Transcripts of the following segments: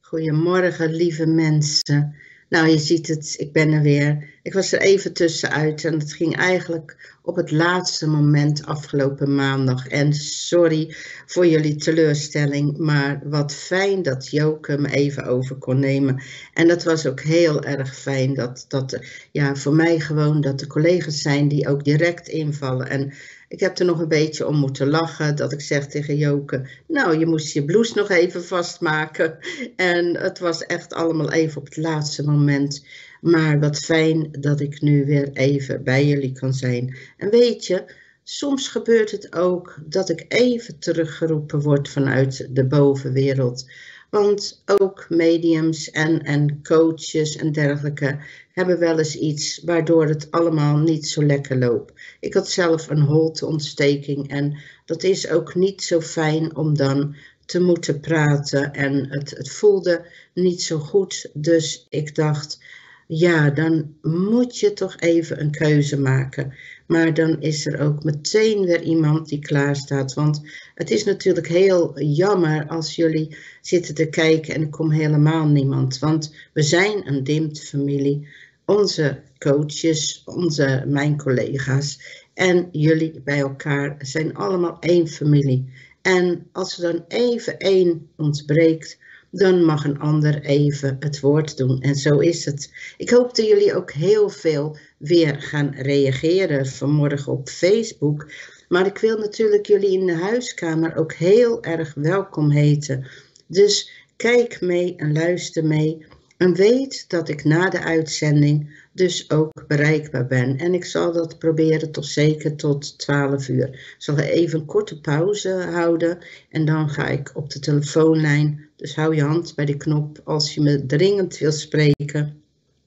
Goedemorgen, lieve mensen. Nou, je ziet het, ik ben er weer. Ik was er even tussenuit en het ging eigenlijk op het laatste moment afgelopen maandag. En sorry voor jullie teleurstelling, maar wat fijn dat Joke me even over kon nemen. En dat was ook heel erg fijn dat voor mij gewoon dat er collega's zijn die ook direct invallen. En ik heb er nog een beetje om moeten lachen, dat ik zeg tegen Joke, nou, je moest je blouse nog even vastmaken. En het was echt allemaal even op het laatste moment. Maar wat fijn dat ik nu weer even bij jullie kan zijn. En weet je, soms gebeurt het ook dat ik even teruggeroepen word vanuit de bovenwereld. Want ook mediums en coaches en dergelijke hebben wel eens iets waardoor het allemaal niet zo lekker loopt. Ik had zelf een holteontsteking en dat is ook niet zo fijn om dan te moeten praten. En het voelde niet zo goed, dus ik dacht, ja, dan moet je toch even een keuze maken. Maar dan is er ook meteen weer iemand die klaar staat. Want het is natuurlijk heel jammer als jullie zitten te kijken en er komt helemaal niemand. Want we zijn een DIMT-familie. Onze coaches, mijn collega's en jullie bij elkaar zijn allemaal één familie. En als er dan even één ontbreekt, dan mag een ander even het woord doen. En zo is het. Ik hoop dat jullie ook heel veel weer gaan reageren vanmorgen op Facebook. Maar ik wil natuurlijk jullie in de huiskamer ook heel erg welkom heten. Dus kijk mee en luister mee. En weet dat ik na de uitzending dus ook bereikbaar ben. En ik zal dat proberen toch zeker tot 12 uur. Ik zal even een korte pauze houden. En dan ga ik op de telefoonlijn. Dus hou je hand bij de knop als je me dringend wil spreken.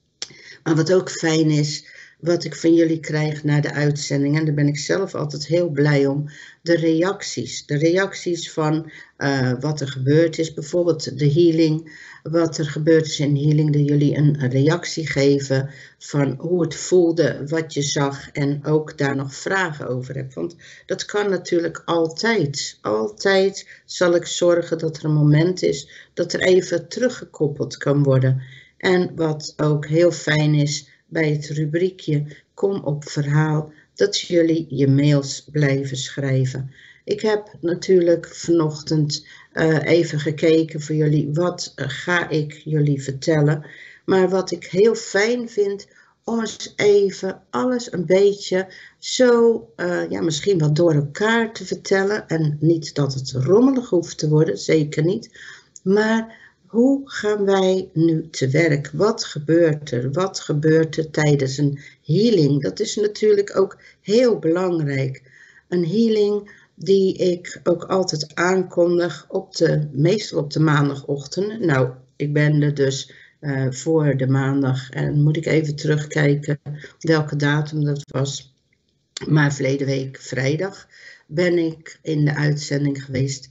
Maar wat ook fijn is, wat ik van jullie krijg na de uitzending, en daar ben ik zelf altijd heel blij om, de reacties. De reacties van wat er gebeurd is, bijvoorbeeld de healing, wat er gebeurd is in healing, dat jullie een reactie geven van hoe het voelde, wat je zag en ook daar nog vragen over hebt. Want dat kan natuurlijk altijd. Altijd zal ik zorgen dat er een moment is dat er even teruggekoppeld kan worden. En wat ook heel fijn is bij het rubriekje Kom op verhaal, dat jullie je mails blijven schrijven. Ik heb natuurlijk vanochtend even gekeken voor jullie, wat ga ik jullie vertellen. Maar wat ik heel fijn vind, om eens even alles een beetje zo, misschien wat door elkaar te vertellen. En niet dat het rommelig hoeft te worden, zeker niet. Maar hoe gaan wij nu te werk? Wat gebeurt er? Wat gebeurt er tijdens een healing? Dat is natuurlijk ook heel belangrijk. Een healing die ik ook altijd aankondig meestal op de maandagochtend. Nou, ik ben er dus voor de maandag en moet ik even terugkijken welke datum dat was. Maar verleden week vrijdag ben ik in de uitzending geweest.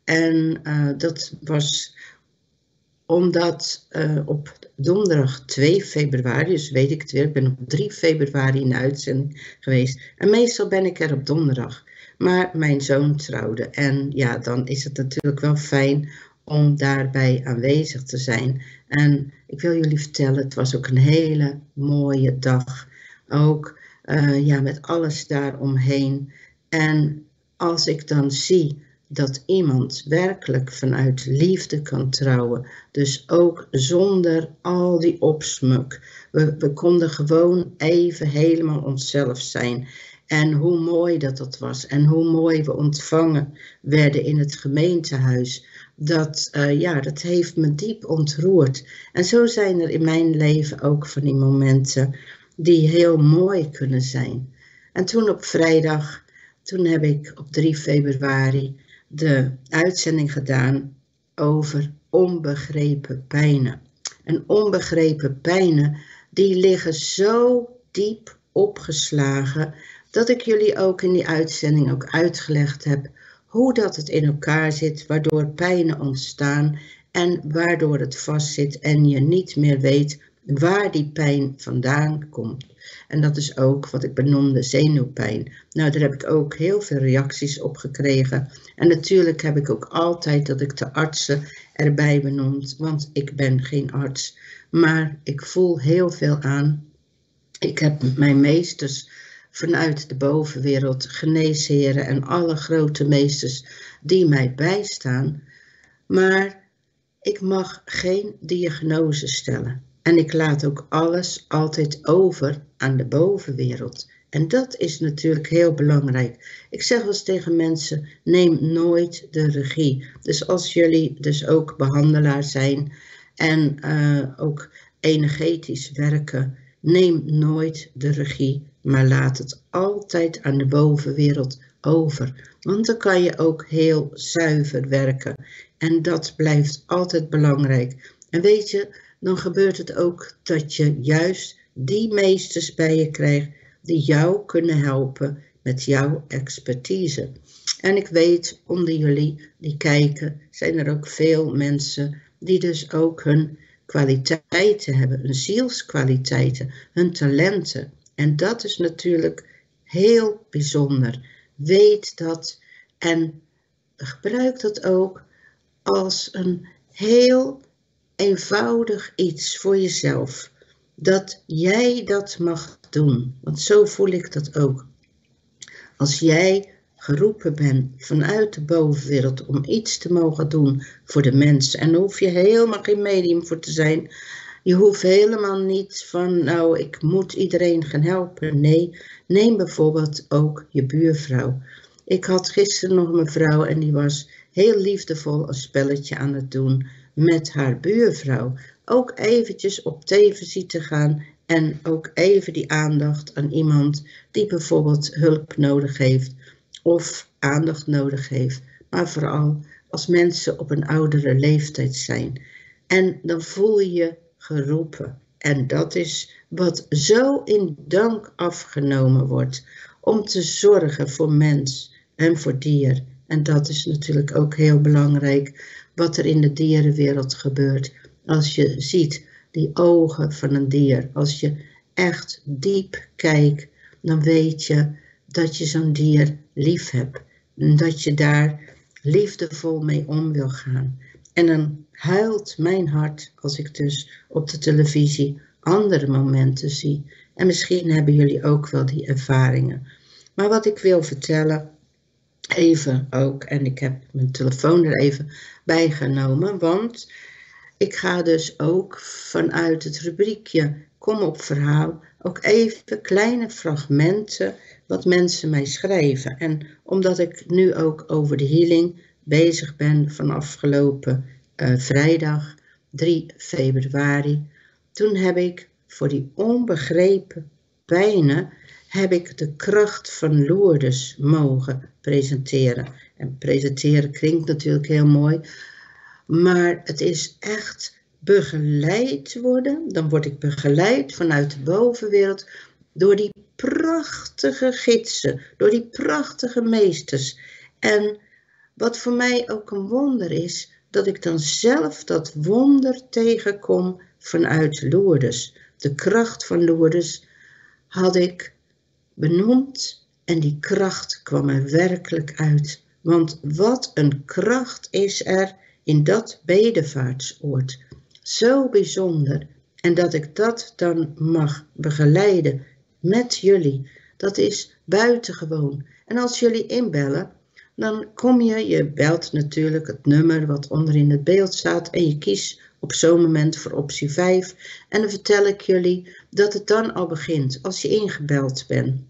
En dat was omdat op donderdag 2 februari, dus weet ik het weer, ik ben op 3 februari in de uitzending geweest. En meestal ben ik er op donderdag. Maar mijn zoon trouwde en ja, dan is het natuurlijk wel fijn om daarbij aanwezig te zijn. En ik wil jullie vertellen, het was ook een hele mooie dag. Ook met alles daaromheen. En als ik dan zie dat iemand werkelijk vanuit liefde kan trouwen, dus ook zonder al die opsmuk. We konden gewoon even helemaal onszelf zijn. En hoe mooi dat was en hoe mooi we ontvangen werden in het gemeentehuis. Dat heeft me diep ontroerd. En zo zijn er in mijn leven ook van die momenten die heel mooi kunnen zijn. En toen op vrijdag, toen heb ik op 3 februari de uitzending gedaan over onbegrepen pijnen. En onbegrepen pijnen, die liggen zo diep opgeslagen, dat ik jullie ook in die uitzending ook uitgelegd heb hoe dat het in elkaar zit, waardoor pijnen ontstaan en waardoor het vastzit en je niet meer weet waar die pijn vandaan komt. En dat is ook wat ik benoemde, zenuwpijn. Nou, daar heb ik ook heel veel reacties op gekregen. En natuurlijk heb ik ook altijd dat ik de artsen erbij benoemd, want ik ben geen arts. Maar ik voel heel veel aan. Ik heb mijn meesters vanuit de bovenwereld, geneesheren en alle grote meesters die mij bijstaan. Maar ik mag geen diagnose stellen. En ik laat ook alles altijd over aan de bovenwereld. En dat is natuurlijk heel belangrijk. Ik zeg wel eens tegen mensen, neem nooit de regie. Dus als jullie dus ook behandelaar zijn en ook energetisch werken, neem nooit de regie, maar laat het altijd aan de bovenwereld over. Want dan kan je ook heel zuiver werken. En dat blijft altijd belangrijk. En weet je, dan gebeurt het ook dat je juist die meesters bij je krijgt die jou kunnen helpen met jouw expertise. En ik weet, onder jullie die kijken, zijn er ook veel mensen die dus ook hun kwaliteiten hebben, hun zielskwaliteiten, hun talenten. En dat is natuurlijk heel bijzonder. Weet dat en gebruik dat ook als een heel eenvoudig iets voor jezelf. Dat jij dat mag doen. Want zo voel ik dat ook. Als jij geroepen bent vanuit de bovenwereld om iets te mogen doen voor de mensen. En daar hoef je helemaal geen medium voor te zijn. Je hoeft helemaal niet van, nou, ik moet iedereen gaan helpen. Nee, neem bijvoorbeeld ook je buurvrouw. Ik had gisteren nog een mevrouw en die was heel liefdevol een spelletje aan het doen met haar buurvrouw. Ook eventjes op televisie te gaan en ook even die aandacht aan iemand die bijvoorbeeld hulp nodig heeft of aandacht nodig heeft. Maar vooral als mensen op een oudere leeftijd zijn. En dan voel je je geroepen. En dat is wat zo in dank afgenomen wordt om te zorgen voor mens en voor dier. En dat is natuurlijk ook heel belangrijk wat er in de dierenwereld gebeurt. Als je ziet die ogen van een dier, als je echt diep kijkt, dan weet je dat je zo'n dier lief hebt. En dat je daar liefdevol mee om wil gaan. En dan huilt mijn hart als ik dus op de televisie andere momenten zie. En misschien hebben jullie ook wel die ervaringen. Maar wat ik wil vertellen, even ook, en ik heb mijn telefoon er even bij genomen, want ik ga dus ook vanuit het rubriekje Kom op verhaal ook even kleine fragmenten wat mensen mij schrijven. En omdat ik nu ook over de healing bezig ben van afgelopen vrijdag 3 februari, toen heb ik voor die onbegrepen pijnen heb ik de kracht van Lourdes mogen presenteren. En presenteren klinkt natuurlijk heel mooi, maar het is echt begeleid worden. Dan word ik begeleid vanuit de bovenwereld door die prachtige gidsen, door die prachtige meesters. En wat voor mij ook een wonder is, dat ik dan zelf dat wonder tegenkom vanuit Lourdes. De kracht van Lourdes had ik benoemd en die kracht kwam er werkelijk uit. Want wat een kracht is er in dat bedevaartsoord. Zo bijzonder. En dat ik dat dan mag begeleiden met jullie, dat is buitengewoon. En als jullie inbellen, dan je belt natuurlijk het nummer wat onderin het beeld staat en je kiest op zo'n moment voor optie 5. En dan vertel ik jullie dat het dan al begint. Als je ingebeld bent,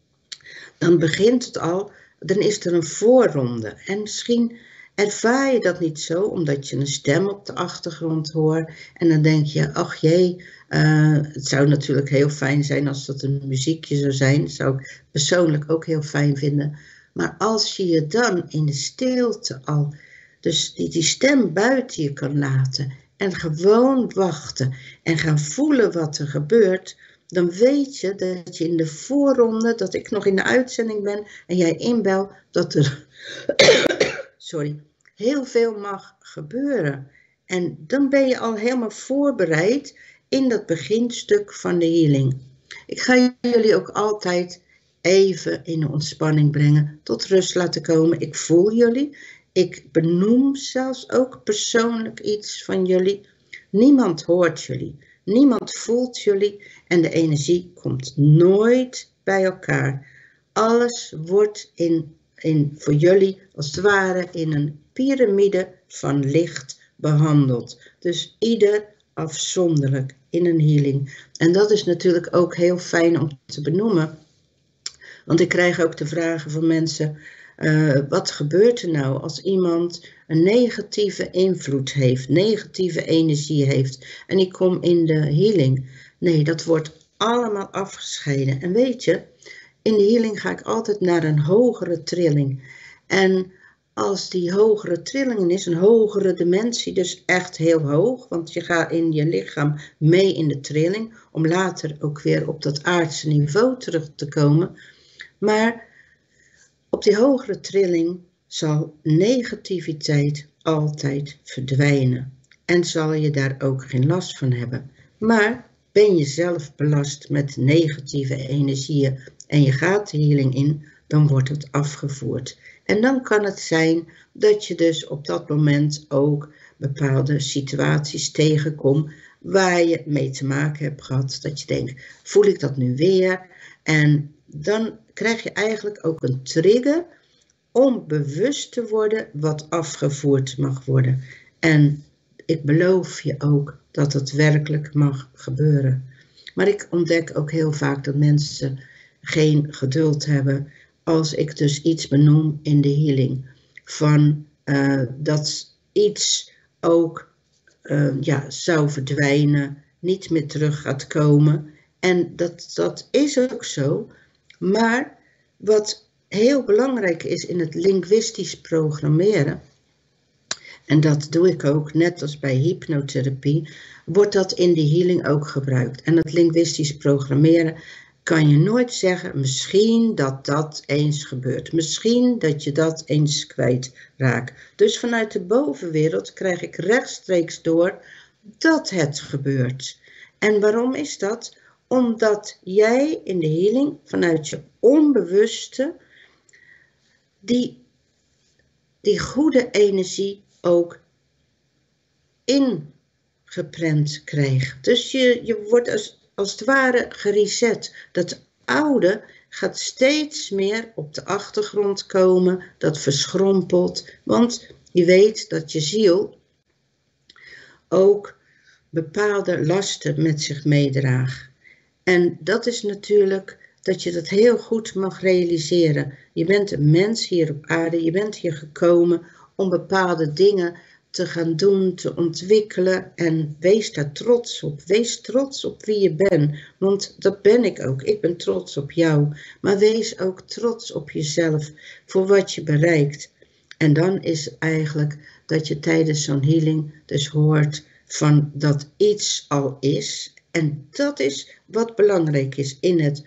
dan begint het al, dan is er een voorronde. En misschien ervaar je dat niet zo, omdat je een stem op de achtergrond hoort. En dan denk je, ach jee, het zou natuurlijk heel fijn zijn als dat een muziekje zou zijn. Dat zou ik persoonlijk ook heel fijn vinden. Maar als je je dan in de stilte al, dus die stem buiten je kan laten en gewoon wachten en gaan voelen wat er gebeurt, dan weet je dat je in de voorronde, dat ik nog in de uitzending ben en jij inbelt, dat er heel veel mag gebeuren. En dan ben je al helemaal voorbereid in dat beginstuk van de healing. Ik ga jullie ook altijd even in de ontspanning brengen, tot rust laten komen. Ik voel jullie. Ik benoem zelfs ook persoonlijk iets van jullie. Niemand hoort jullie. Niemand voelt jullie. En de energie komt nooit bij elkaar. Alles wordt voor jullie als het ware in een piramide van licht behandeld. Dus ieder afzonderlijk in een healing. En dat is natuurlijk ook heel fijn om te benoemen. Want ik krijg ook de vragen van mensen, wat gebeurt er nou als iemand een negatieve invloed heeft, negatieve energie heeft en ik kom in de healing? Nee, dat wordt allemaal afgescheiden. En weet je, in de healing ga ik altijd naar een hogere trilling. En als die hogere trillingen is, een hogere dimensie, dus echt heel hoog, want je gaat in je lichaam mee in de trilling, om later ook weer op dat aardse niveau terug te komen. Maar op die hogere trilling zal negativiteit altijd verdwijnen. En zal je daar ook geen last van hebben. Maar ben je zelf belast met negatieve energieën en je gaat de healing in, dan wordt het afgevoerd. En dan kan het zijn dat je dus op dat moment ook bepaalde situaties tegenkomt waar je mee te maken hebt gehad. Dat je denkt, voel ik dat nu weer? En dan krijg je eigenlijk ook een trigger om bewust te worden wat afgevoerd mag worden. En ik beloof je ook dat het werkelijk mag gebeuren. Maar ik ontdek ook heel vaak dat mensen geen geduld hebben als ik dus iets benoem in de healing. Van dat iets ook zou verdwijnen, niet meer terug gaat komen. En dat is ook zo. Maar wat heel belangrijk is in het linguïstisch programmeren, en dat doe ik ook, net als bij hypnotherapie, wordt dat in de healing ook gebruikt. En het linguïstisch programmeren kan je nooit zeggen, misschien dat eens gebeurt. Misschien dat je dat eens kwijtraakt. Dus vanuit de bovenwereld krijg ik rechtstreeks door dat het gebeurt. En waarom is dat? Omdat jij in de healing vanuit je onbewuste die goede energie ook ingeprent krijgt. Dus je wordt als het ware gereset. Dat oude gaat steeds meer op de achtergrond komen. Dat verschrompelt. Want je weet dat je ziel ook bepaalde lasten met zich meedraagt. En dat is natuurlijk dat je dat heel goed mag realiseren. Je bent een mens hier op aarde. Je bent hier gekomen om bepaalde dingen te gaan doen, te ontwikkelen. En wees daar trots op. Wees trots op wie je bent. Want dat ben ik ook. Ik ben trots op jou. Maar wees ook trots op jezelf voor wat je bereikt. En dan is eigenlijk dat je tijdens zo'n healing dus hoort van dat iets al is. En dat is wat belangrijk is. In het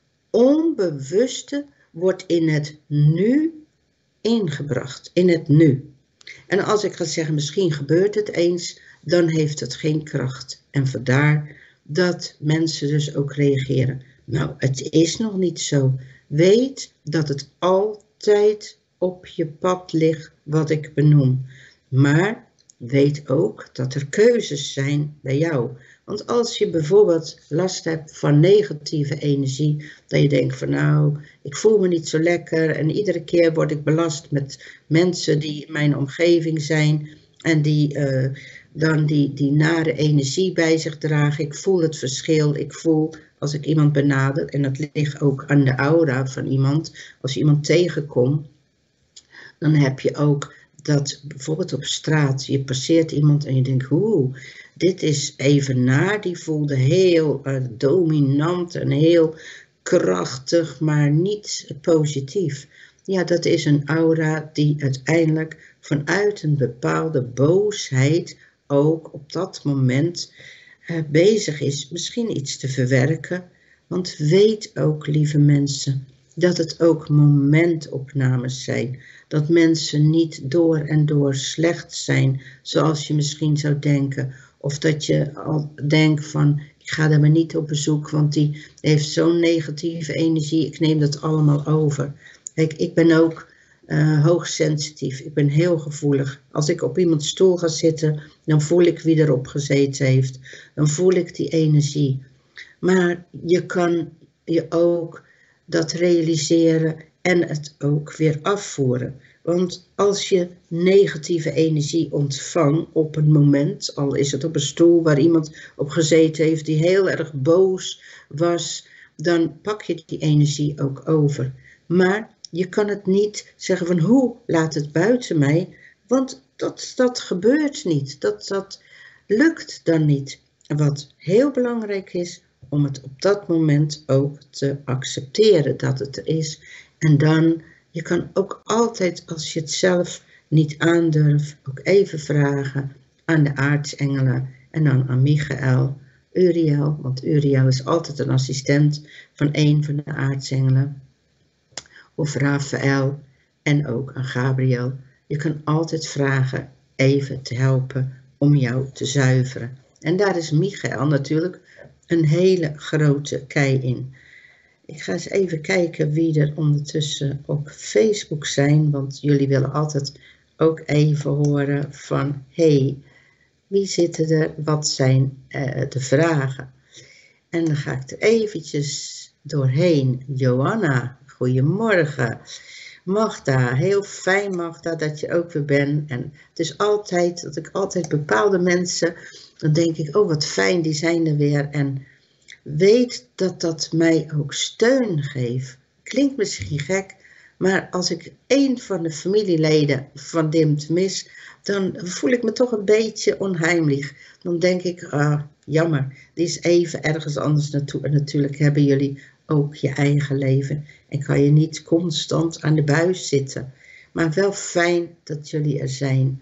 onbewuste wordt in het nu ingebracht. In het nu. En als ik ga zeggen, misschien gebeurt het eens, dan heeft het geen kracht. En vandaar dat mensen dus ook reageren. Nou, het is nog niet zo. Weet dat het altijd op je pad ligt wat ik benoem. Maar weet ook dat er keuzes zijn bij jou. Want als je bijvoorbeeld last hebt van negatieve energie, dat je denkt van nou, ik voel me niet zo lekker en iedere keer word ik belast met mensen die in mijn omgeving zijn en die dan die nare energie bij zich dragen. Ik voel het verschil, ik voel als ik iemand benader, en dat ligt ook aan de aura van iemand, als je iemand tegenkomt, dan heb je ook dat bijvoorbeeld op straat, je passeert iemand en je denkt, dit is even naar, die voelde heel dominant en heel krachtig, maar niet positief. Ja, dat is een aura die uiteindelijk vanuit een bepaalde boosheid ook op dat moment bezig is, misschien iets te verwerken. Want weet ook, lieve mensen, dat het ook momentopnames zijn. Dat mensen niet door en door slecht zijn, zoals je misschien zou denken. Of dat je al denkt van, Ik ga daar maar niet op bezoek, want die heeft zo'n negatieve energie. Ik neem dat allemaal over. Kijk, ik ben ook hoogsensitief. Ik ben heel gevoelig. Als ik op iemands stoel ga zitten, dan voel ik wie erop gezeten heeft. Dan voel ik die energie. Maar je kan je ook dat realiseren en het ook weer afvoeren. Want als je negatieve energie ontvangt op een moment, al is het op een stoel waar iemand op gezeten heeft die heel erg boos was, dan pak je die energie ook over. Maar je kan het niet zeggen van hoe, laat het buiten mij, want dat gebeurt niet. Dat lukt dan niet. En wat heel belangrijk is, om het op dat moment ook te accepteren dat het er is. En dan, je kan ook altijd, als je het zelf niet aandurft, ook even vragen aan de aartsengelen en dan aan Michael, Uriel, want Uriel is altijd een assistent van een van de aartsengelen, of Raphaël en ook aan Gabriel. Je kan altijd vragen even te helpen om jou te zuiveren. En daar is Michael natuurlijk een hele grote kei in. Ik ga eens even kijken wie er ondertussen op Facebook zijn, want jullie willen altijd ook even horen van, hey, wie zitten er, wat zijn de vragen? En dan ga ik er eventjes doorheen. Johanna, goedemorgen. Magda, heel fijn Magda dat je ook weer bent. En het is altijd dat ik altijd bepaalde mensen, dan denk ik, oh wat fijn, die zijn er weer. En weet dat dat mij ook steun geeft. Klinkt misschien gek, maar als ik één van de familieleden van Dimt mis, dan voel ik me toch een beetje onheimelijk. Dan denk ik, jammer, die is even ergens anders naartoe. En natuurlijk hebben jullie ook je eigen leven en kan je niet constant aan de buis zitten. Maar wel fijn dat jullie er zijn.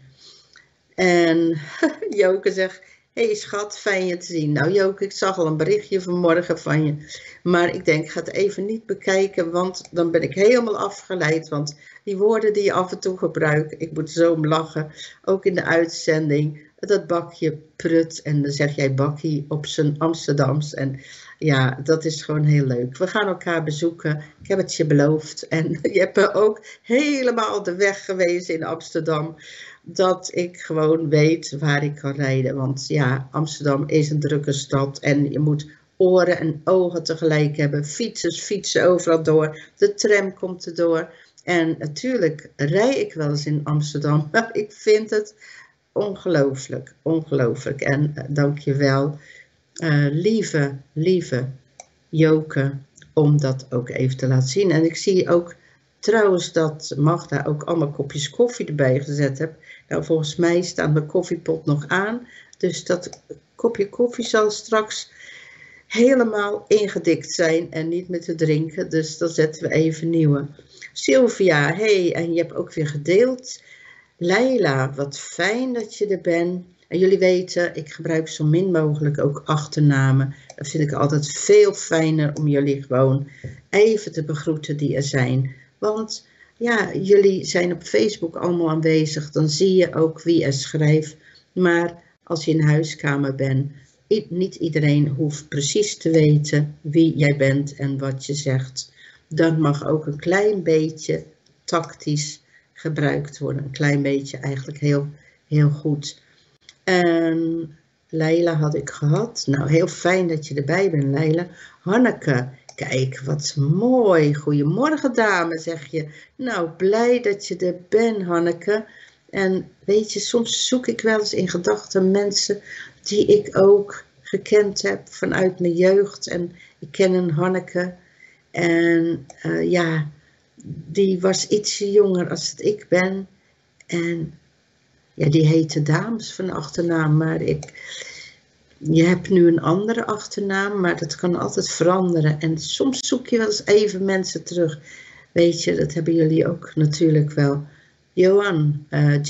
En Joke zegt, hey schat, fijn je te zien. Nou Joke, ik zag al een berichtje vanmorgen van je. Maar ik denk, ik ga het even niet bekijken, want dan ben ik helemaal afgeleid. Want die woorden die je af en toe gebruikt, ik moet zo om lachen. Ook in de uitzending, dat bakje prut. En dan zeg jij bakkie op zijn Amsterdams. En ja, dat is gewoon heel leuk. We gaan elkaar bezoeken. Ik heb het je beloofd. En je hebt me ook helemaal de weg gewezen in Amsterdam. Dat ik gewoon weet waar ik kan rijden. Want ja, Amsterdam is een drukke stad. En je moet oren en ogen tegelijk hebben. Fietsers fietsen overal door. De tram komt erdoor. En natuurlijk rij ik wel eens in Amsterdam. Maar ik vind het ongelooflijk. Ongelooflijk. En dank je wel. Lieve Joke, om dat ook even te laten zien. En ik zie ook trouwens dat Magda ook allemaal kopjes koffie erbij gezet heeft. Nou, volgens mij staat mijn koffiepot nog aan. Dus dat kopje koffie zal straks helemaal ingedikt zijn en niet meer te drinken. Dus dan zetten we even nieuwe. Sylvia, hey, en je hebt ook weer gedeeld. Leila, wat fijn dat je er bent. En jullie weten, ik gebruik zo min mogelijk ook achternamen. Dat vind ik altijd veel fijner om jullie gewoon even te begroeten die er zijn. Want ja, jullie zijn op Facebook allemaal aanwezig. Dan zie je ook wie er schrijft. Maar als je in de huiskamer bent, niet iedereen hoeft precies te weten wie jij bent en wat je zegt. Dan mag ook een klein beetje tactisch gebruikt worden. Een klein beetje eigenlijk heel goed. En Leila had ik gehad. Nou, heel fijn dat je erbij bent, Leila. Hanneke, kijk, wat mooi. Goedemorgen, dame, zeg je. Nou, blij dat je er bent, Hanneke. En weet je, soms zoek ik wel eens in gedachten mensen die ik ook gekend heb vanuit mijn jeugd. En ik ken een Hanneke. En ja, die was ietsje jonger als dat ik ben. En ja, die heette Dames van achternaam, maar je hebt nu een andere achternaam, maar dat kan altijd veranderen. En soms zoek je wel eens even mensen terug. Weet je, dat hebben jullie ook natuurlijk wel. Joan,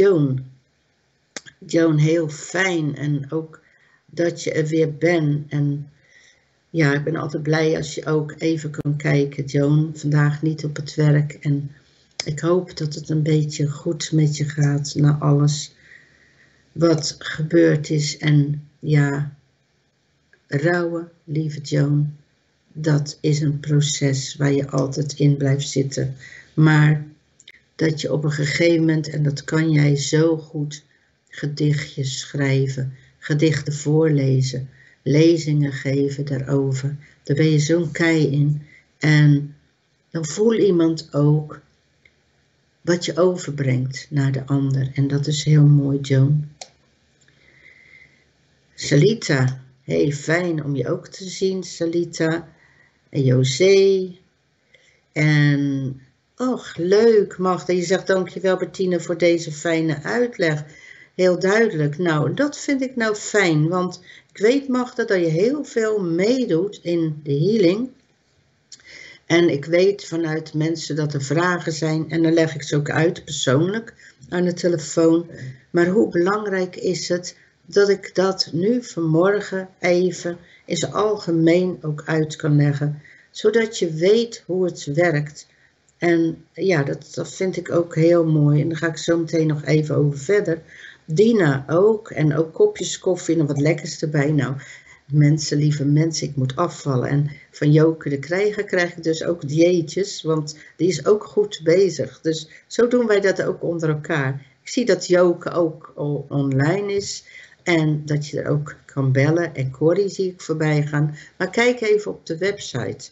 heel fijn en ook dat je er weer bent. En ja, ik ben altijd blij als je ook even kan kijken, Joan. Vandaag niet op het werk en ik hoop dat het een beetje goed met je gaat na alles wat gebeurd is. En ja, rouwen, lieve Joan, dat is een proces waar je altijd in blijft zitten. Maar dat je op een gegeven moment, en dat kan jij zo goed, gedichtjes schrijven, gedichten voorlezen, lezingen geven daarover. Daar ben je zo'n kei in. En dan voelt iemand ook wat je overbrengt naar de ander. En dat is heel mooi, Joan. Salita, heel fijn om je ook te zien, Salita. En José. En, och, leuk, Magda. Je zegt dankjewel, Bettine, voor deze fijne uitleg. Heel duidelijk. Nou, dat vind ik nou fijn. Want ik weet, Magda, dat je heel veel meedoet in de healing. En ik weet vanuit mensen dat er vragen zijn. En dan leg ik ze ook uit, persoonlijk, aan de telefoon. Maar hoe belangrijk is het dat ik dat nu vanmorgen even in zijn algemeen ook uit kan leggen. Zodat je weet hoe het werkt. En ja, dat vind ik ook heel mooi. En daar ga ik zo meteen nog even over verder. Dina ook. En ook kopjes koffie en wat lekkers erbij. Nou, mensen, lieve mensen, ik moet afvallen. En van Joke de Krijger krijg ik dus ook dieetjes. Want die is ook goed bezig. Dus zo doen wij dat ook onder elkaar. Ik zie dat Joke ook online is. En dat je er ook kan bellen. En Corrie zie ik voorbij gaan. Maar kijk even op de website.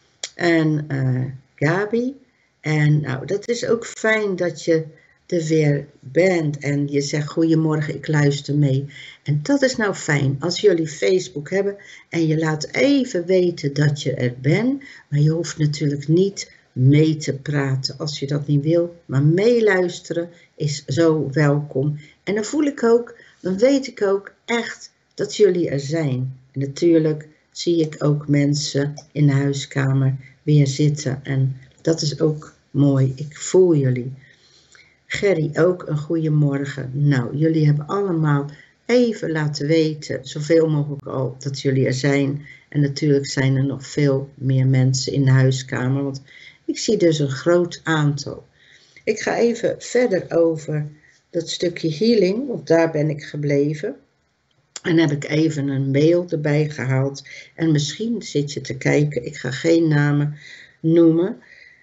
En Gabi. En nou, dat is ook fijn dat je er weer bent. En je zegt goedemorgen, ik luister mee. En dat is nou fijn. Als jullie Facebook hebben. En je laat even weten dat je er bent. Maar je hoeft natuurlijk niet mee te praten als je dat niet wil. Maar meeluisteren is zo welkom. En dan voel ik ook, dan weet ik ook echt dat jullie er zijn. En natuurlijk zie ik ook mensen in de huiskamer weer zitten. En dat is ook mooi. Ik voel jullie. Gerry, ook een goede morgen. Nou, jullie hebben allemaal even laten weten, zoveel mogelijk al, dat jullie er zijn. En natuurlijk zijn er nog veel meer mensen in de huiskamer. Want ik zie dus een groot aantal. Ik ga even verder over dat stukje healing. Want daar ben ik gebleven. En heb ik even een mail erbij gehaald. En misschien zit je te kijken. Ik ga geen namen noemen.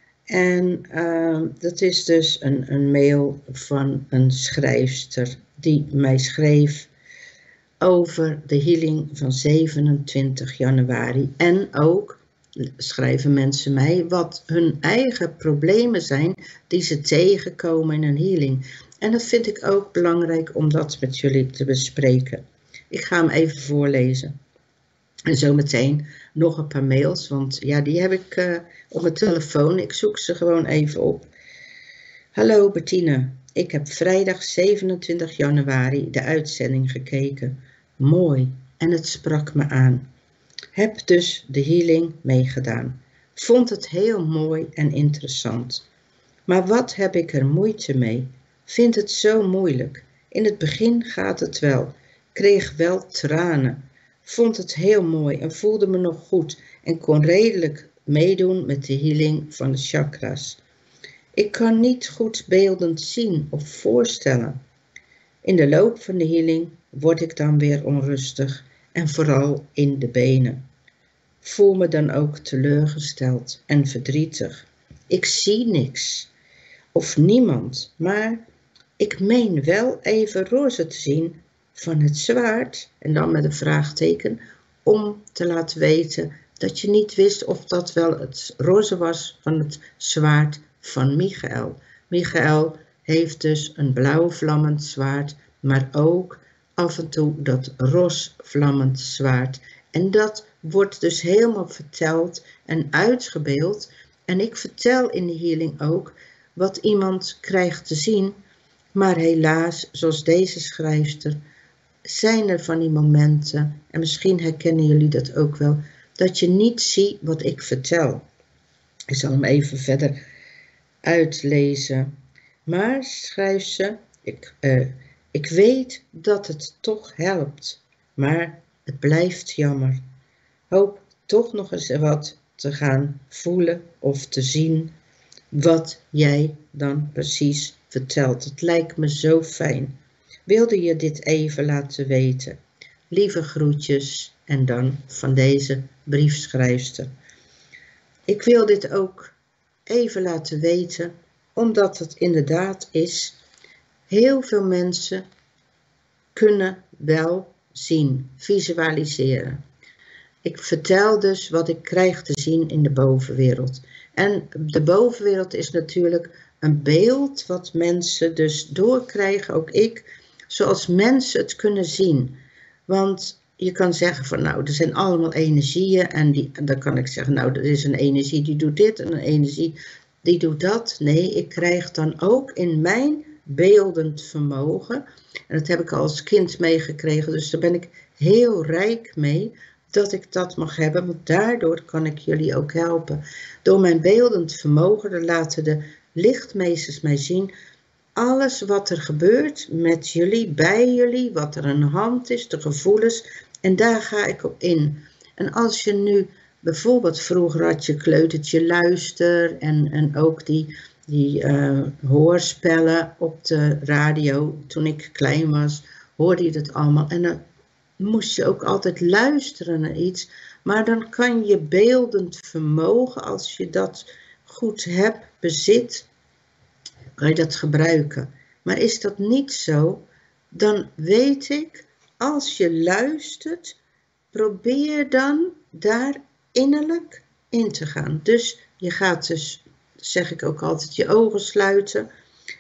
En dat is dus een mail van een schrijfster die mij schreef over de healing van 27 januari. En ook schrijven mensen mij wat hun eigen problemen zijn die ze tegenkomen in een healing. En dat vind ik ook belangrijk om dat met jullie te bespreken. Ik ga hem even voorlezen. En zometeen nog een paar mails, want ja, die heb ik op mijn telefoon. Ik zoek ze gewoon even op. Hallo Bettine, ik heb vrijdag 27 januari de uitzending gekeken. Mooi, en het sprak me aan. Heb dus de healing meegedaan. Vond het heel mooi en interessant. Maar wat heb ik er moeite mee? Vind het zo moeilijk. In het begin gaat het wel. Kreeg wel tranen. Vond het heel mooi en voelde me nog goed en kon redelijk meedoen met de healing van de chakras. Ik kan niet goed beeldend zien of voorstellen. In de loop van de healing word ik dan weer onrustig en vooral in de benen. Voel me dan ook teleurgesteld en verdrietig. Ik zie niks of niemand, maar ik meen wel even roze te zien van het zwaard, en dan met een vraagteken, om te laten weten dat je niet wist of dat wel het roze was van het zwaard van Michael. Michael heeft dus een blauw vlammend zwaard, maar ook af en toe dat roze vlammend zwaard. En dat wordt dus helemaal verteld en uitgebeeld. En ik vertel in de healing ook wat iemand krijgt te zien. Maar helaas, zoals deze schrijfster, zijn er van die momenten, en misschien herkennen jullie dat ook wel, dat je niet ziet wat ik vertel. Ik zal hem even verder uitlezen. Maar, schrijft ze, ik weet dat het toch helpt, maar het blijft jammer. Hoop toch nog eens wat te gaan voelen of te zien wat jij dan precies vertelt. Het lijkt me zo fijn. Wilde je dit even laten weten? Lieve groetjes en dan van deze briefschrijfster. Ik wil dit ook even laten weten, omdat het inderdaad is, heel veel mensen kunnen wel zien, visualiseren. Ik vertel dus wat ik krijg te zien in de bovenwereld. En de bovenwereld is natuurlijk een beeld wat mensen dus doorkrijgen, ook ik, zoals mensen het kunnen zien. Want je kan zeggen van nou, er zijn allemaal energieën en dan kan ik zeggen nou, er is een energie die doet dit en een energie die doet dat. Nee, ik krijg dan ook in mijn beeldend vermogen, en dat heb ik al als kind meegekregen, dus daar ben ik heel rijk mee, dat ik dat mag hebben, want daardoor kan ik jullie ook helpen. Door mijn beeldend vermogen, dan laten de lichtmeesters mij zien, alles wat er gebeurt met jullie, bij jullie, wat er aan de hand is, de gevoelens, en daar ga ik op in. En als je nu, bijvoorbeeld vroeger had je kleutertje luister en ook die hoorspellen op de radio, toen ik klein was, hoorde je dat allemaal. En dan moest je ook altijd luisteren naar iets, maar dan kan je beeldend vermogen, als je dat goed hebt, bezit, kan je dat gebruiken. Maar is dat niet zo, dan weet ik, als je luistert, probeer dan daar innerlijk in te gaan. Dus je gaat dus, zeg ik ook altijd, je ogen sluiten.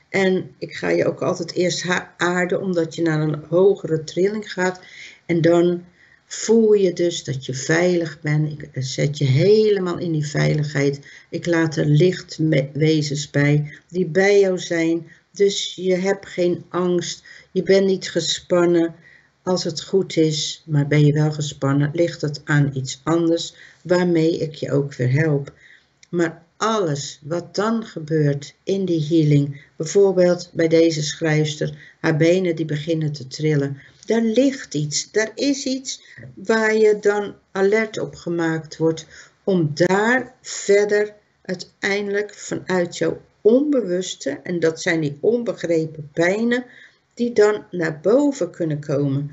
En ik ga je ook altijd eerst aarden, omdat je naar een hogere trilling gaat. En dan voel je dus dat je veilig bent. Ik zet je helemaal in die veiligheid. Ik laat er lichtwezens bij, die bij jou zijn. Dus je hebt geen angst. Je bent niet gespannen. Als het goed is, maar ben je wel gespannen, ligt het aan iets anders, waarmee ik je ook weer help. Maar alles wat dan gebeurt in die healing, bijvoorbeeld bij deze schrijfster, haar benen die beginnen te trillen, daar ligt iets, daar is iets waar je dan alert op gemaakt wordt, om daar verder uiteindelijk vanuit jouw onbewuste, en dat zijn die onbegrepen pijnen, die dan naar boven kunnen komen.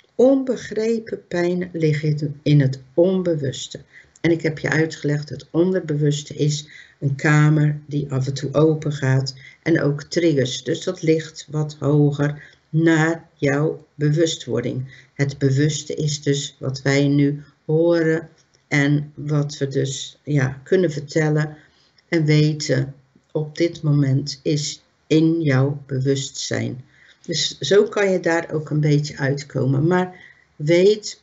Onbegrepen pijnen liggen in het onbewuste. En ik heb je uitgelegd, het onderbewuste is een kamer die af en toe open gaat en ook triggers. Dus dat ligt wat hoger naar jouw bewustwording. Het bewuste is dus wat wij nu horen en wat we dus kunnen vertellen en weten op dit moment is in jouw bewustzijn. Dus zo kan je daar ook een beetje uitkomen. Maar weet,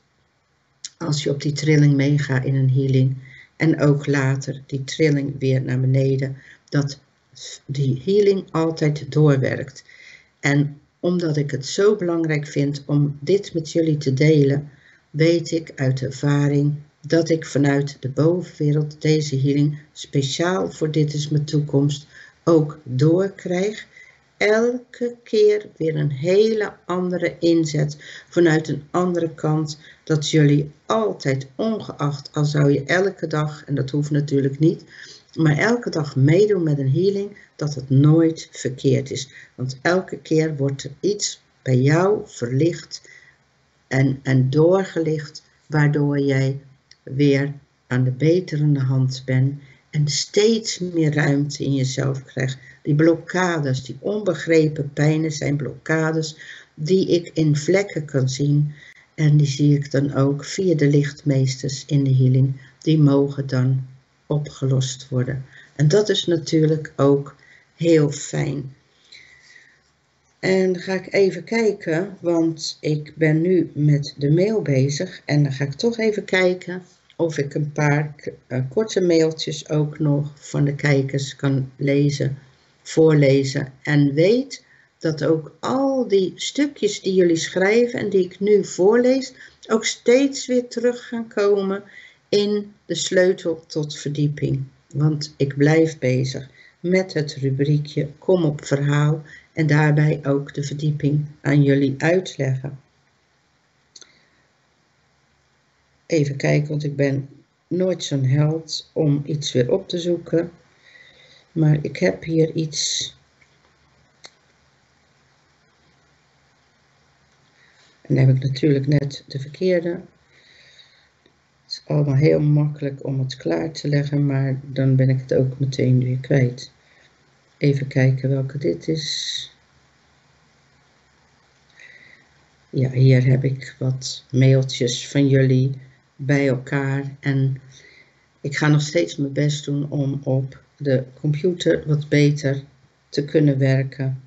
als je op die trilling meegaat in een healing en ook later die trilling weer naar beneden, dat die healing altijd doorwerkt. En omdat ik het zo belangrijk vind om dit met jullie te delen, weet ik uit ervaring dat ik vanuit de bovenwereld deze healing speciaal voor Dit is mijn toekomst ook doorkrijg. Elke keer weer een hele andere inzet vanuit een andere kant, dat jullie altijd, ongeacht al zou je elke dag, en dat hoeft natuurlijk niet, maar elke dag meedoen met een healing, dat het nooit verkeerd is. Want elke keer wordt er iets bij jou verlicht en doorgelicht, waardoor jij weer aan de beterende hand bent en steeds meer ruimte in jezelf krijgt. Die blokkades, die onbegrepen pijnen zijn blokkades die ik in vlekken kan zien. En die zie ik dan ook via de lichtmeesters in de healing. Die mogen dan opgelost worden. En dat is natuurlijk ook heel fijn. En dan ga ik even kijken, want ik ben nu met de mail bezig. En dan ga ik toch even kijken of ik een paar korte mailtjes ook nog van de kijkers kan voorlezen. En weet dat ook al die stukjes die jullie schrijven en die ik nu voorlees, ook steeds weer terug gaan komen in de sleutel tot verdieping. Want ik blijf bezig met het rubriekje Kom op verhaal en daarbij ook de verdieping aan jullie uitleggen. Even kijken, want ik ben nooit zo'n held om iets weer op te zoeken. Maar ik heb hier iets. En dan heb ik natuurlijk net de verkeerde. allemaal heel makkelijk om het klaar te leggen, maar dan ben ik het ook meteen weer kwijt. Even kijken welke dit is. Ja, hier heb ik wat mailtjes van jullie bij elkaar en ik ga nog steeds mijn best doen om op de computer wat beter te kunnen werken.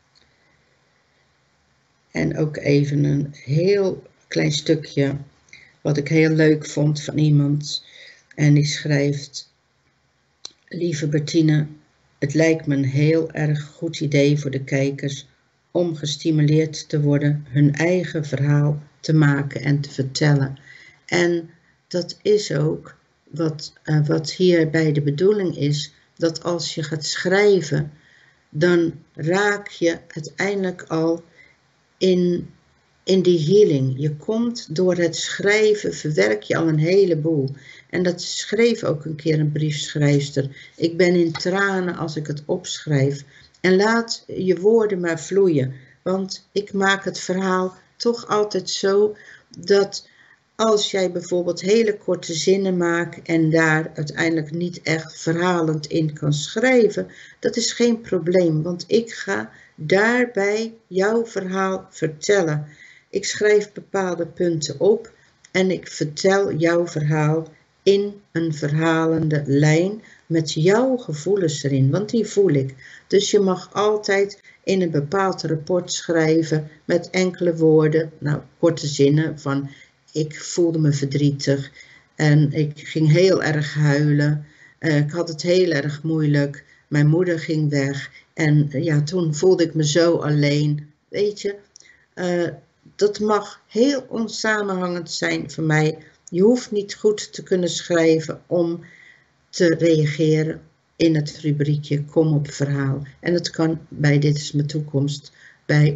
En ook even een heel klein stukje wat ik heel leuk vond van iemand. En die schrijft: Lieve Bertine, het lijkt me een heel erg goed idee voor de kijkers om gestimuleerd te worden hun eigen verhaal te maken en te vertellen. En dat is ook wat hierbij de bedoeling is, dat als je gaat schrijven, dan raak je uiteindelijk al in die healing. Je komt door het schrijven, verwerk je al een heleboel. En dat schreef ook een keer een briefschrijfster. Ik ben in tranen als ik het opschrijf. En laat je woorden maar vloeien. Want ik maak het verhaal toch altijd zo dat als jij bijvoorbeeld hele korte zinnen maakt en daar uiteindelijk niet echt verhalend in kan schrijven, dat is geen probleem, want ik ga daarbij jouw verhaal vertellen. Ik schrijf bepaalde punten op en ik vertel jouw verhaal in een verhalende lijn met jouw gevoelens erin, want die voel ik. Dus je mag altijd in een bepaald rapport schrijven met enkele woorden, nou korte zinnen van ik voelde me verdrietig en ik ging heel erg huilen. Ik had het heel erg moeilijk. Mijn moeder ging weg en ja, toen voelde ik me zo alleen. Weet je, dat mag heel onsamenhangend zijn voor mij. Je hoeft niet goed te kunnen schrijven om te reageren in het rubriekje Kom op verhaal. En dat kan bij Dit is mijn toekomst, bij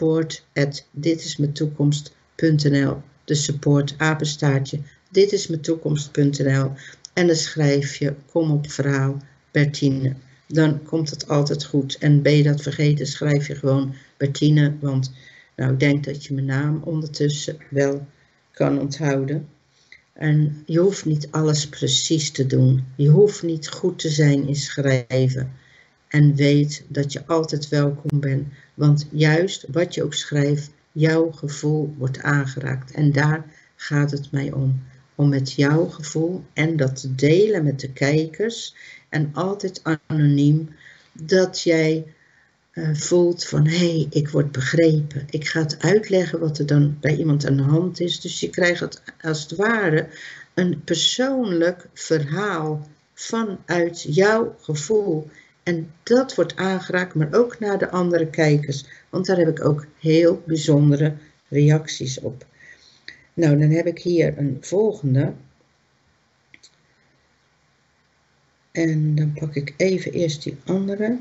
support@ditismijntoekomst.nl. De support apenstaartje ditismijntoekomst.nl en dan schrijf je Kom op verhaal Bertine. Dan komt het altijd goed. En ben je dat vergeten, schrijf je gewoon Bertine, want nou, ik denk dat je mijn naam ondertussen wel kan onthouden. En je hoeft niet alles precies te doen. Je hoeft niet goed te zijn in schrijven. En weet dat je altijd welkom bent. Want juist wat je ook schrijft, jouw gevoel wordt aangeraakt. En daar gaat het mij om. Om met jouw gevoel en dat te delen met de kijkers. En altijd anoniem. Dat jij voelt van hé, ik word begrepen. Ik ga het uitleggen wat er dan bij iemand aan de hand is. Dus je krijgt het als het ware een persoonlijk verhaal vanuit jouw gevoel. En dat wordt aangeraakt, maar ook naar de andere kijkers. Want daar heb ik ook heel bijzondere reacties op. Nou, dan heb ik hier een volgende. En dan pak ik even eerst die andere.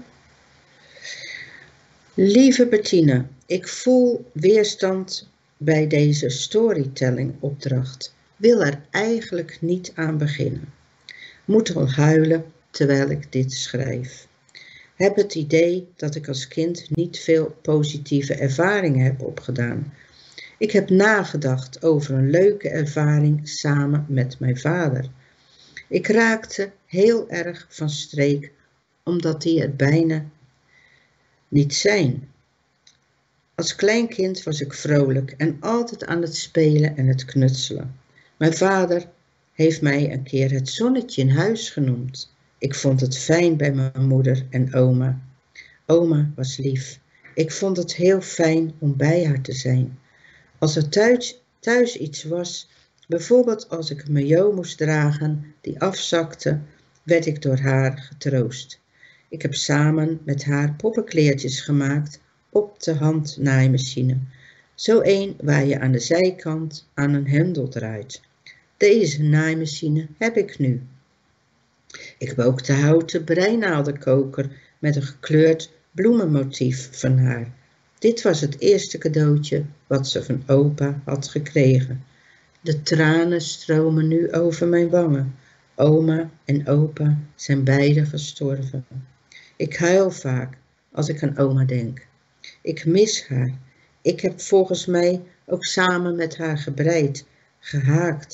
Lieve Bertine, ik voel weerstand bij deze storytelling opdracht. Wil er eigenlijk niet aan beginnen. Moet al huilen terwijl ik dit schrijf. Heb het idee dat ik als kind niet veel positieve ervaringen heb opgedaan. Ik heb nagedacht over een leuke ervaring samen met mijn vader. Ik raakte heel erg van streek, omdat die er bijna niet zijn. Als kleinkind was ik vrolijk en altijd aan het spelen en het knutselen. Mijn vader heeft mij een keer het zonnetje in huis genoemd. Ik vond het fijn bij mijn moeder en oma. Oma was lief. Ik vond het heel fijn om bij haar te zijn. Als er thuis iets was, bijvoorbeeld als ik een maillot moest dragen die afzakte, werd ik door haar getroost. Ik heb samen met haar poppenkleertjes gemaakt op de handnaaimachine. Zo een waar je aan de zijkant aan een hendel draait. Deze naaimachine heb ik nu. Ik heb ook de houten breinaaldenkoker met een gekleurd bloemenmotief van haar. Dit was het eerste cadeautje wat ze van opa had gekregen. De tranen stromen nu over mijn wangen. Oma en opa zijn beide gestorven. Ik huil vaak als ik aan oma denk. Ik mis haar. Ik heb volgens mij ook samen met haar gebreid, gehaakt,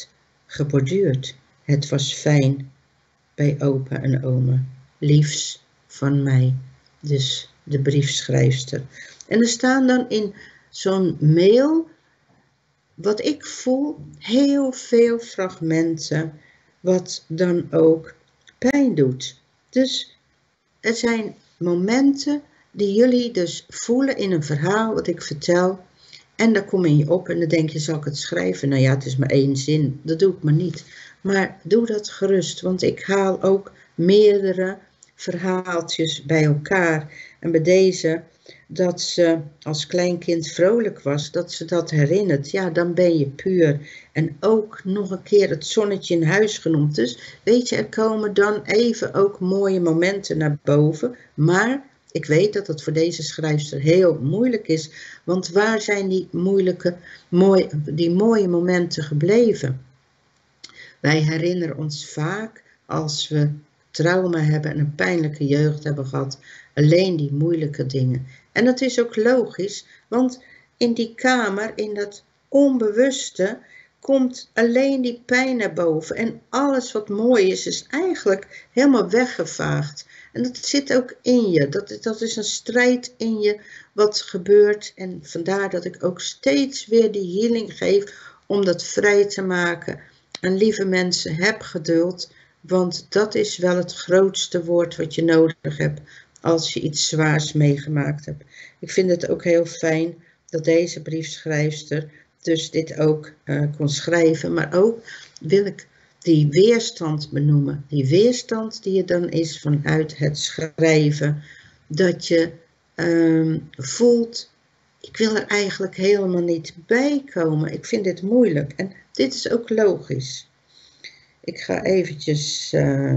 geborduurd. Het was fijn bij opa en oma. Liefs van mij. Dus de briefschrijfster. En er staan dan in zo'n mail, wat ik voel, heel veel fragmenten, wat dan ook pijn doet. Dus er zijn momenten die jullie dus voelen in een verhaal wat ik vertel. En daar kom je op en dan denk je, zal ik het schrijven? Nou ja, het is maar 1 zin, dat doe ik maar niet. Maar doe dat gerust, want ik haal ook meerdere verhaaltjes bij elkaar. En bij deze, dat ze als kleinkind vrolijk was, dat ze dat herinnert. Ja, dan ben je puur. En ook nog een keer het zonnetje in huis genoemd. Dus weet je, er komen dan even ook mooie momenten naar boven. Maar ik weet dat het voor deze schrijfster heel moeilijk is. Want waar zijn die mooie momenten gebleven? Wij herinneren ons vaak als we trauma hebben en een pijnlijke jeugd hebben gehad, alleen die moeilijke dingen. En dat is ook logisch, want in die kamer, in dat onbewuste, komt alleen die pijn naar boven. En alles wat mooi is, is eigenlijk helemaal weggevaagd. En dat zit ook in je. Dat is een strijd in je wat gebeurt. En vandaar dat ik ook steeds weer die healing geef om dat vrij te maken. En lieve mensen, heb geduld. Want dat is wel het grootste woord wat je nodig hebt als je iets zwaars meegemaakt hebt. Ik vind het ook heel fijn dat deze briefschrijfster dus dit ook kon schrijven. Maar ook wil ik die weerstand benoemen. Die weerstand die er dan is vanuit het schrijven. Dat je voelt, ik wil er eigenlijk helemaal niet bij komen. Ik vind dit moeilijk. En dit is ook logisch. Ik ga eventjes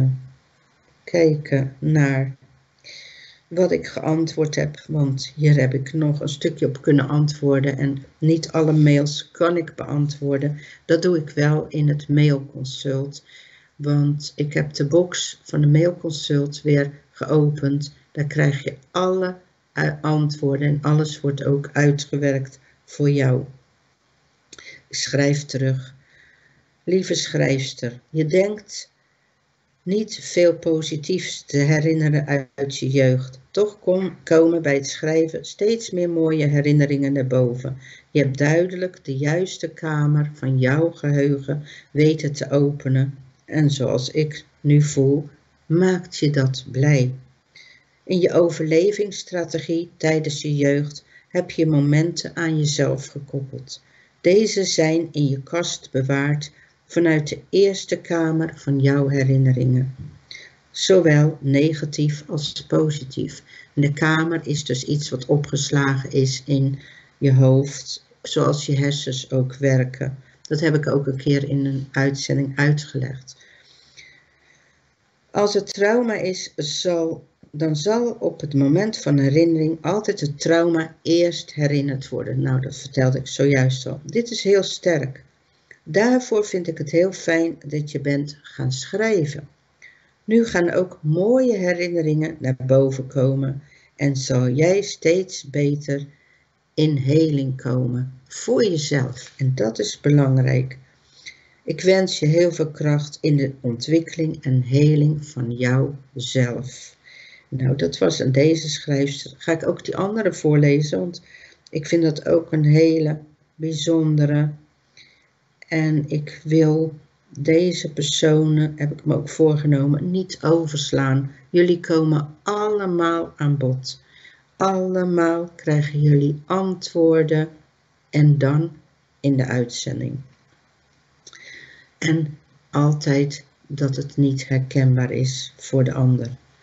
kijken naar wat ik geantwoord heb. Want hier heb ik nog een stukje op kunnen antwoorden. En niet alle mails kan ik beantwoorden. Dat doe ik wel in het mailconsult. Want ik heb de box van de mailconsult weer geopend. Daar krijg je alle antwoorden en alles wordt ook uitgewerkt voor jou. Ik schrijf terug. Lieve schrijfster, je denkt niet veel positiefs te herinneren uit je jeugd. Toch komen bij het schrijven steeds meer mooie herinneringen naar boven. Je hebt duidelijk de juiste kamer van jouw geheugen weten te openen. En zoals ik nu voel, maakt je dat blij. In je overlevingsstrategie tijdens je jeugd heb je momenten aan jezelf gekoppeld. Deze zijn in je kast bewaard vanuit de eerste kamer van jouw herinneringen. Zowel negatief als positief. En de kamer is dus iets wat opgeslagen is in je hoofd, zoals je hersens ook werken. Dat heb ik ook een keer in een uitzending uitgelegd. Als het trauma is, dan zal op het moment van herinnering altijd het trauma eerst herinnerd worden. Nou, dat vertelde ik zojuist al. Dit is heel sterk. Daarvoor vind ik het heel fijn dat je bent gaan schrijven. Nu gaan ook mooie herinneringen naar boven komen en zal jij steeds beter in heling komen voor jezelf. En dat is belangrijk. Ik wens je heel veel kracht in de ontwikkeling en heling van jouzelf. Nou, dat was aan deze schrijfster. Ga ik ook die andere voorlezen, want ik vind dat ook een hele bijzondere. En ik wil deze personen, heb ik me ook voorgenomen, niet overslaan. Jullie komen allemaal aan bod. Allemaal krijgen jullie antwoorden en dan in de uitzending. En altijd dat het niet herkenbaar is voor de ander.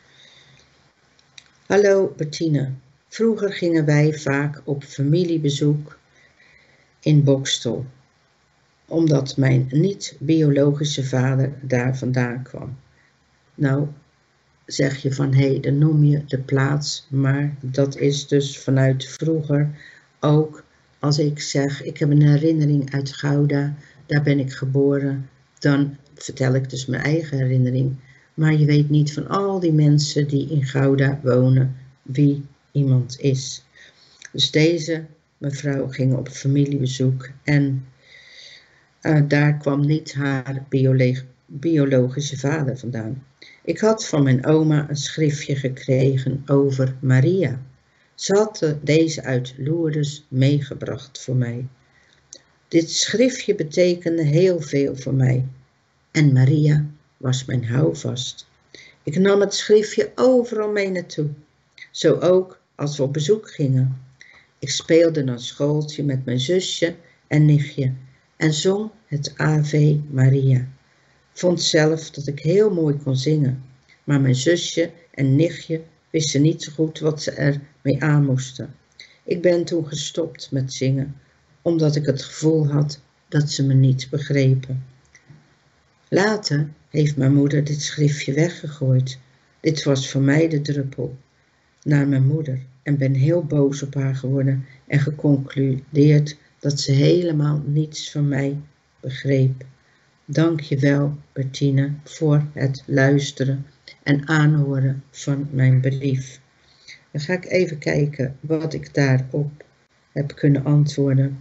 Hallo Bettine, vroeger gingen wij vaak op familiebezoek in Bokstel, omdat mijn niet-biologische vader daar vandaan kwam. Nou, zeg je van, hé, dan noem je de plaats, maar dat is dus vanuit vroeger ook, als ik zeg, ik heb een herinnering uit Gouda, daar ben ik geboren, dan vertel ik dus mijn eigen herinnering. Maar je weet niet van al die mensen die in Gouda wonen, wie iemand is. Dus deze mevrouw ging op familiebezoek en Daar kwam niet haar biologische vader vandaan. Ik had van mijn oma een schriftje gekregen over Maria. Ze had deze uit Lourdes meegebracht voor mij. Dit schriftje betekende heel veel voor mij. En Maria was mijn houvast. Ik nam het schriftje overal mee naartoe. Zo ook als we op bezoek gingen. Ik speelde naar schooltje met mijn zusje en nichtje en zong het Ave Maria. Vond zelf dat ik heel mooi kon zingen, maar mijn zusje en nichtje wisten niet zo goed wat ze er mee aan moesten. Ik ben toen gestopt met zingen, omdat ik het gevoel had dat ze me niet begrepen. Later heeft mijn moeder dit schriftje weggegooid. Dit was voor mij de druppel naar mijn moeder en ben heel boos op haar geworden en geconcludeerd dat ze helemaal niets van mij begreep. Dank je wel, Bertine, voor het luisteren en aanhoren van mijn brief. Dan ga ik even kijken wat ik daarop heb kunnen antwoorden.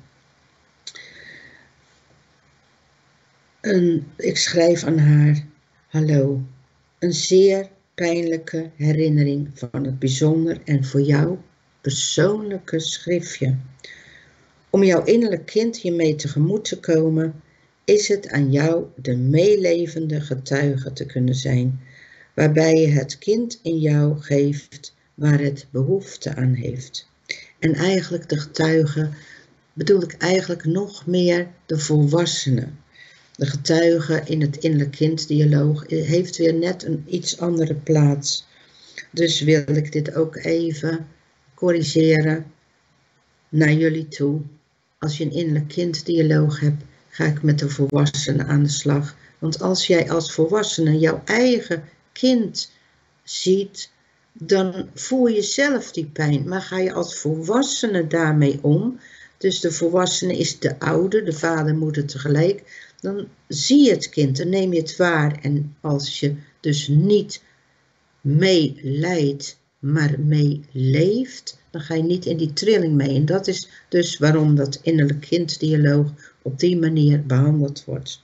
Ik schrijf aan haar: hallo, een zeer pijnlijke herinnering van het bijzonder en voor jou persoonlijke schriftje. Om jouw innerlijk kind hiermee tegemoet te komen, is het aan jou de meelevende getuige te kunnen zijn, waarbij je het kind in jou geeft waar het behoefte aan heeft. En eigenlijk de getuige bedoel ik eigenlijk nog meer de volwassene. De getuige in het innerlijk kinddialoog heeft weer net een iets andere plaats. Dus wil ik dit ook even corrigeren naar jullie toe. Als je een innerlijk kinddialoog hebt, ga ik met de volwassene aan de slag. Want als jij als volwassene jouw eigen kind ziet, dan voel je zelf die pijn. Maar ga je als volwassene daarmee om, dus de volwassene is de ouder, de vader en moeder tegelijk, dan zie je het kind, dan neem je het waar. En als je dus niet meelijdt, maar meeleeft, dan ga je niet in die trilling mee. En dat is dus waarom dat innerlijk kinddialoog op die manier behandeld wordt.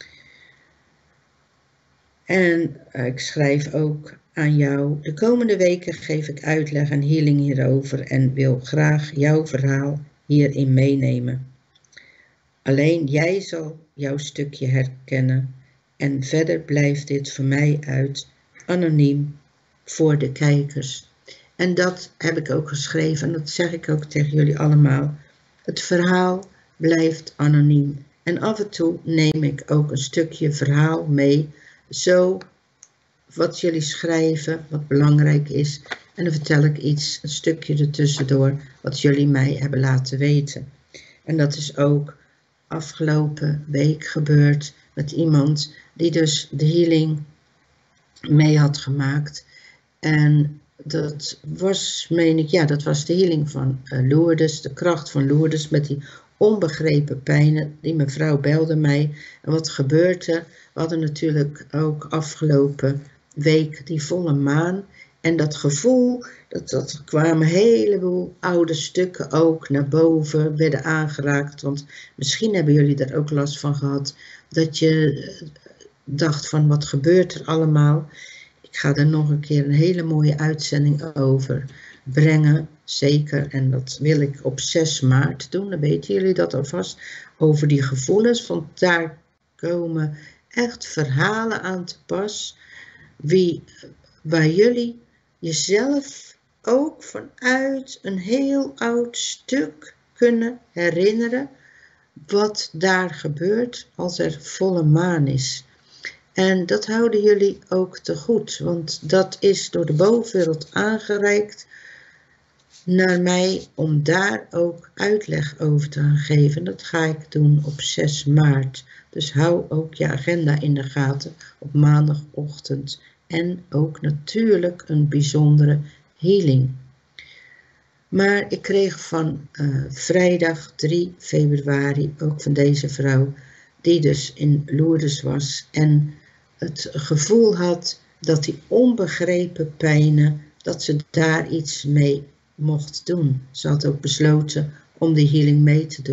En ik schrijf ook aan jou: de komende weken geef ik uitleg en healing hierover en wil graag jouw verhaal hierin meenemen. Alleen jij zal jouw stukje herkennen en verder blijft dit voor mij uit anoniem voor de kijkers. En dat heb ik ook geschreven en dat zeg ik ook tegen jullie allemaal. Het verhaal blijft anoniem en af en toe neem ik ook een stukje verhaal mee, zo wat jullie schrijven, wat belangrijk is, en dan vertel ik iets, een stukje ertussendoor, wat jullie mij hebben laten weten. En dat is ook afgelopen week gebeurd met iemand die dus de healing mee had gemaakt. En dat was, meen ik, ja, dat was de healing van Lourdes, de kracht van Lourdes met die onbegrepen pijnen. Die mevrouw belde mij. En wat gebeurde? We hadden natuurlijk ook afgelopen week die volle maan. En dat gevoel, dat kwamen een heleboel oude stukken ook naar boven, werden aangeraakt. Want misschien hebben jullie daar ook last van gehad, dat je dacht van wat gebeurt er allemaal. Ik ga er nog een keer een hele mooie uitzending over brengen, zeker. En dat wil ik op 6 maart doen, dan weten jullie dat alvast, over die gevoelens. Want daar komen echt verhalen aan te pas, waar jullie jezelf ook vanuit een heel oud stuk kunnen herinneren wat daar gebeurt als er volle maan is. En dat houden jullie ook te goed, want dat is door de bovenwereld aangereikt naar mij om daar ook uitleg over te gaan geven. Dat ga ik doen op 6 maart. Dus hou ook je agenda in de gaten op maandagochtend. En ook natuurlijk een bijzondere healing. Maar ik kreeg van vrijdag 3 februari ook van deze vrouw, die dus in Lourdes was en het gevoel had dat die onbegrepen pijnen, dat ze daar iets mee mocht doen. Ze had ook besloten om die healing mee te doen.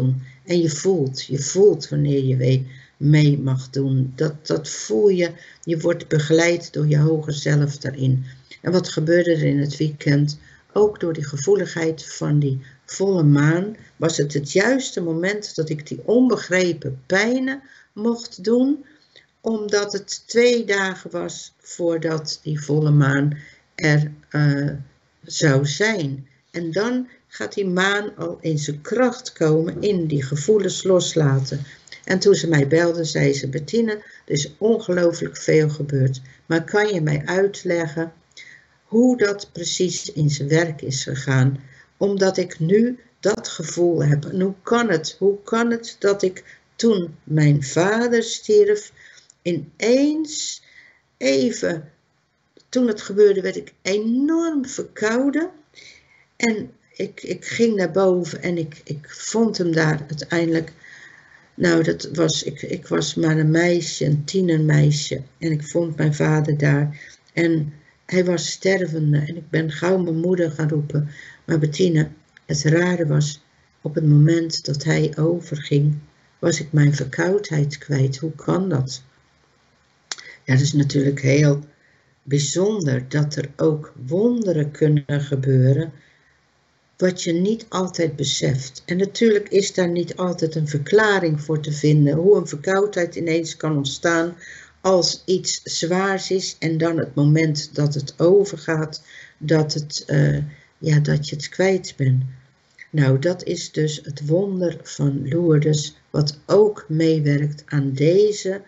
En je voelt wanneer je mee mag doen. Dat voel je. Je wordt begeleid door je hoger zelf daarin. En wat gebeurde er in het weekend? Ook door die gevoeligheid van die volle maan was het juiste moment dat ik die onbegrepen pijnen mocht doen, omdat het 2 dagen was voordat die volle maan er zou zijn. En dan gaat die maan al in zijn kracht komen, in die gevoelens loslaten. En toen ze mij belde, zei ze: Bettine, er is ongelooflijk veel gebeurd. Maar kan je mij uitleggen hoe dat precies in zijn werk is gegaan? Omdat ik nu dat gevoel heb. En hoe kan het dat ik toen mijn vader stierf, ineens even, toen het gebeurde, werd ik enorm verkouden. En ik ging naar boven en ik vond hem daar uiteindelijk. Nou, ik was maar een meisje, een tienermeisje. En ik vond mijn vader daar. En hij was stervende. En ik ben gauw mijn moeder gaan roepen. Maar Bettine, het rare was, op het moment dat hij overging, was ik mijn verkoudheid kwijt. Hoe kan dat? Ja, dat is natuurlijk heel bijzonder dat er ook wonderen kunnen gebeuren, wat je niet altijd beseft. En natuurlijk is daar niet altijd een verklaring voor te vinden, hoe een verkoudheid ineens kan ontstaan als iets zwaars is en dan het moment dat het overgaat, dat je het kwijt bent. Nou, dat is dus het wonder van Lourdes, wat ook meewerkt aan deze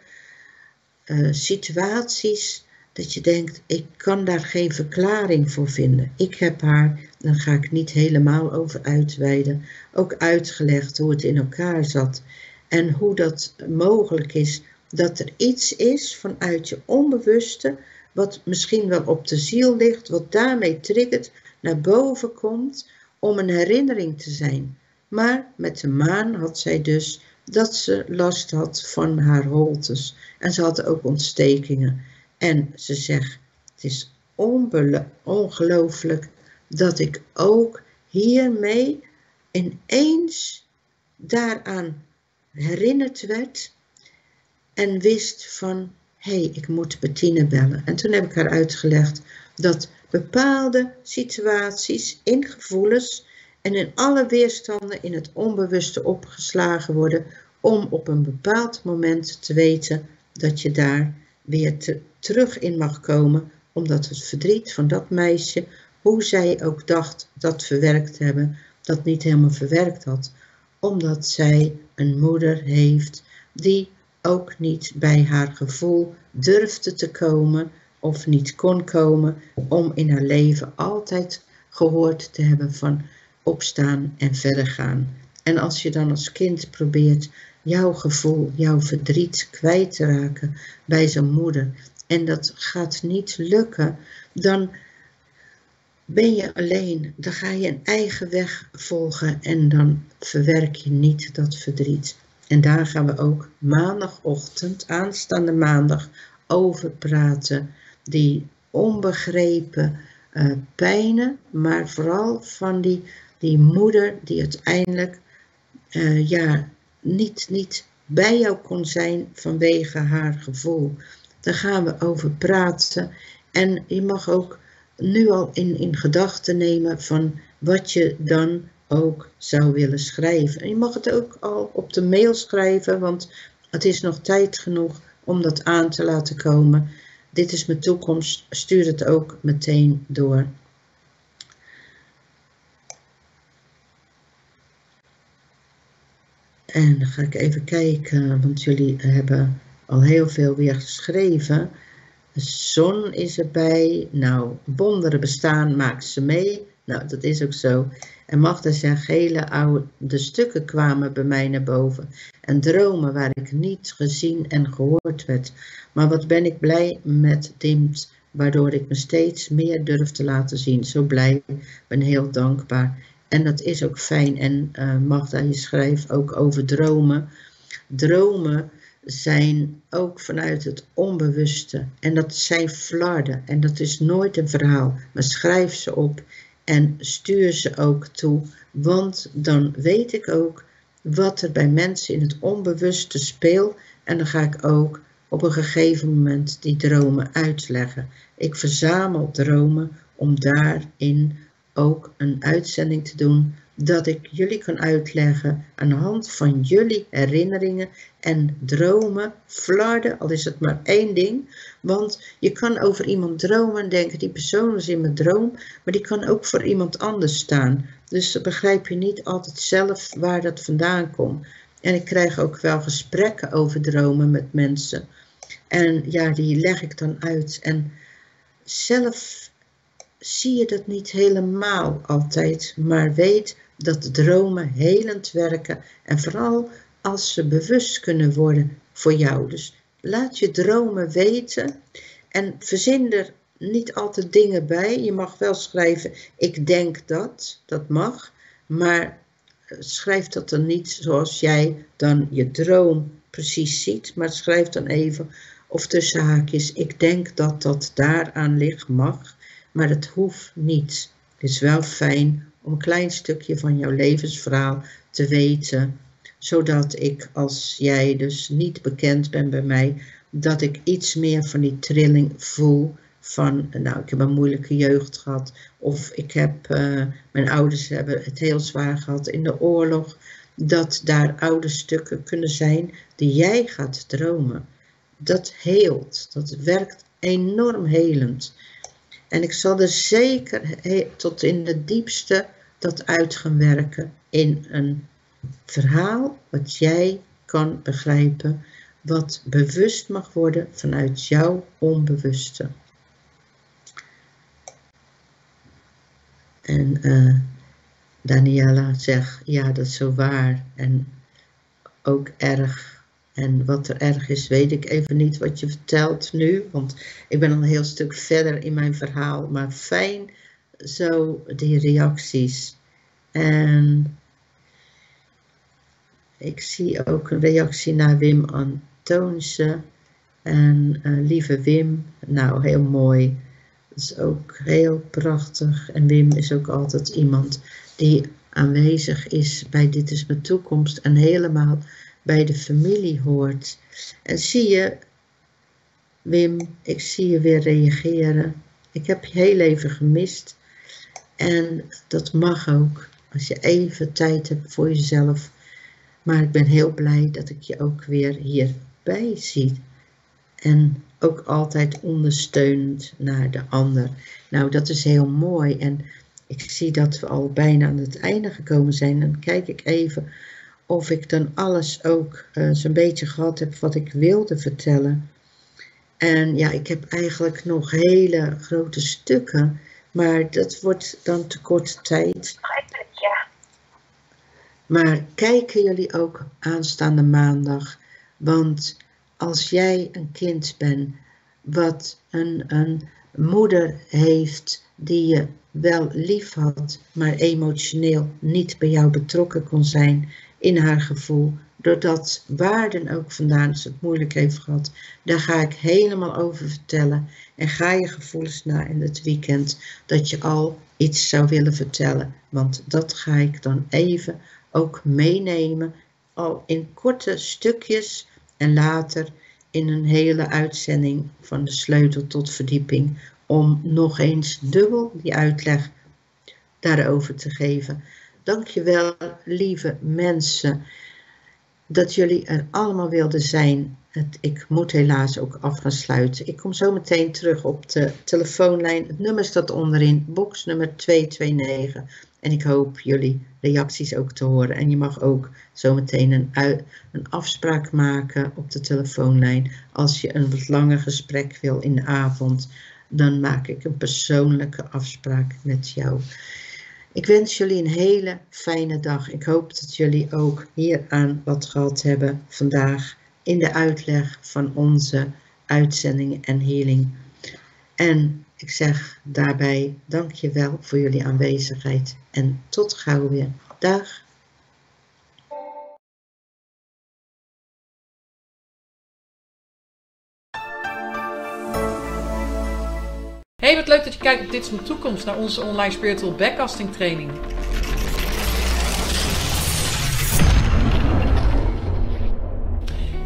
situaties, dat je denkt, ik kan daar geen verklaring voor vinden. Ik heb haar, daar ga ik niet helemaal over uitweiden, ook uitgelegd hoe het in elkaar zat en hoe dat mogelijk is, dat er iets is vanuit je onbewuste, wat misschien wel op de ziel ligt, wat daarmee triggert, naar boven komt om een herinnering te zijn. Maar met de maan had zij dus dat ze last had van haar holtes. En ze had ook ontstekingen. En ze zegt, het is ongelooflijk dat ik ook hiermee ineens daaraan herinnerd werd. En wist van, hé, ik moet Bettine bellen. En toen heb ik haar uitgelegd dat bepaalde situaties in gevoelens en in alle weerstanden in het onbewuste opgeslagen worden, om op een bepaald moment te weten dat je daar weer terug in mag komen, omdat het verdriet van dat meisje, hoe zij ook dacht dat verwerkt hebben, dat niet helemaal verwerkt had, omdat zij een moeder heeft die ook niet bij haar gevoel durfde te komen of niet kon komen om in haar leven altijd gehoord te hebben van opstaan en verder gaan. En als je dan als kind probeert jouw gevoel, jouw verdriet kwijt te raken bij zijn moeder en dat gaat niet lukken, dan ben je alleen, dan ga je een eigen weg volgen en dan verwerk je niet dat verdriet. En daar gaan we ook maandagochtend, aanstaande maandag, over praten. Die onbegrepen pijnen, maar vooral van die moeder die uiteindelijk niet bij jou kon zijn vanwege haar gevoel. Daar gaan we over praten. En je mag ook nu al in gedachten nemen van wat je dan ook zou willen schrijven. En je mag het ook al op de mail schrijven, want het is nog tijd genoeg om dat aan te laten komen. Dit is mijn toekomst, stuur het ook meteen door. En dan ga ik even kijken, want jullie hebben al heel veel weer geschreven. De zon is erbij. Nou, wonderen bestaan, maakt ze mee. Nou, dat is ook zo. En Magda zegt, hele oude stukken kwamen bij mij naar boven. En dromen waar ik niet gezien en gehoord werd. Maar wat ben ik blij met Dimt, waardoor ik me steeds meer durf te laten zien. Zo blij, ben heel dankbaar. En dat is ook fijn. En Magda, je schrijft ook over dromen. Dromen zijn ook vanuit het onbewuste. En dat zijn flarden. En dat is nooit een verhaal. Maar schrijf ze op en stuur ze ook toe. Want dan weet ik ook wat er bij mensen in het onbewuste speelt. En dan ga ik ook op een gegeven moment die dromen uitleggen. Ik verzamel dromen om daarin ook een uitzending te doen, dat ik jullie kan uitleggen aan de hand van jullie herinneringen en dromen, flarden, al is het maar één ding. Want je kan over iemand dromen en denken, die persoon is in mijn droom, maar die kan ook voor iemand anders staan. Dus dan begrijp je niet altijd zelf waar dat vandaan komt. En ik krijg ook wel gesprekken over dromen met mensen. En ja, die leg ik dan uit. En zelf zie je dat niet helemaal altijd, maar weet dat dromen helend werken. En vooral als ze bewust kunnen worden voor jou. Dus laat je dromen weten en verzin er niet altijd dingen bij. Je mag wel schrijven, ik denk dat mag. Maar schrijf dat dan niet zoals jij dan je droom precies ziet. Maar schrijf dan even, of tussen haakjes, ik denk dat dat daaraan ligt, mag. Maar het hoeft niet. Het is wel fijn om een klein stukje van jouw levensverhaal te weten. Zodat ik, als jij dus niet bekend bent bij mij, dat ik iets meer van die trilling voel. Van, nou, ik heb een moeilijke jeugd gehad. Of ik heb, mijn ouders hebben het heel zwaar gehad in de oorlog. Dat daar oude stukken kunnen zijn die jij gaat dromen. Dat heelt. Dat werkt enorm helend. En ik zal er zeker tot in de diepste dat uit gaan werken in een verhaal wat jij kan begrijpen. Wat bewust mag worden vanuit jouw onbewuste. En Daniela zegt, ja, dat is zo waar en ook erg. En wat er erg is, weet ik even niet wat je vertelt nu, want ik ben al een heel stuk verder in mijn verhaal. Maar fijn zo die reacties. En ik zie ook een reactie naar Wim Antoonse. En lieve Wim, nou heel mooi. Dat is ook heel prachtig. En Wim is ook altijd iemand die aanwezig is bij Dit is mijn toekomst. En helemaal bij de familie hoort. En zie je, Wim, ik zie je weer reageren. Ik heb je heel even gemist. En dat mag ook, als je even tijd hebt voor jezelf. Maar ik ben heel blij dat ik je ook weer hierbij zie. En ook altijd ondersteunend naar de ander. Nou, dat is heel mooi. En ik zie dat we al bijna aan het einde gekomen zijn. Dan kijk ik even of ik dan alles ook zo'n beetje gehad heb wat ik wilde vertellen. En ja, ik heb eigenlijk nog hele grote stukken. Maar dat wordt dan te korte tijd. Ja. Maar kijken jullie ook aanstaande maandag? Want als jij een kind bent wat een moeder heeft die je wel lief had, maar emotioneel niet bij jou betrokken kon zijn in haar gevoel, doordat waarden ook vandaan ze het moeilijk heeft gehad, daar ga ik helemaal over vertellen. En ga je gevoelens na in het weekend dat je al iets zou willen vertellen, want dat ga ik dan even ook meenemen, al in korte stukjes en later in een hele uitzending van de sleutel tot verdieping, om nog eens dubbel die uitleg daarover te geven. Dankjewel, lieve mensen, dat jullie er allemaal wilden zijn. Ik moet helaas ook af gaan sluiten. Ik kom zo meteen terug op de telefoonlijn. Het nummer staat onderin, boxnummer 229. En ik hoop jullie reacties ook te horen. En je mag ook zo meteen een afspraak maken op de telefoonlijn. Als je een wat langer gesprek wil in de avond, dan maak ik een persoonlijke afspraak met jou. Ik wens jullie een hele fijne dag. Ik hoop dat jullie ook hieraan wat gehad hebben vandaag in de uitleg van onze uitzendingen en healing. En ik zeg daarbij dankjewel voor jullie aanwezigheid en tot gauw weer. Dag. Hey, wat leuk dat je kijkt op Dit is mijn toekomst, naar onze online spiritual backcasting training.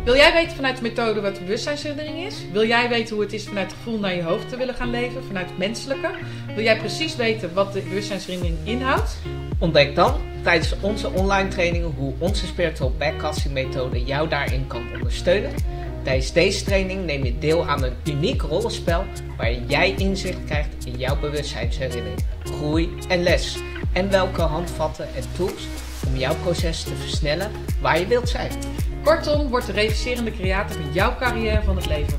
Wil jij weten vanuit de methode wat bewustzijnsherinnering is? Wil jij weten hoe het is vanuit het gevoel naar je hoofd te willen gaan leven, vanuit het menselijke? Wil jij precies weten wat de bewustzijnsherinnering inhoudt? Ontdek dan tijdens onze online trainingen hoe onze Spiritual Backcasting methode jou daarin kan ondersteunen. Tijdens deze training neem je deel aan een uniek rollenspel waarin jij inzicht krijgt in jouw bewustzijnsherinnering, groei en les. En welke handvatten en tools om jouw proces te versnellen waar je wilt zijn. Kortom, word de regisserende creator van jouw carrière van het leven.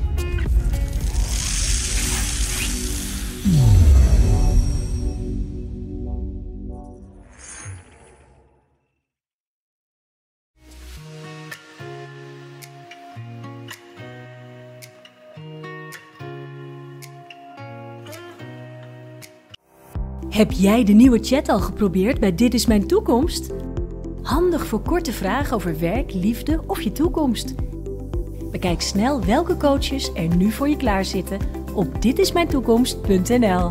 Heb jij de nieuwe chat al geprobeerd bij Dit is mijn toekomst? Handig voor korte vragen over werk, liefde of je toekomst. Bekijk snel welke coaches er nu voor je klaarzitten op ditismijntoekomst.nl.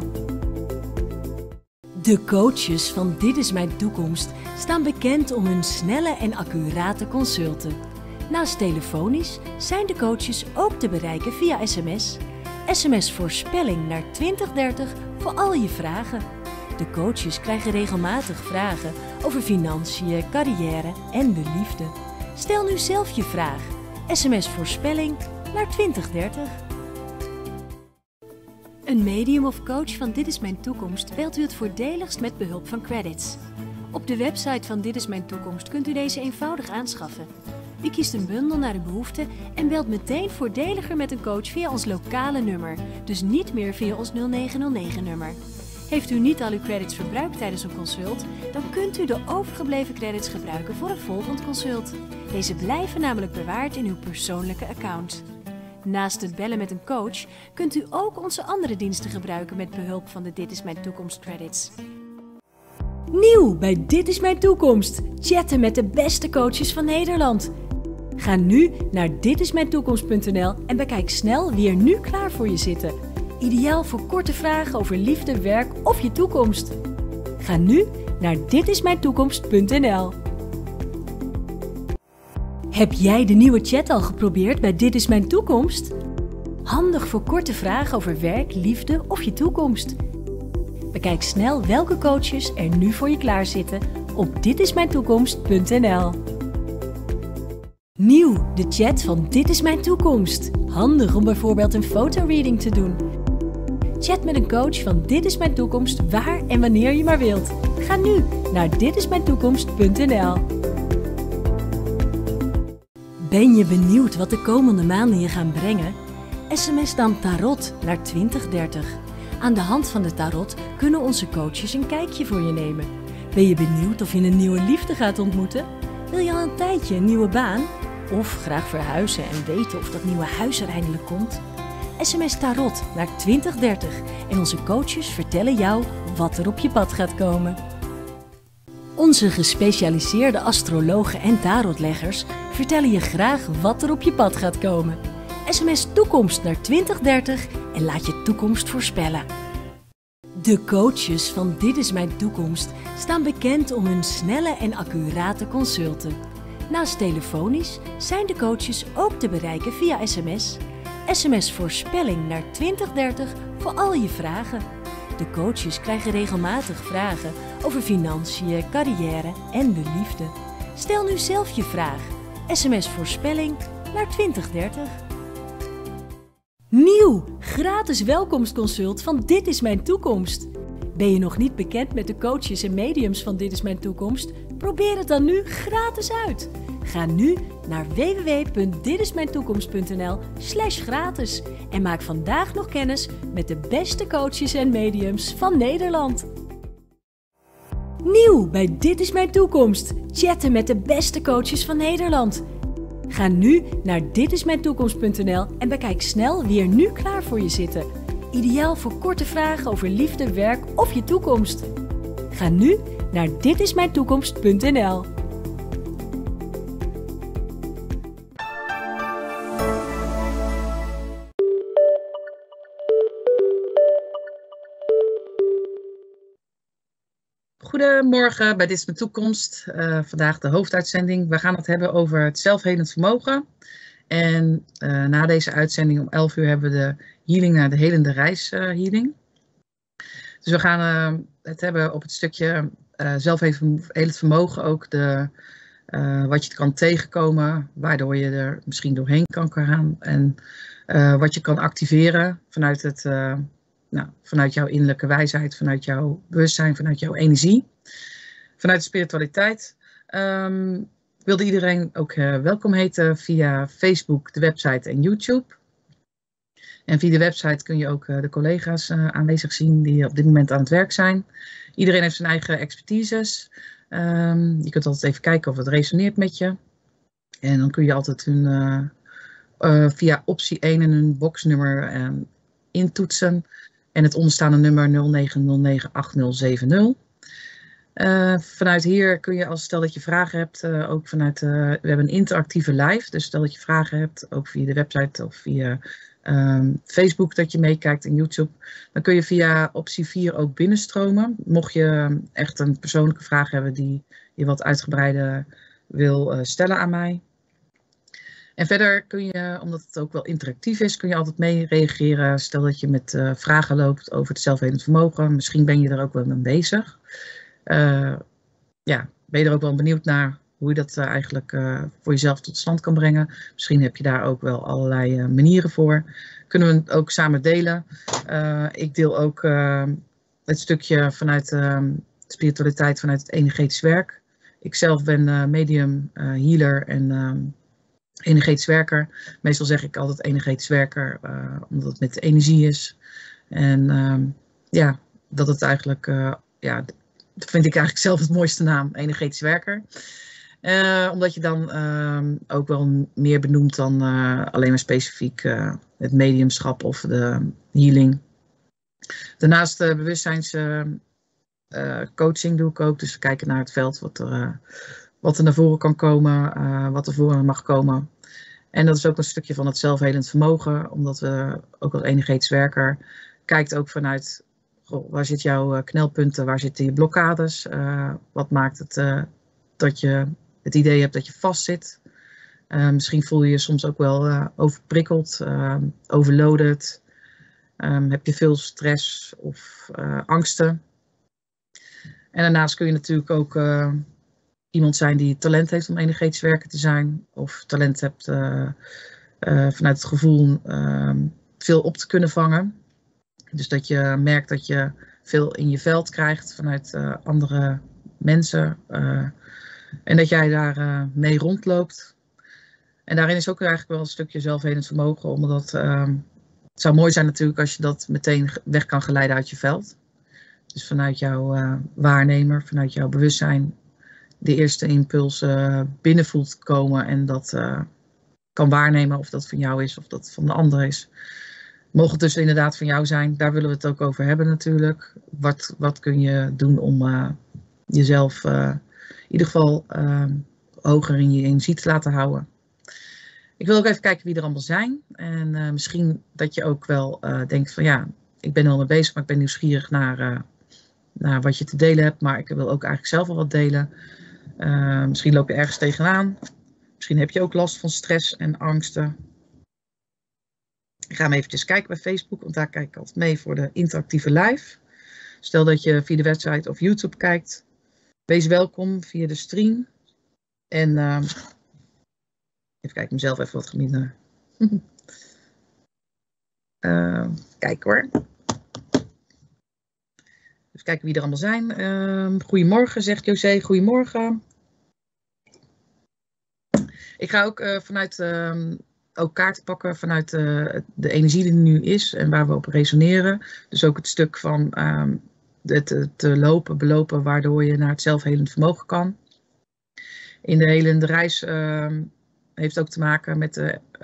De coaches van Dit is mijn toekomst staan bekend om hun snelle en accurate consulten. Naast telefonisch zijn de coaches ook te bereiken via sms. SMS voorspelling naar 2030 voor al je vragen. De coaches krijgen regelmatig vragen over financiën, carrière en de liefde. Stel nu zelf je vraag. SMS voorspelling naar 2030. Een medium of coach van Dit is mijn toekomst belt u het voordeligst met behulp van credits. Op de website van Dit is mijn toekomst kunt u deze eenvoudig aanschaffen. U kiest een bundel naar uw behoefte en belt meteen voordeliger met een coach via ons lokale nummer, dus niet meer via ons 0909-nummer. Heeft u niet al uw credits verbruikt tijdens een consult, dan kunt u de overgebleven credits gebruiken voor een volgend consult. Deze blijven namelijk bewaard in uw persoonlijke account. Naast het bellen met een coach kunt u ook onze andere diensten gebruiken met behulp van de Dit is mijn toekomst credits. Nieuw bij Dit is mijn toekomst. Chatten met de beste coaches van Nederland. Ga nu naar ditismijntoekomst.nl en bekijk snel wie er nu klaar voor je zitten. Ideaal voor korte vragen over liefde, werk of je toekomst. Ga nu naar ditismijntoekomst.nl. Heb jij de nieuwe chat al geprobeerd bij Dit is mijn toekomst? Handig voor korte vragen over werk, liefde of je toekomst. Bekijk snel welke coaches er nu voor je klaar zitten op ditismijntoekomst.nl. Nieuw, de chat van Dit is mijn toekomst. Handig om bijvoorbeeld een fotoreading te doen. Chat met een coach van Dit is mijn toekomst waar en wanneer je maar wilt. Ga nu naar ditismijntoekomst.nl. Ben je benieuwd wat de komende maanden je gaan brengen? SMS dan tarot naar 2030. Aan de hand van de tarot kunnen onze coaches een kijkje voor je nemen. Ben je benieuwd of je een nieuwe liefde gaat ontmoeten? Wil je al een tijdje een nieuwe baan? Of graag verhuizen en weten of dat nieuwe huis er eindelijk komt? SMS tarot naar 2030 en onze coaches vertellen jou wat er op je pad gaat komen. Onze gespecialiseerde astrologen en tarotleggers vertellen je graag wat er op je pad gaat komen. SMS toekomst naar 2030 en laat je toekomst voorspellen. De coaches van Dit is mijn toekomst staan bekend om hun snelle en accurate consulten. Naast telefonisch zijn de coaches ook te bereiken via sms. SMS voorspelling naar 2030 voor al je vragen. De coaches krijgen regelmatig vragen over financiën, carrière en de liefde. Stel nu zelf je vraag. SMS voorspelling naar 2030. Nieuw, gratis welkomstconsult van Dit is mijn toekomst. Ben je nog niet bekend met de coaches en mediums van Dit is mijn toekomst? Probeer het dan nu gratis uit. Ga nu naar www.ditismijntoekomst.nl/gratis en maak vandaag nog kennis met de beste coaches en mediums van Nederland. Nieuw bij Dit is mijn toekomst. Chatten met de beste coaches van Nederland. Ga nu naar ditismijntoekomst.nl en bekijk snel wie er nu klaar voor je zitten. Ideaal voor korte vragen over liefde, werk of je toekomst. Ga nu naar ditismijntoekomst.nl. Goedemorgen bij Dit is mijn toekomst. Vandaag de hoofduitzending. We gaan het hebben over het zelfhelend vermogen. En na deze uitzending om 11 uur hebben we de healing naar de helende reis healing. Dus we gaan het hebben op het stukje zelfhelend vermogen ook wat je kan tegenkomen, waardoor je er misschien doorheen kan gaan. En wat je kan activeren vanuit jouw innerlijke wijsheid, vanuit jouw bewustzijn, vanuit jouw energie, vanuit de spiritualiteit. Ik wilde iedereen ook welkom heten via Facebook, de website en YouTube. En via de website kun je ook de collega's aanwezig zien die op dit moment aan het werk zijn. Iedereen heeft zijn eigen expertises. Je kunt altijd even kijken of het resoneert met je. En dan kun je altijd via optie 1 en hun boxnummer intoetsen. En het onderstaande nummer 09098070. Vanuit hier kun je, stel dat je vragen hebt, ook vanuit, we hebben een interactieve live. Dus stel dat je vragen hebt, ook via de website of via Facebook dat je meekijkt en YouTube. Dan kun je via optie 4 ook binnenstromen. Mocht je echt een persoonlijke vraag hebben die je wat uitgebreider wil stellen aan mij. En verder kun je, omdat het ook wel interactief is, kun je altijd mee reageren. Stel dat je met vragen loopt over het zelfhelend vermogen. Misschien ben je er ook wel mee bezig. Ben je er ook wel benieuwd naar hoe je dat eigenlijk voor jezelf tot stand kan brengen. Misschien heb je daar ook wel allerlei manieren voor. Kunnen we het ook samen delen. Ik deel ook het stukje vanuit de spiritualiteit, vanuit het energetisch werk. Ik zelf ben medium, healer en energetisch werker. Meestal zeg ik altijd energetisch werker, omdat het met de energie is. En dat het eigenlijk, dat vind ik eigenlijk zelf het mooiste naam, energetisch werker. Omdat je dan ook wel meer benoemt dan alleen maar specifiek het mediumschap of de healing. Daarnaast bewustzijnscoaching doe ik ook. Dus we kijken naar het veld wat er naar voren kan komen, wat er voor mag komen. En dat is ook een stukje van het zelfhelend vermogen. Omdat we ook als energetisch werker kijkt ook vanuit, waar zit jouw knelpunten, waar zitten je blokkades? Wat maakt het dat je het idee hebt dat je vastzit? Misschien voel je je soms ook wel overprikkeld, overloaded. Heb je veel stress of angsten? En daarnaast kun je natuurlijk ook iemand zijn die talent heeft om energetisch werker te zijn. Of talent hebt vanuit het gevoel veel op te kunnen vangen. Dus dat je merkt dat je veel in je veld krijgt vanuit andere mensen. En dat jij daar mee rondloopt. En daarin is ook eigenlijk wel een stukje zelfhelend vermogen. Omdat het zou mooi zijn natuurlijk als je dat meteen weg kan geleiden uit je veld. Dus vanuit jouw waarnemer, vanuit jouw bewustzijn, de eerste impulsen binnen voelt komen. En dat kan waarnemen of dat van jou is of dat van de ander is. Mogen het dus inderdaad van jou zijn. Daar willen we het ook over hebben natuurlijk. Wat kun je doen om jezelf in ieder geval hoger in je energie te laten houden. Ik wil ook even kijken wie er allemaal zijn. En misschien dat je ook wel denkt van ja, ik ben er al mee bezig, maar ik ben nieuwsgierig naar wat je te delen hebt. Maar ik wil ook eigenlijk zelf al wat delen. Misschien loop je ergens tegenaan. Misschien heb je ook last van stress en angsten. Ik ga hem eventjes kijken bij Facebook, want daar kijk ik altijd mee voor de interactieve live. Stel dat je via de website of YouTube kijkt. Wees welkom via de stream. En even kijken, mezelf even wat geminder. Kijk hoor. Even kijken wie er allemaal zijn. Goedemorgen, zegt José. Goedemorgen. Ik ga ook vanuit ook kaarten pakken vanuit de energie die er nu is en waar we op resoneren. Dus ook het stuk van te lopen, belopen, waardoor je naar het zelfhelend vermogen kan. In de helende reis heeft ook te maken met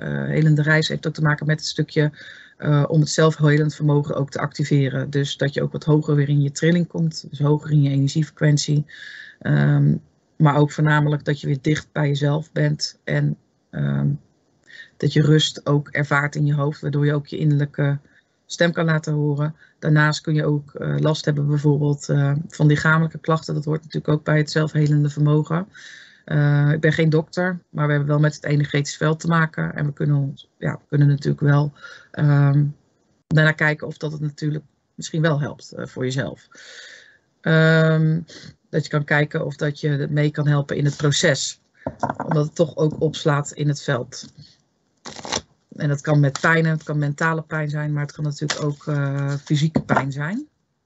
het stukje om het zelfhelend vermogen ook te activeren. Dus dat je ook wat hoger weer in je trilling komt, dus hoger in je energiefrequentie. Maar ook voornamelijk dat je weer dicht bij jezelf bent en dat je rust ook ervaart in je hoofd, waardoor je ook je innerlijke stem kan laten horen. Daarnaast kun je ook last hebben bijvoorbeeld van lichamelijke klachten. Dat hoort natuurlijk ook bij het zelfhelende vermogen. Ik ben geen dokter, maar we hebben wel met het energetisch veld te maken. En we kunnen natuurlijk wel daarna kijken of dat het natuurlijk misschien wel helpt voor jezelf. Dat je kan kijken of dat je mee kan helpen in het proces. Omdat het toch ook opslaat in het veld. En dat kan met pijn, het kan mentale pijn zijn, maar het kan natuurlijk ook fysieke pijn zijn.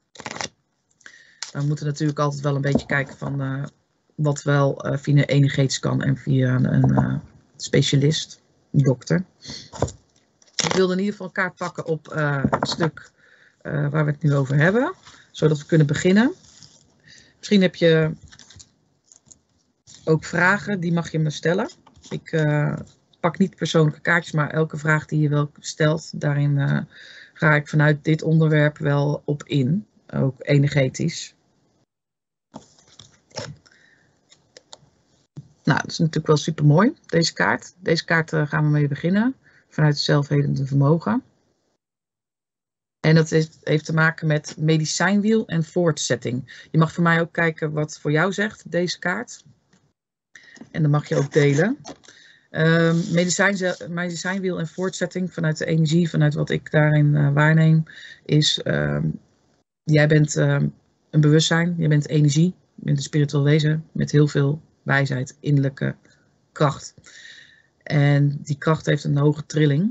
We moeten natuurlijk altijd wel een beetje kijken van wat wel via energetisch kan en via een specialist, een dokter. Ik wilde in ieder geval een kaart pakken op het stuk waar we het nu over hebben, zodat we kunnen beginnen. Misschien heb je ook vragen, die mag je me stellen. Ik pak niet persoonlijke kaartjes, maar elke vraag die je wel stelt, daarin ga ik vanuit dit onderwerp wel op in, ook energetisch. Nou, dat is natuurlijk wel super mooi, deze kaart. Deze kaart gaan we mee beginnen, vanuit het zelfhelende vermogen. En dat heeft te maken met medicijnwiel en voortzetting. Je mag voor mij ook kijken wat voor jou zegt, deze kaart. En dan mag je ook delen. Medicijnwiel en voortzetting vanuit de energie, vanuit wat ik daarin waarneem, is jij bent een bewustzijn, je bent energie, je bent een spiritueel wezen met heel veel wijsheid, innerlijke kracht. En die kracht heeft een hoge trilling.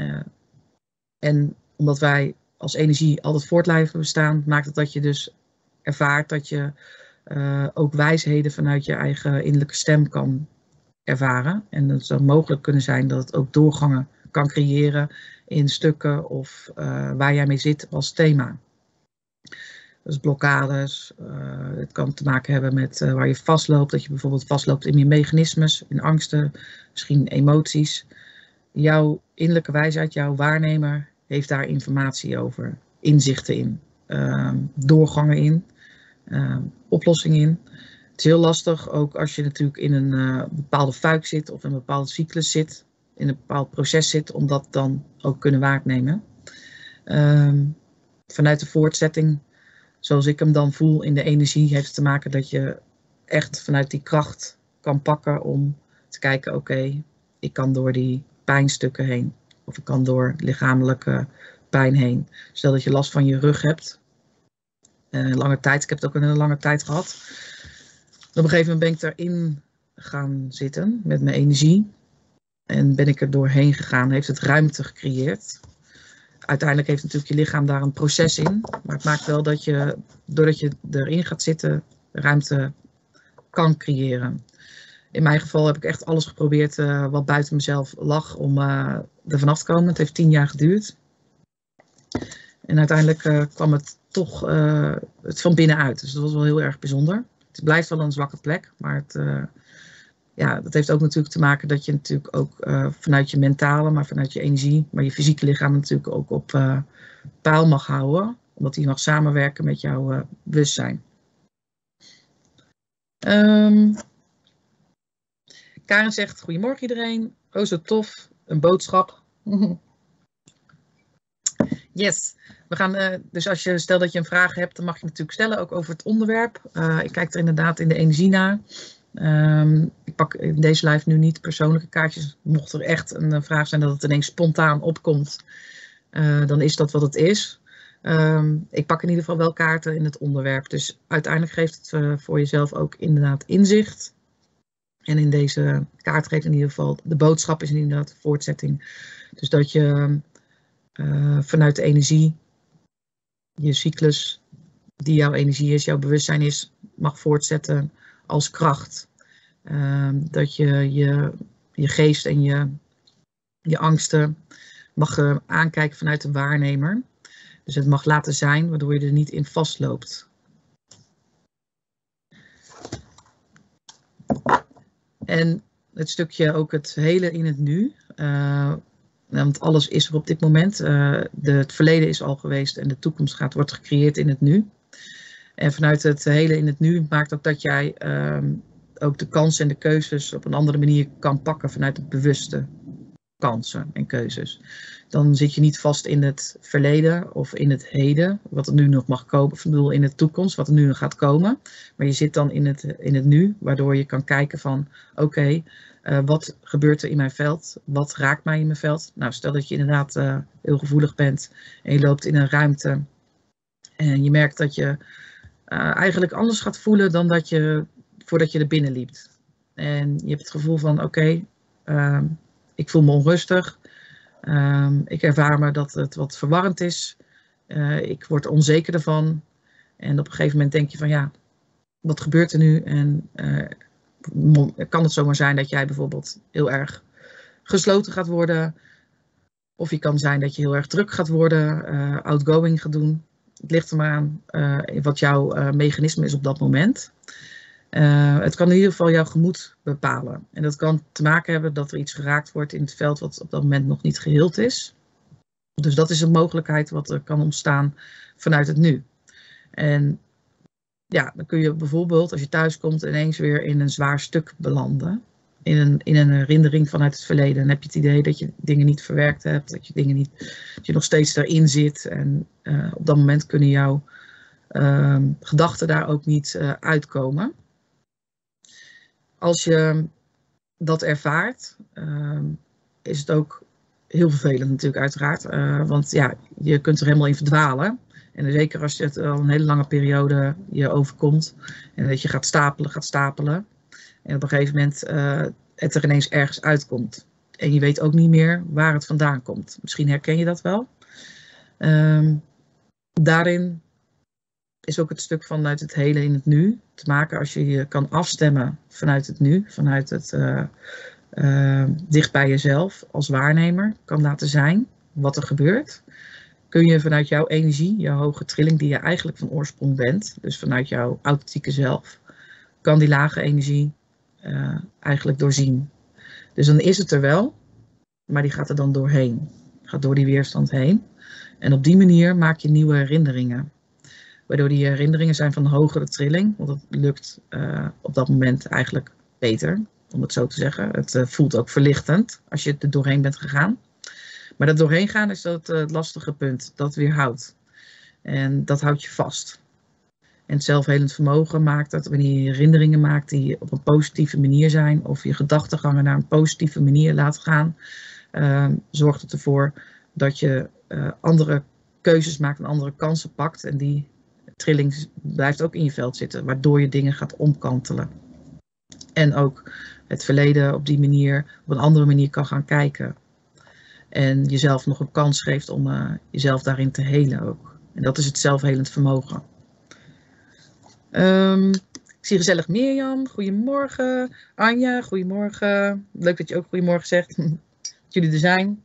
En omdat wij als energie altijd voort blijven bestaan, maakt het dat je dus ervaart dat je ook wijsheden vanuit je eigen innerlijke stem kan ervaren. En het zou mogelijk kunnen zijn dat het ook doorgangen kan creëren in stukken of waar jij mee zit als thema. Dus blokkades, het kan te maken hebben met waar je vastloopt, dat je bijvoorbeeld vastloopt in je mechanismes, in angsten, misschien emoties. Jouw innerlijke wijsheid, jouw waarnemer, heeft daar informatie over, inzichten in, doorgangen in, oplossingen in. Het is heel lastig, ook als je natuurlijk in een bepaalde fuik zit of een bepaalde cyclus zit, in een bepaald proces zit, om dat dan ook kunnen waarnemen. Vanuit de voortzetting, zoals ik hem dan voel in de energie, heeft het te maken dat je echt vanuit die kracht kan pakken om te kijken, oké, ik kan door die pijnstukken heen. Of ik kan door lichamelijke pijn heen. Stel dat je last van je rug hebt. Lange tijd, ik heb het ook een lange tijd gehad. Op een gegeven moment ben ik erin gaan zitten met mijn energie. En ben ik er doorheen gegaan, heeft het ruimte gecreëerd. Uiteindelijk heeft natuurlijk je lichaam daar een proces in. Maar het maakt wel dat je, doordat je erin gaat zitten, ruimte kan creëren. In mijn geval heb ik echt alles geprobeerd wat buiten mezelf lag om er vanaf te komen. Het heeft 10 jaar geduurd. En uiteindelijk kwam het toch het van binnenuit. Dus dat was wel heel erg bijzonder. Het blijft wel een zwakke plek. Maar dat heeft ook natuurlijk te maken dat je natuurlijk ook vanuit je mentale, maar vanuit je energie, maar je fysieke lichaam natuurlijk ook op peil mag houden. Omdat die mag samenwerken met jouw bewustzijn. Karen zegt, goedemorgen iedereen. Oh, zo tof. Een boodschap. Yes. We gaan, dus als je stelt dat je een vraag hebt, dan mag je natuurlijk stellen, ook over het onderwerp. Ik kijk er inderdaad in de energie naar. Ik pak in deze live nu niet persoonlijke kaartjes. Mocht er echt een vraag zijn dat het ineens spontaan opkomt, dan is dat wat het is. Ik pak in ieder geval wel kaarten in het onderwerp. Dus uiteindelijk geeft het voor jezelf ook inderdaad inzicht. En in deze kaart geeft in ieder geval, de boodschap is inderdaad de voortzetting. Dus dat je vanuit de energie, je cyclus, die jouw energie is, jouw bewustzijn is, mag voortzetten als kracht. Dat je je geest en je angsten mag aankijken vanuit de waarnemer. Dus het mag laten zijn, waardoor je er niet in vastloopt. En het stukje ook het hele in het nu. Want alles is er op dit moment. Het verleden is al geweest en de toekomst wordt gecreëerd in het nu. En vanuit het hele in het nu maakt ook dat jij ook de kansen en de keuzes op een andere manier kan pakken vanuit het bewuste. kansen en keuzes. Dan zit je niet vast in het verleden of in het heden, wat er nu nog mag komen. Of ik bedoel in de toekomst, wat er nu nog gaat komen. Maar je zit dan in het nu, waardoor je kan kijken van oké, wat gebeurt er in mijn veld? Wat raakt mij in mijn veld? Nou, stel dat je inderdaad heel gevoelig bent en je loopt in een ruimte en je merkt dat je eigenlijk anders gaat voelen dan dat je voordat je er binnen liep. En je hebt het gevoel van oké, ik voel me onrustig. Ik ervaar me dat het wat verwarrend is. Ik word onzeker ervan. En op een gegeven moment denk je van ja, wat gebeurt er nu? En kan het zomaar zijn dat jij bijvoorbeeld heel erg gesloten gaat worden. Of je kan zijn dat je heel erg druk gaat worden, outgoing gaat doen. Het ligt er maar aan wat jouw mechanisme is op dat moment. Het kan in ieder geval jouw gemoed bepalen. En dat kan te maken hebben dat er iets geraakt wordt in het veld wat op dat moment nog niet geheeld is. Dus dat is een mogelijkheid wat er kan ontstaan vanuit het nu. En ja, dan kun je bijvoorbeeld als je thuis komt ineens weer in een zwaar stuk belanden. In een herinnering vanuit het verleden. Dan heb je het idee dat je dingen niet verwerkt hebt. Dat je nog steeds daarin zit. En op dat moment kunnen jouw gedachten daar ook niet uitkomen. Als je dat ervaart, is het ook heel vervelend natuurlijk uiteraard. Want ja, je kunt er helemaal in verdwalen. En zeker als je het al een hele lange periode je overkomt. En dat je gaat stapelen. En op een gegeven moment het er ineens ergens uitkomt. En je weet ook niet meer waar het vandaan komt. Misschien herken je dat wel. Daarin is ook het stuk vanuit het hele in het nu te maken. Als je je kan afstemmen vanuit het nu. Vanuit het dicht bij jezelf als waarnemer kan laten zijn wat er gebeurt. Kun je vanuit jouw energie, jouw hoge trilling die je eigenlijk van oorsprong bent. Dus vanuit jouw authentieke zelf. Kan die lage energie eigenlijk doorzien. Dus dan is het er wel. Maar die gaat er dan doorheen. Gaat door die weerstand heen. En op die manier maak je nieuwe herinneringen. Waardoor die herinneringen zijn van hogere trilling. Want het lukt op dat moment eigenlijk beter. Om het zo te zeggen. Het voelt ook verlichtend als je er doorheen bent gegaan. Maar dat doorheen gaan is dat het lastige punt. Dat weerhoudt. En dat houdt je vast. En het zelfhelend vermogen maakt dat wanneer je herinneringen maakt die op een positieve manier zijn. Of je gedachtegangen naar een positieve manier laat gaan. Zorgt het ervoor dat je andere keuzes maakt en andere kansen pakt. En die trilling blijft ook in je veld zitten. Waardoor je dingen gaat omkantelen. En ook het verleden op die manier, op een andere manier kan gaan kijken. En jezelf nog een kans geeft om jezelf daarin te helen ook. En dat is het zelfhelend vermogen. Ik zie gezellig Mirjam. Goedemorgen. Anja, goedemorgen. Leuk dat je ook goedemorgen zegt. Dat jullie er zijn.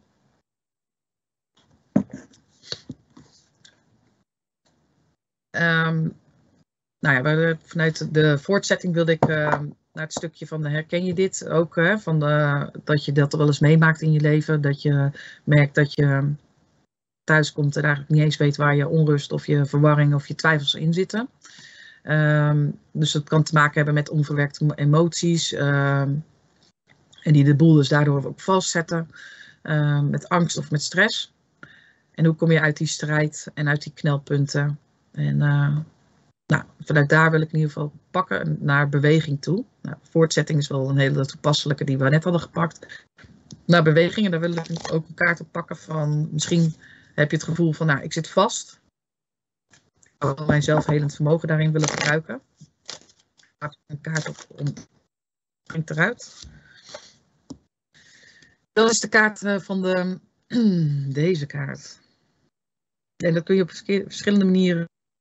Nou ja, vanuit de voortzetting wilde ik naar het stukje van herken je dit ook, dat je dat wel eens meemaakt in je leven, dat je merkt dat je thuis komt en eigenlijk niet eens weet waar je onrust of je verwarring of je twijfels in zitten. Dus dat kan te maken hebben met onverwerkte emoties en die de boel dus daardoor ook vastzetten, met angst of met stress. En hoe kom je uit die strijd en uit die knelpunten? En nou, vanuit daar wil ik in ieder geval pakken naar beweging toe. Nou, voortzetting is wel een hele toepasselijke die we net hadden gepakt. Naar beweging, en daar wil ik ook een kaart op pakken van, misschien heb je het gevoel van, nou, ik zit vast. Ik zou mijn zelfhelend vermogen daarin willen gebruiken. Ik maak een kaart op, brengt eruit. Dat is de kaart van deze kaart. En dat kun je op verschillende manieren.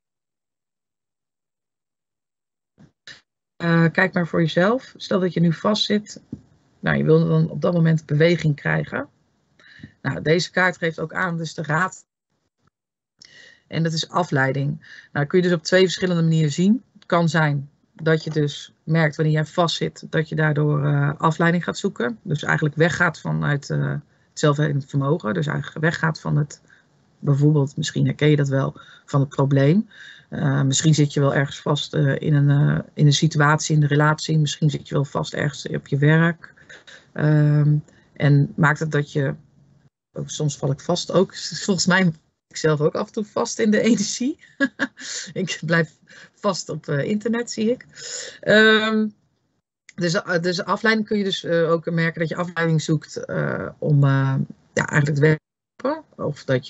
Kijk maar voor jezelf. Stel dat je nu vast zit. Nou, je wil dan op dat moment beweging krijgen. Nou, deze kaart geeft ook aan, dus de raad. En dat is afleiding. Nou, dat kun je dus op twee verschillende manieren zien. Het kan zijn dat je dus merkt wanneer jij vast zit, dat je daardoor afleiding gaat zoeken. Dus eigenlijk weggaat vanuit het zelfhelend vermogen. Dus eigenlijk weggaat van het, bijvoorbeeld, misschien herken je dat wel, van het probleem. Misschien zit je wel ergens vast in een situatie, in de relatie. Misschien zit je wel vast ergens op je werk. En maakt het dat je, soms val ik vast ook, volgens mij ik zelf ook af en toe vast in de energie. Ik blijf vast op internet, zie ik. Dus afleiding kun je dus ook merken dat je afleiding zoekt om eigenlijk te werken. Of dat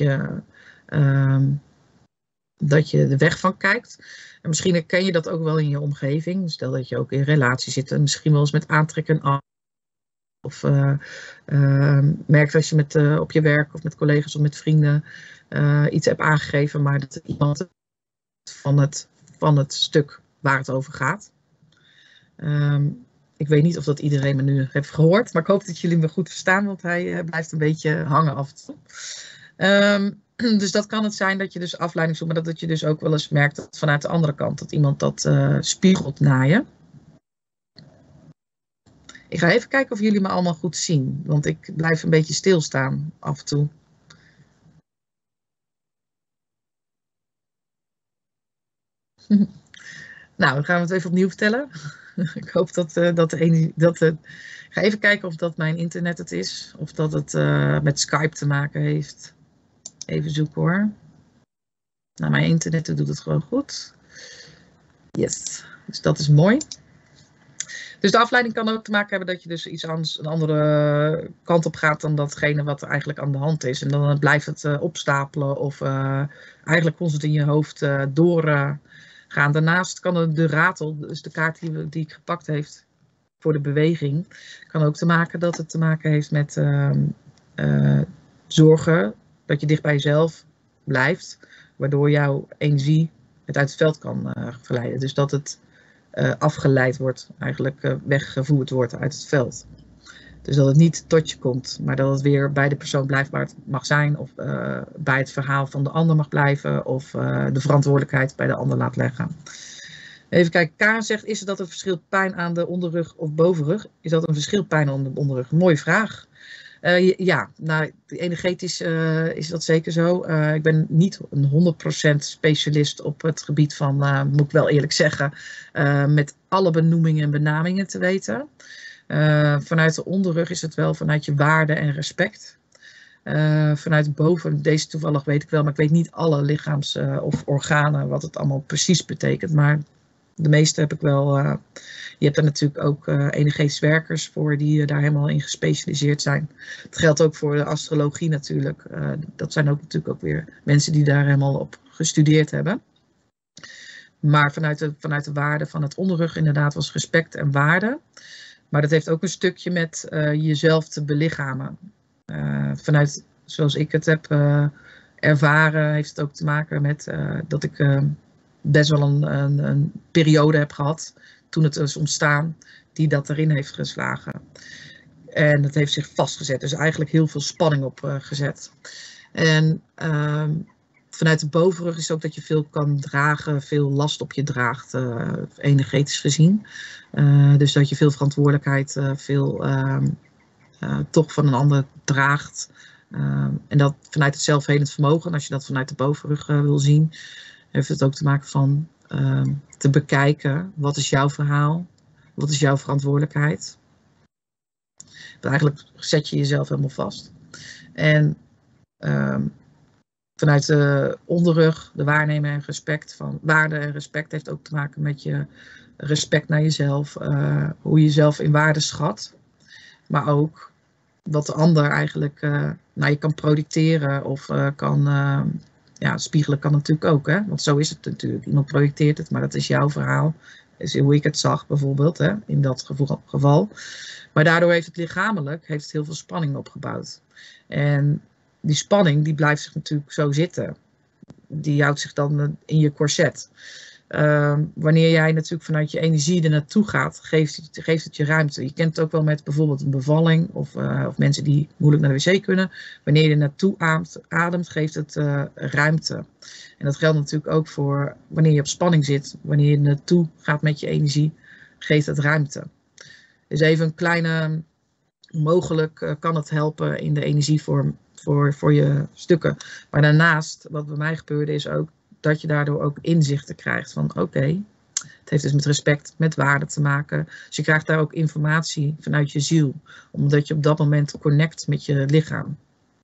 je de weg van kijkt. En misschien herken je dat ook wel in je omgeving. Stel dat je ook in relatie zit en misschien wel eens met aantrekken af. Of merkt als je op je werk of met collega's of met vrienden iets hebt aangegeven, maar dat iemand van het stuk waar het over gaat. Ik weet niet of dat iedereen me nu heeft gehoord, maar ik hoop dat jullie me goed verstaan, want hij blijft een beetje hangen af en toe. Dus dat kan het zijn dat je dus afleiding zoekt, maar dat je dus ook wel eens merkt dat vanuit de andere kant dat iemand dat spiegelt naar je. Ik ga even kijken of jullie me allemaal goed zien, want ik blijf een beetje stilstaan af en toe. Nou, dan gaan we het even opnieuw vertellen. Ik hoop ik ga even kijken of dat mijn internet het is, of dat het met Skype te maken heeft. Even zoeken hoor. Nou, mijn internet doet het gewoon goed. Yes, dus dat is mooi. Dus de afleiding kan ook te maken hebben dat je dus iets anders, een andere kant op gaat dan datgene wat er eigenlijk aan de hand is. En dan blijft het opstapelen of eigenlijk constant in je hoofd doorgaan. Daarnaast kan de ratel, dus de kaart die ik gepakt heeft voor de beweging, kan ook te maken heeft met zorgen dat je dicht bij jezelf blijft, waardoor jouw energie het uit het veld kan verleiden. Dus dat het afgeleid wordt, eigenlijk weggevoerd wordt uit het veld. Dus dat het niet tot je komt, maar dat het weer bij de persoon blijft waar het mag zijn, of bij het verhaal van de ander mag blijven, of de verantwoordelijkheid bij de ander laat leggen. Even kijken, Karen zegt, is er dat een verschil pijn aan de onderrug of bovenrug? Is dat een verschil pijn aan de onderrug? Mooie vraag. Ja, nou, energetisch is dat zeker zo. Ik ben niet een 100% specialist op het gebied van, moet ik wel eerlijk zeggen, met alle benoemingen en benamingen te weten. Vanuit de onderrug is het wel vanuit je waarde en respect. Vanuit boven, deze toevallig weet ik wel, maar ik weet niet alle lichaams- of organen wat het allemaal precies betekent. Maar de meeste heb ik wel. Je hebt er natuurlijk ook energetisch werkers voor die daar helemaal in gespecialiseerd zijn. Het geldt ook voor de astrologie natuurlijk. Dat zijn ook natuurlijk ook weer mensen die daar helemaal op gestudeerd hebben. Maar vanuit de waarde van het onderrug inderdaad was respect en waarde. Maar dat heeft ook een stukje met jezelf te belichamen. Vanuit, zoals ik het heb ervaren, heeft het ook te maken met dat ik best wel een periode heb gehad, toen het is ontstaan, die dat erin heeft geslagen. En dat heeft zich vastgezet, dus eigenlijk heel veel spanning opgezet. En vanuit de bovenrug is ook dat je veel kan dragen, veel last op je draagt, energetisch gezien. Dus dat je veel verantwoordelijkheid, veel toch van een ander draagt. En dat vanuit het zelfhelend vermogen, als je dat vanuit de bovenrug wil zien, heeft het ook te maken van te bekijken, wat is jouw verhaal, wat is jouw verantwoordelijkheid. Want eigenlijk zet je jezelf helemaal vast. En vanuit de onderrug, de waarnemen en respect, van waarde en respect heeft ook te maken met je respect naar jezelf, hoe je jezelf in waarde schat, maar ook wat de ander eigenlijk naar je kan projecteren of kan spiegelen kan natuurlijk ook, hè? Want zo is het natuurlijk. Iemand projecteert het, maar dat is jouw verhaal. Dat is hoe ik het zag bijvoorbeeld, hè? In dat geval. Maar daardoor heeft het lichamelijk heel veel spanning opgebouwd. En die spanning die blijft zich natuurlijk zo zitten. Die houdt zich dan in je corset. Wanneer jij natuurlijk vanuit je energie er naartoe gaat, geeft het je ruimte. Je kent het ook wel met bijvoorbeeld een bevalling of mensen die moeilijk naar de wc kunnen. Wanneer je er naartoe ademt, geeft het ruimte. En dat geldt natuurlijk ook voor wanneer je op spanning zit. Wanneer je er naartoe gaat met je energie, geeft het ruimte. Dus even een kleine, mogelijk kan het helpen in de energievorm voor je stukken. Maar daarnaast, wat bij mij gebeurde, is ook dat je daardoor ook inzichten krijgt van oké, Het heeft dus met respect, met waarde te maken. Dus je krijgt daar ook informatie vanuit je ziel. Omdat je op dat moment connect met je lichaam.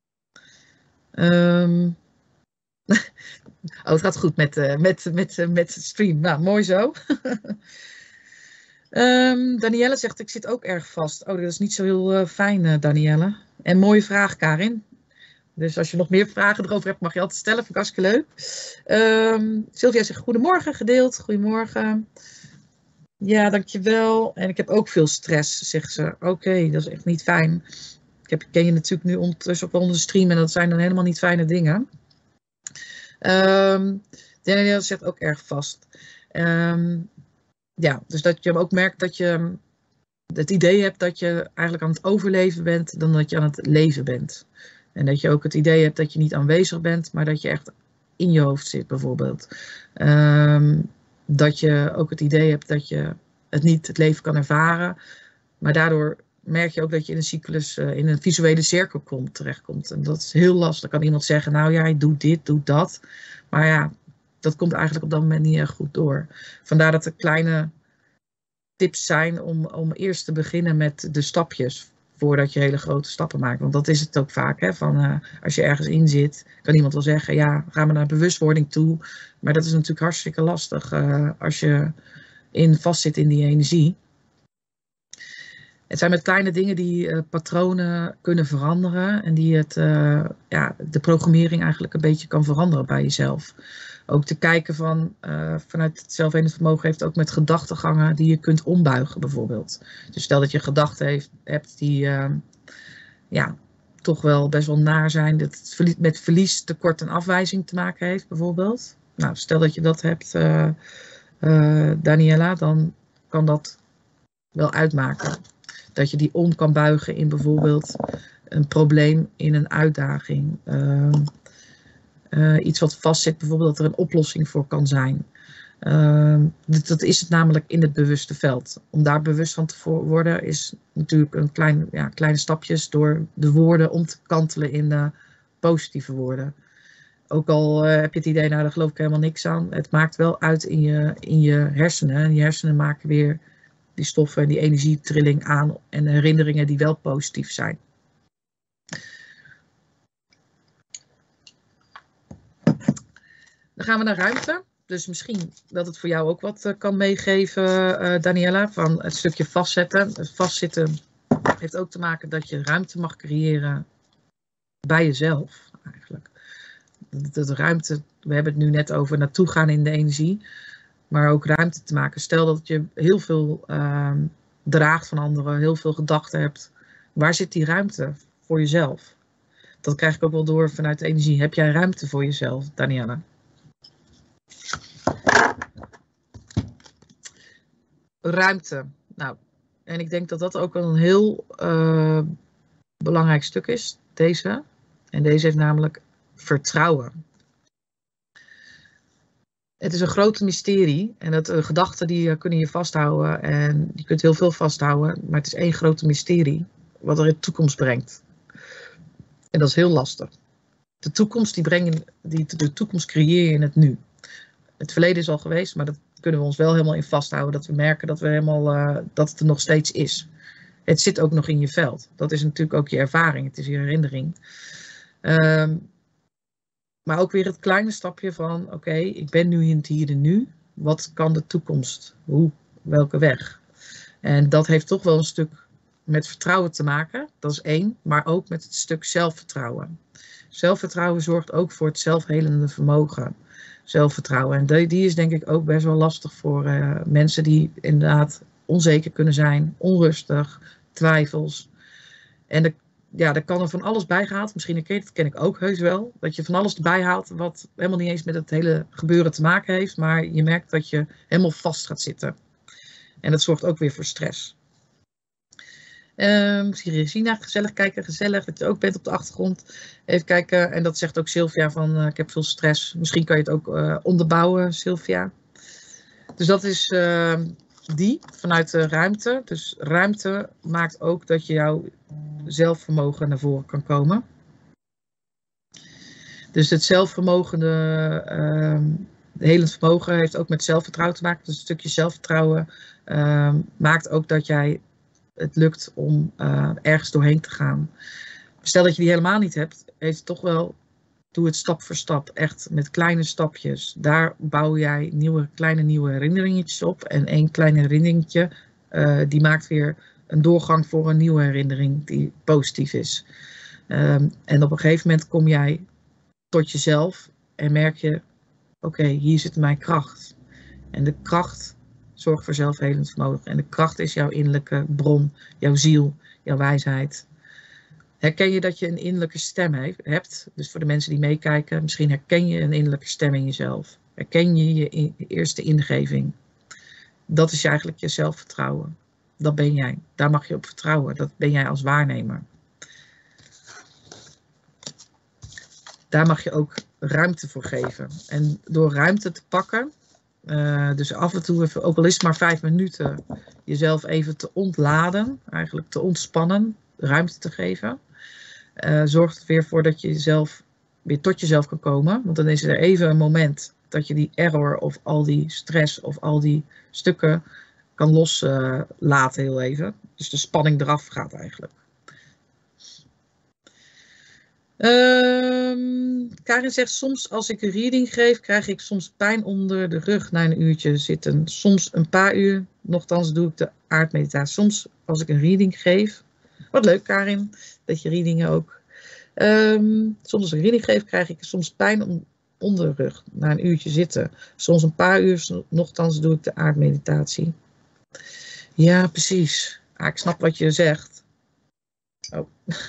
Oh, het gaat goed met de stream. Nou, mooi zo. Danielle zegt, ik zit ook erg vast. Oh, dat is niet zo heel fijn, Danielle. En mooie vraag, Karin. Dus als je nog meer vragen erover hebt, mag je altijd stellen. Vind ik hartstikke leuk. Sylvia zegt, goedemorgen, gedeeld. Goedemorgen. Ja, dankjewel. En ik heb ook veel stress, zegt ze. Oké, dat is echt niet fijn. Ik ken je natuurlijk nu ondertussen ook wel onder de stream. En dat zijn dan helemaal niet fijne dingen. Danielle zegt ook erg vast. Ja, dus dat je ook merkt dat je het idee hebt dat je eigenlijk aan het overleven bent dan dat je aan het leven bent. En dat je ook het idee hebt dat je niet aanwezig bent, maar dat je echt in je hoofd zit bijvoorbeeld. Dat je ook het idee hebt dat je het leven kan ervaren, maar daardoor merk je ook dat je in een cyclus, in een visuele cirkel terechtkomt. En dat is heel lastig. Dan kan iemand zeggen, nou ja, doe dit, doe dat. Maar ja, dat komt eigenlijk op dat moment niet erg goed door. Vandaar dat er kleine tips zijn om eerst te beginnen met de stapjes voordat je hele grote stappen maakt. Want dat is het ook vaak. Hè? Als je ergens in zit, kan iemand wel zeggen, ja, gaan we naar bewustwording toe. Maar dat is natuurlijk hartstikke lastig als je vast zit in die energie. Het zijn met kleine dingen die patronen kunnen veranderen en die de programmering eigenlijk een beetje kan veranderen bij jezelf. Ook te kijken vanuit het zelfhelend vermogen heeft ook met gedachtegangen die je kunt ombuigen bijvoorbeeld. Dus stel dat je gedachten hebt die toch wel best wel naar zijn, dat het met verlies, tekort en afwijzing te maken heeft bijvoorbeeld. Nou, stel dat je dat hebt, Daniela, dan kan dat wel uitmaken. Dat je die om kan buigen in bijvoorbeeld een probleem in een uitdaging. Iets wat vastzit, bijvoorbeeld dat er een oplossing voor kan zijn. Dat is het namelijk in het bewuste veld. Om daar bewust van te worden is natuurlijk kleine stapjes door de woorden om te kantelen in positieve woorden. Ook al heb je het idee, nou daar geloof ik helemaal niks aan. Het maakt wel uit in je hersenen. En je hersenen maken weer die stoffen en die energietrilling aan en herinneringen die wel positief zijn. Dan gaan we naar ruimte. Dus misschien dat het voor jou ook wat kan meegeven, Daniela, van het stukje vastzetten. Het vastzitten heeft ook te maken dat je ruimte mag creëren bij jezelf eigenlijk. Dat ruimte, we hebben het nu net over naartoe gaan in de energie. Maar ook ruimte te maken. Stel dat je heel veel draagt van anderen, heel veel gedachten hebt. Waar zit die ruimte voor jezelf? Dat krijg ik ook wel door vanuit de energie. Heb jij ruimte voor jezelf, Daniela? Ruimte. Nou, en ik denk dat dat ook wel een heel belangrijk stuk is. Deze. En deze heeft namelijk vertrouwen. Het is een groot mysterie en gedachten die kunnen je vasthouden en je kunt heel veel vasthouden, maar het is één grote mysterie wat er in de toekomst brengt. En dat is heel lastig. De toekomst de toekomst creëer je in het nu. Het verleden is al geweest, maar dat kunnen we ons wel helemaal in vasthouden, dat we merken dat dat het er nog steeds is. Het zit ook nog in je veld. Dat is natuurlijk ook je ervaring, het is je herinnering. Maar ook weer het kleine stapje van, oké, ik ben nu in het hier en nu. Wat kan de toekomst? Welke weg? En dat heeft toch wel een stuk met vertrouwen te maken. Dat is één, maar ook met het stuk zelfvertrouwen. Zelfvertrouwen zorgt ook voor het zelfhelende vermogen. Zelfvertrouwen. En die is denk ik ook best wel lastig voor mensen die inderdaad onzeker kunnen zijn, onrustig, twijfels. En daar kan er van alles bij gehaald. Misschien dat ken ik ook heus wel. Dat je van alles erbij haalt wat helemaal niet eens met het hele gebeuren te maken heeft. Maar je merkt dat je helemaal vast gaat zitten. En dat zorgt ook weer voor stress. Misschien Regina, gezellig kijken, gezellig dat je ook bent op de achtergrond. Even kijken, en dat zegt ook Sylvia van ik heb veel stress. Misschien kan je het ook onderbouwen, Sylvia. Dus dat is vanuit de ruimte. Dus ruimte maakt ook dat je jouw zelfvermogen naar voren kan komen. Dus het zelfvermogen Helend vermogen heeft ook met zelfvertrouwen te maken. Dus een stukje zelfvertrouwen maakt ook dat jij het lukt om ergens doorheen te gaan. Stel dat je die helemaal niet hebt, heeft het toch wel, doe het stap voor stap. Echt met kleine stapjes. Daar bouw jij kleine nieuwe herinneringetjes op. En één klein herinneringetje, die maakt weer een doorgang voor een nieuwe herinnering die positief is. En op een gegeven moment kom jij tot jezelf en merk je, oké, hier zit mijn kracht. En de kracht zorgt voor zelfhelend vermogen. En de kracht is jouw innerlijke bron, jouw ziel, jouw wijsheid. Herken je dat je een innerlijke stem hebt? Dus voor de mensen die meekijken, misschien herken je een innerlijke stem in jezelf. Herken je je eerste ingeving. Dat is eigenlijk je zelfvertrouwen. Dat ben jij. Daar mag je op vertrouwen. Dat ben jij als waarnemer. Daar mag je ook ruimte voor geven. En door ruimte te pakken, dus af en toe, even, ook al is het maar 5 minuten, jezelf even te ontladen, eigenlijk te ontspannen, ruimte te geven, zorgt er weer voor dat je jezelf weer tot jezelf kan komen. Want dan is er even een moment dat je die error of al die stress of al die stukken kan loslaten heel even. Dus de spanning eraf gaat eigenlijk. Karin zegt, soms als ik een reading geef, krijg ik soms pijn onder de rug na een uurtje zitten. Soms een paar uur, nochtans doe ik de aardmeditatie. Soms als ik een reading geef, wat leuk Karin, dat je readingen ook. Soms als ik een reading geef, krijg ik soms pijn onder de rug na een uurtje zitten. Soms een paar uur, nochtans doe ik de aardmeditatie. Ja, precies. Ik snap wat je zegt. Oh.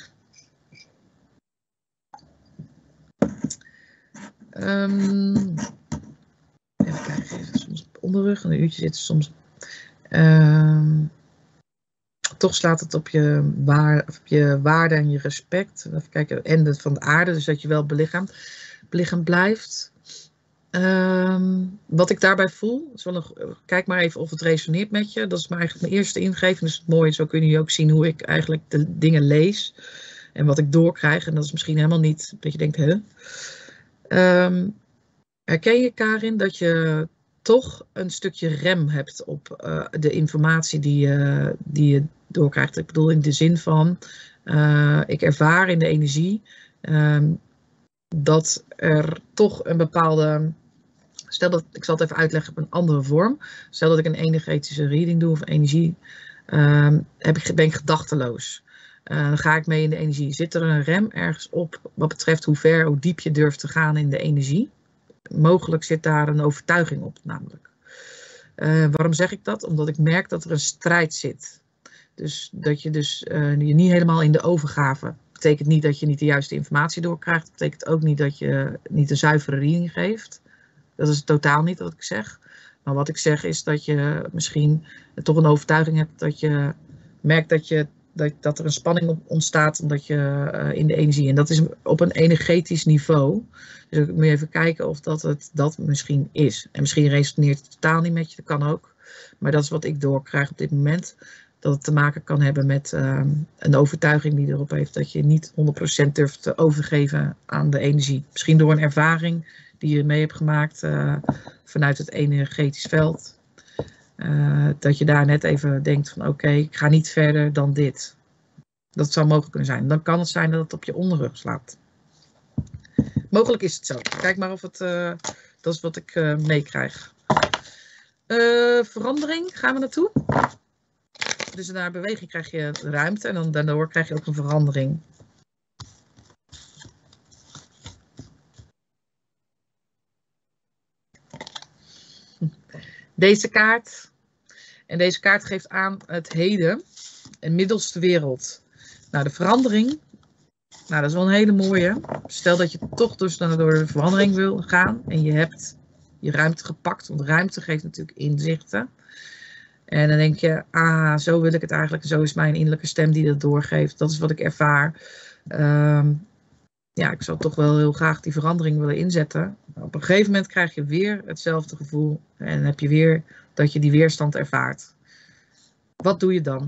Even kijken, soms onderrug, een uurtje zitten, soms. Toch slaat het op je waarde en je respect. Even kijken, en van de aarde, dus dat je wel belichaamd blijft. Wat ik daarbij voel, is wel kijk maar even of het resoneert met je. Dat is maar eigenlijk mijn eerste ingeving. Dus het mooie, zo kunnen jullie ook zien hoe ik eigenlijk de dingen lees. En wat ik doorkrijg. En dat is misschien helemaal niet dat je denkt, hè? Herken je, Karin, dat je toch een stukje rem hebt op de informatie die je doorkrijgt? Ik bedoel in de zin van, ik ervaar in de energie dat er toch een bepaalde, stel dat, ik zal het even uitleggen op een andere vorm. Stel dat ik een energetische reading doe of energie, ben ik gedachteloos. Dan ga ik mee in de energie. Zit er een rem ergens op wat betreft hoe diep je durft te gaan in de energie? Mogelijk zit daar een overtuiging op namelijk. Waarom zeg ik dat? Omdat ik merk dat er een strijd zit. Dus dat je je niet helemaal in de overgave. Betekent niet dat je niet de juiste informatie doorkrijgt. Betekent ook niet dat je niet een zuivere reading geeft. Dat is totaal niet wat ik zeg. Maar wat ik zeg is dat je misschien toch een overtuiging hebt dat je merkt dat er een spanning ontstaat omdat je in de energie. En dat is op een energetisch niveau. Dus ik moet even kijken of dat misschien is. En misschien resoneert het totaal niet met je, dat kan ook. Maar dat is wat ik doorkrijg op dit moment. Dat het te maken kan hebben met een overtuiging die erop heeft dat je niet 100% durft te overgeven aan de energie. Misschien door een ervaring die je mee hebt gemaakt vanuit het energetisch veld. Dat je daar net even denkt van oké, ik ga niet verder dan dit. Dat zou mogelijk kunnen zijn. Dan kan het zijn dat het op je onderrug slaat. Mogelijk is het zo. Kijk maar of het, dat is wat ik meekrijg. Verandering, gaan we naartoe. Dus naar beweging krijg je ruimte en dan daardoor krijg je ook een verandering. Deze kaart. En deze kaart geeft aan het heden. En middelste wereld. Nou, de verandering. Nou, dat is wel een hele mooie. Stel dat je toch dus door de verandering wil gaan. En je hebt je ruimte gepakt. Want ruimte geeft natuurlijk inzichten. En dan denk je, zo wil ik het eigenlijk. Zo is mijn innerlijke stem die dat doorgeeft. Dat is wat ik ervaar. Ja, ik zou toch wel heel graag die verandering willen inzetten. Op een gegeven moment krijg je weer hetzelfde gevoel. En dan heb je weer dat je die weerstand ervaart. Wat doe je dan?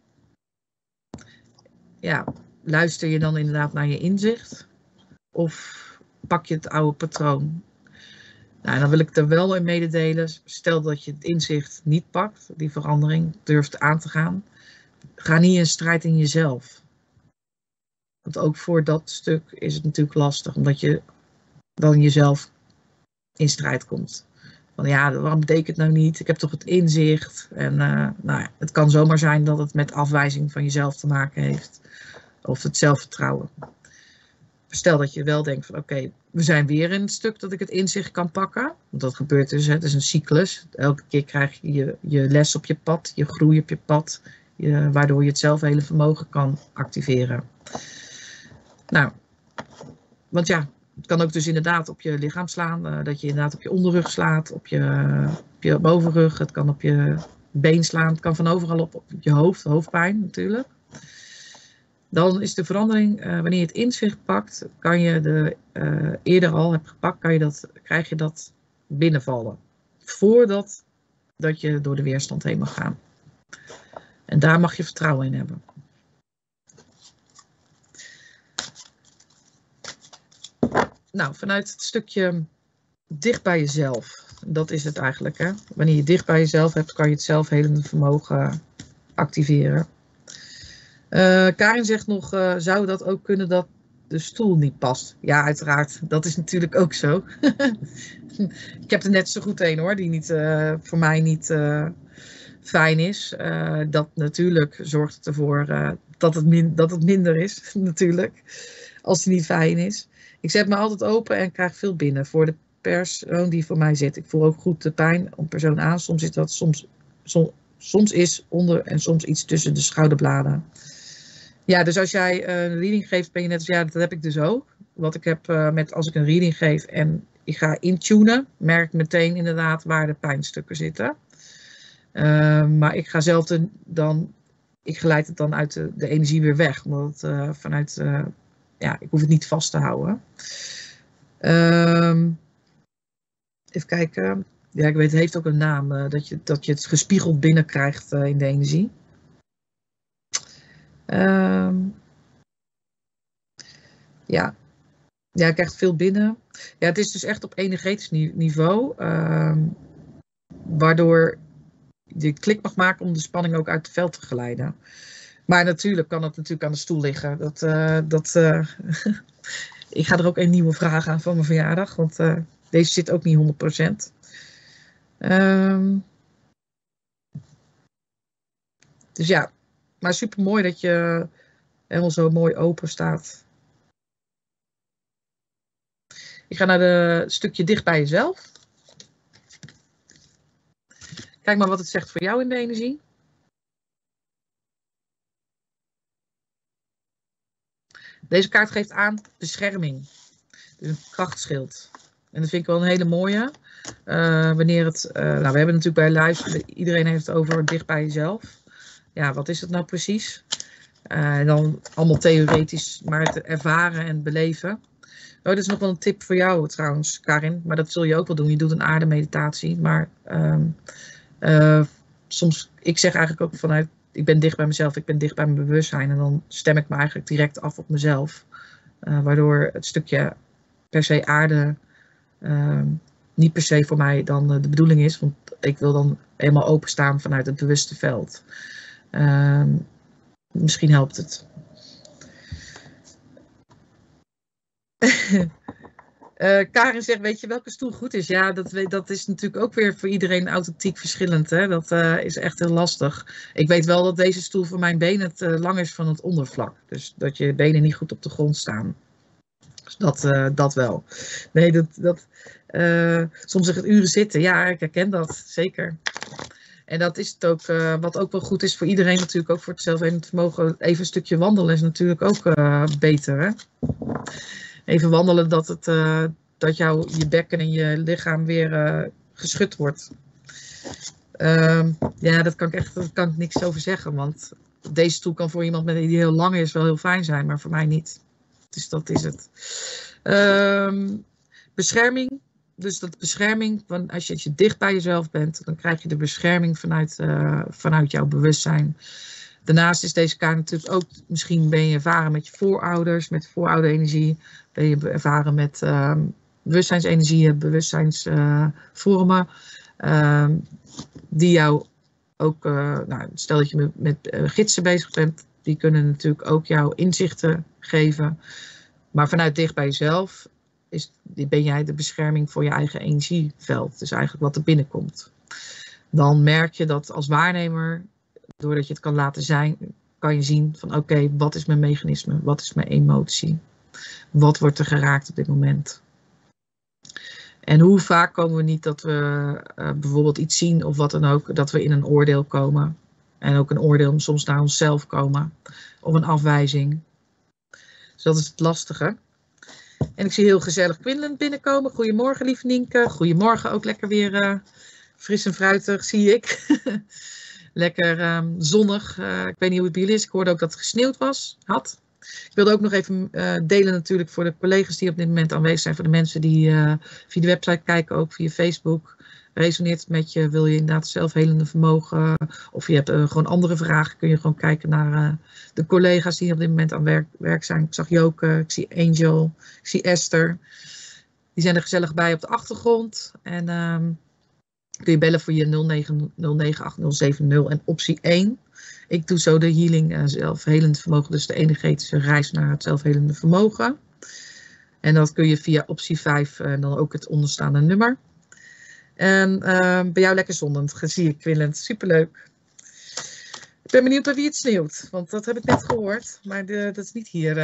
Ja, luister je dan inderdaad naar je inzicht? Of pak je het oude patroon? Nou, en dan wil ik er wel in mededelen. Stel dat je het inzicht niet pakt, die verandering durft aan te gaan. Ga niet in strijd in jezelf. Want ook voor dat stuk is het natuurlijk lastig, omdat je dan jezelf in strijd komt. Van ja, waarom betekent het nou niet? Ik heb toch het inzicht. En nou ja, het kan zomaar zijn dat het met afwijzing van jezelf te maken heeft. Of het zelfvertrouwen. Stel dat je wel denkt van oké, we zijn weer in het stuk dat ik het inzicht kan pakken. Want dat gebeurt dus, het is een cyclus. Elke keer krijg je je les op je pad, je groei op je pad. Waardoor je het zelfhele vermogen kan activeren. Nou, want ja, het kan ook dus inderdaad op je lichaam slaan. Dat je inderdaad op je onderrug slaat, op je bovenrug. Het kan op je been slaan. Het kan van overal op je hoofd, hoofdpijn natuurlijk. Dan is de verandering, wanneer je het inzicht pakt, kan je eerder al hebt gepakt, krijg je dat binnenvallen. Voordat je door de weerstand heen mag gaan. En daar mag je vertrouwen in hebben. Nou, vanuit het stukje dicht bij jezelf. Dat is het eigenlijk. Hè? Wanneer je dicht bij jezelf hebt, kan je het zelfhelende vermogen activeren. Karin zegt nog, zou dat ook kunnen dat de stoel niet past? Ja, uiteraard. Dat is natuurlijk ook zo. Ik heb er net zo goed een hoor, die niet, voor mij niet fijn is. Dat natuurlijk zorgt ervoor dat het minder is, natuurlijk. Als die niet fijn is. Ik zet me altijd open en krijg veel binnen voor de persoon die voor mij zit. Ik voel ook goed de pijn op persoon aan. Soms is dat soms is onder en soms iets tussen de schouderbladen. Ja, dus als jij een reading geeft, ben je net als ja, dat heb ik dus ook. Wat ik heb als ik een reading geef en ik ga intunen, merk ik meteen inderdaad waar de pijnstukken zitten. Maar ik ga zelf ik geleid het dan uit de energie weer weg. Omdat het vanuit, ik hoef het niet vast te houden. Even kijken. Ja, ik weet, het heeft ook een naam. Dat je het gespiegeld binnenkrijgt in de energie. Ja, ik krijg veel binnen. Ja, het is dus echt op energetisch niveau. Waardoor je klik mag maken om de spanning ook uit het veld te geleiden. Maar natuurlijk kan het natuurlijk aan de stoel liggen. Ik ga er ook een nieuwe vraag aan van mijn verjaardag. Want deze zit ook niet 100%. Dus ja, maar super mooi dat je helemaal zo mooi open staat. Ik ga naar het stukje dicht bij jezelf. Kijk maar wat het zegt voor jou in de energie. Deze kaart geeft aan bescherming. Dus een krachtschild. En dat vind ik wel een hele mooie. Wanneer het, we hebben natuurlijk bij live, iedereen heeft het over dicht bij jezelf. Ja, wat is het nou precies? En dan allemaal theoretisch, maar het ervaren en beleven. Oh, dit is nog wel een tip voor jou trouwens, Karin. Maar dat zul je ook wel doen. Je doet een aardemeditatie. Maar soms, ik zeg eigenlijk ook vanuit, ik ben dicht bij mezelf, ik ben dicht bij mijn bewustzijn. En dan stem ik me eigenlijk direct af op mezelf. Waardoor het stukje per se aarde niet per se voor mij dan de bedoeling is. Want ik wil dan helemaal openstaan vanuit het bewuste veld. Misschien helpt het. Karin zegt, weet je welke stoel goed is? Ja, dat is natuurlijk ook weer voor iedereen authentiek verschillend. Hè? Dat is echt heel lastig. Ik weet wel dat deze stoel voor mijn benen te lang is van het ondervlak. Dus dat je benen niet goed op de grond staan. Dus dat wel. Nee, soms zeg het uren zitten. Ja, ik herken dat. Zeker. En dat is het ook, wat ook wel goed is voor iedereen natuurlijk, ook voor het zelfhelend vermogen. Even een stukje wandelen is natuurlijk ook beter. Hè? Even wandelen dat je bekken en je lichaam weer geschud wordt. Ja, daar kan ik niks over zeggen. Want deze stoel kan voor iemand die heel lang is wel heel fijn zijn, maar voor mij niet. Dus dat is het. Bescherming. Dus dat bescherming, als je dicht bij jezelf bent, dan krijg je de bescherming vanuit jouw bewustzijn. Daarnaast is deze kaart natuurlijk ook, misschien ben je ervaren met je voorouders, met voorouderenergie. Ben je ervaren met bewustzijnsenergieën, bewustzijnsvormen, die jou ook, stel dat je met gidsen bezig bent, die kunnen natuurlijk ook jou inzichten geven. Maar vanuit dicht bij jezelf ben jij de bescherming voor je eigen energieveld. Dus eigenlijk wat er binnenkomt. Dan merk je dat als waarnemer, doordat je het kan laten zijn, kan je zien van oké, wat is mijn mechanisme? Wat is mijn emotie? Wat wordt er geraakt op dit moment? En hoe vaak komen we niet dat we bijvoorbeeld iets zien of wat dan ook, dat we in een oordeel komen. En ook een oordeel soms naar onszelf komen. Of een afwijzing. Dus dat is het lastige. En ik zie heel gezellig Quinlan binnenkomen. Goedemorgen, lieve Nienke. Goedemorgen, ook lekker weer fris en fruitig, zie ik. Lekker zonnig. Ik weet niet hoe het bij jullie is. Ik hoorde ook dat het gesneeuwd had. Ik wilde ook nog even delen natuurlijk voor de collega's die op dit moment aanwezig zijn. Voor de mensen die via de website kijken, ook via Facebook. Resoneert het met je? Wil je inderdaad zelfhelende vermogen? Of je hebt gewoon andere vragen. Kun je gewoon kijken naar de collega's die op dit moment aan werk zijn. Ik zag Joke, ik zie Angel, ik zie Esther. Die zijn er gezellig bij op de achtergrond. En kun je bellen voor je 09098070 en optie 1. Ik doe zo de healing zelfhelend vermogen. Dus de energetische reis naar het zelfhelende vermogen. En dat kun je via optie 5 en dan ook het onderstaande nummer. En bij jou lekker zonnend, zie ik, Quinlan. Superleuk. Ik ben benieuwd bij wie het sneeuwt, want dat heb ik net gehoord. Maar dat is niet hier.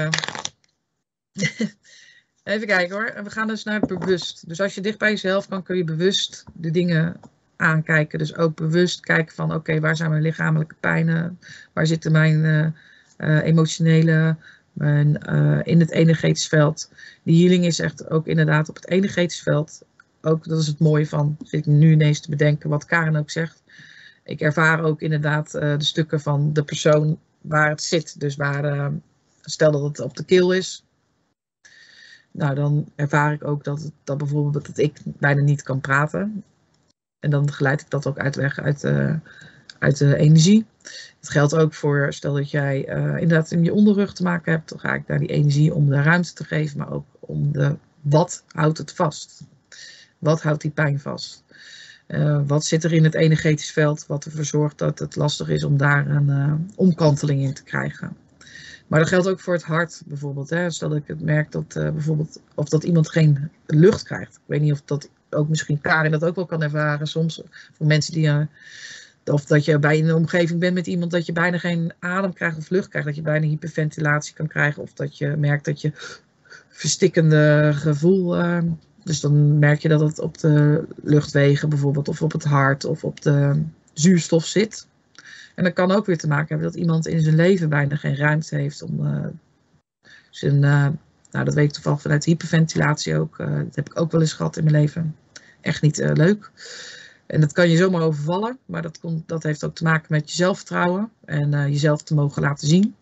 Even kijken hoor. En we gaan dus naar het bewust. Dus als je dicht bij jezelf kan, kun je bewust de dingen aankijken. Dus ook bewust kijken van oké, waar zijn mijn lichamelijke pijnen? Waar zitten mijn emotionele... in het energetisch veld. Die healing is echt ook inderdaad op het energetisch veld. Ook, dat is het mooie van, zit ik nu ineens te bedenken wat Karen ook zegt. Ik ervaar ook inderdaad de stukken van de persoon waar het zit. Dus waar, stel dat het op de keel is. Nou, dan ervaar ik ook dat bijvoorbeeld dat ik bijna niet kan praten. En dan geleid ik dat ook uit de energie. Het geldt ook voor, stel dat jij inderdaad in je onderrug te maken hebt. Dan ga ik daar die energie om de ruimte te geven. Maar ook om wat houdt het vast? Wat houdt die pijn vast? Wat zit er in het energetisch veld wat ervoor zorgt dat het lastig is om daar een omkanteling in te krijgen? Maar dat geldt ook voor het hart bijvoorbeeld. Hè? Stel dat ik het merk dat bijvoorbeeld, of dat iemand geen lucht krijgt. Ik weet niet of dat ook misschien Karin dat ook wel kan ervaren soms. Voor mensen die, of dat je bij een omgeving bent met iemand dat je bijna geen adem krijgt of lucht krijgt. Dat je bijna hyperventilatie kan krijgen. Of dat je merkt dat je verstikkende gevoel... Dus dan merk je dat het op de luchtwegen bijvoorbeeld, of op het hart, of op de zuurstof zit. En dat kan ook weer te maken hebben dat iemand in zijn leven bijna geen ruimte heeft om nou dat weet ik toevallig vanuit hyperventilatie ook. Dat heb ik ook wel eens gehad in mijn leven. Echt niet leuk. En dat kan je zomaar overvallen, maar dat heeft ook te maken met je zelfvertrouwen en jezelf te mogen laten zien.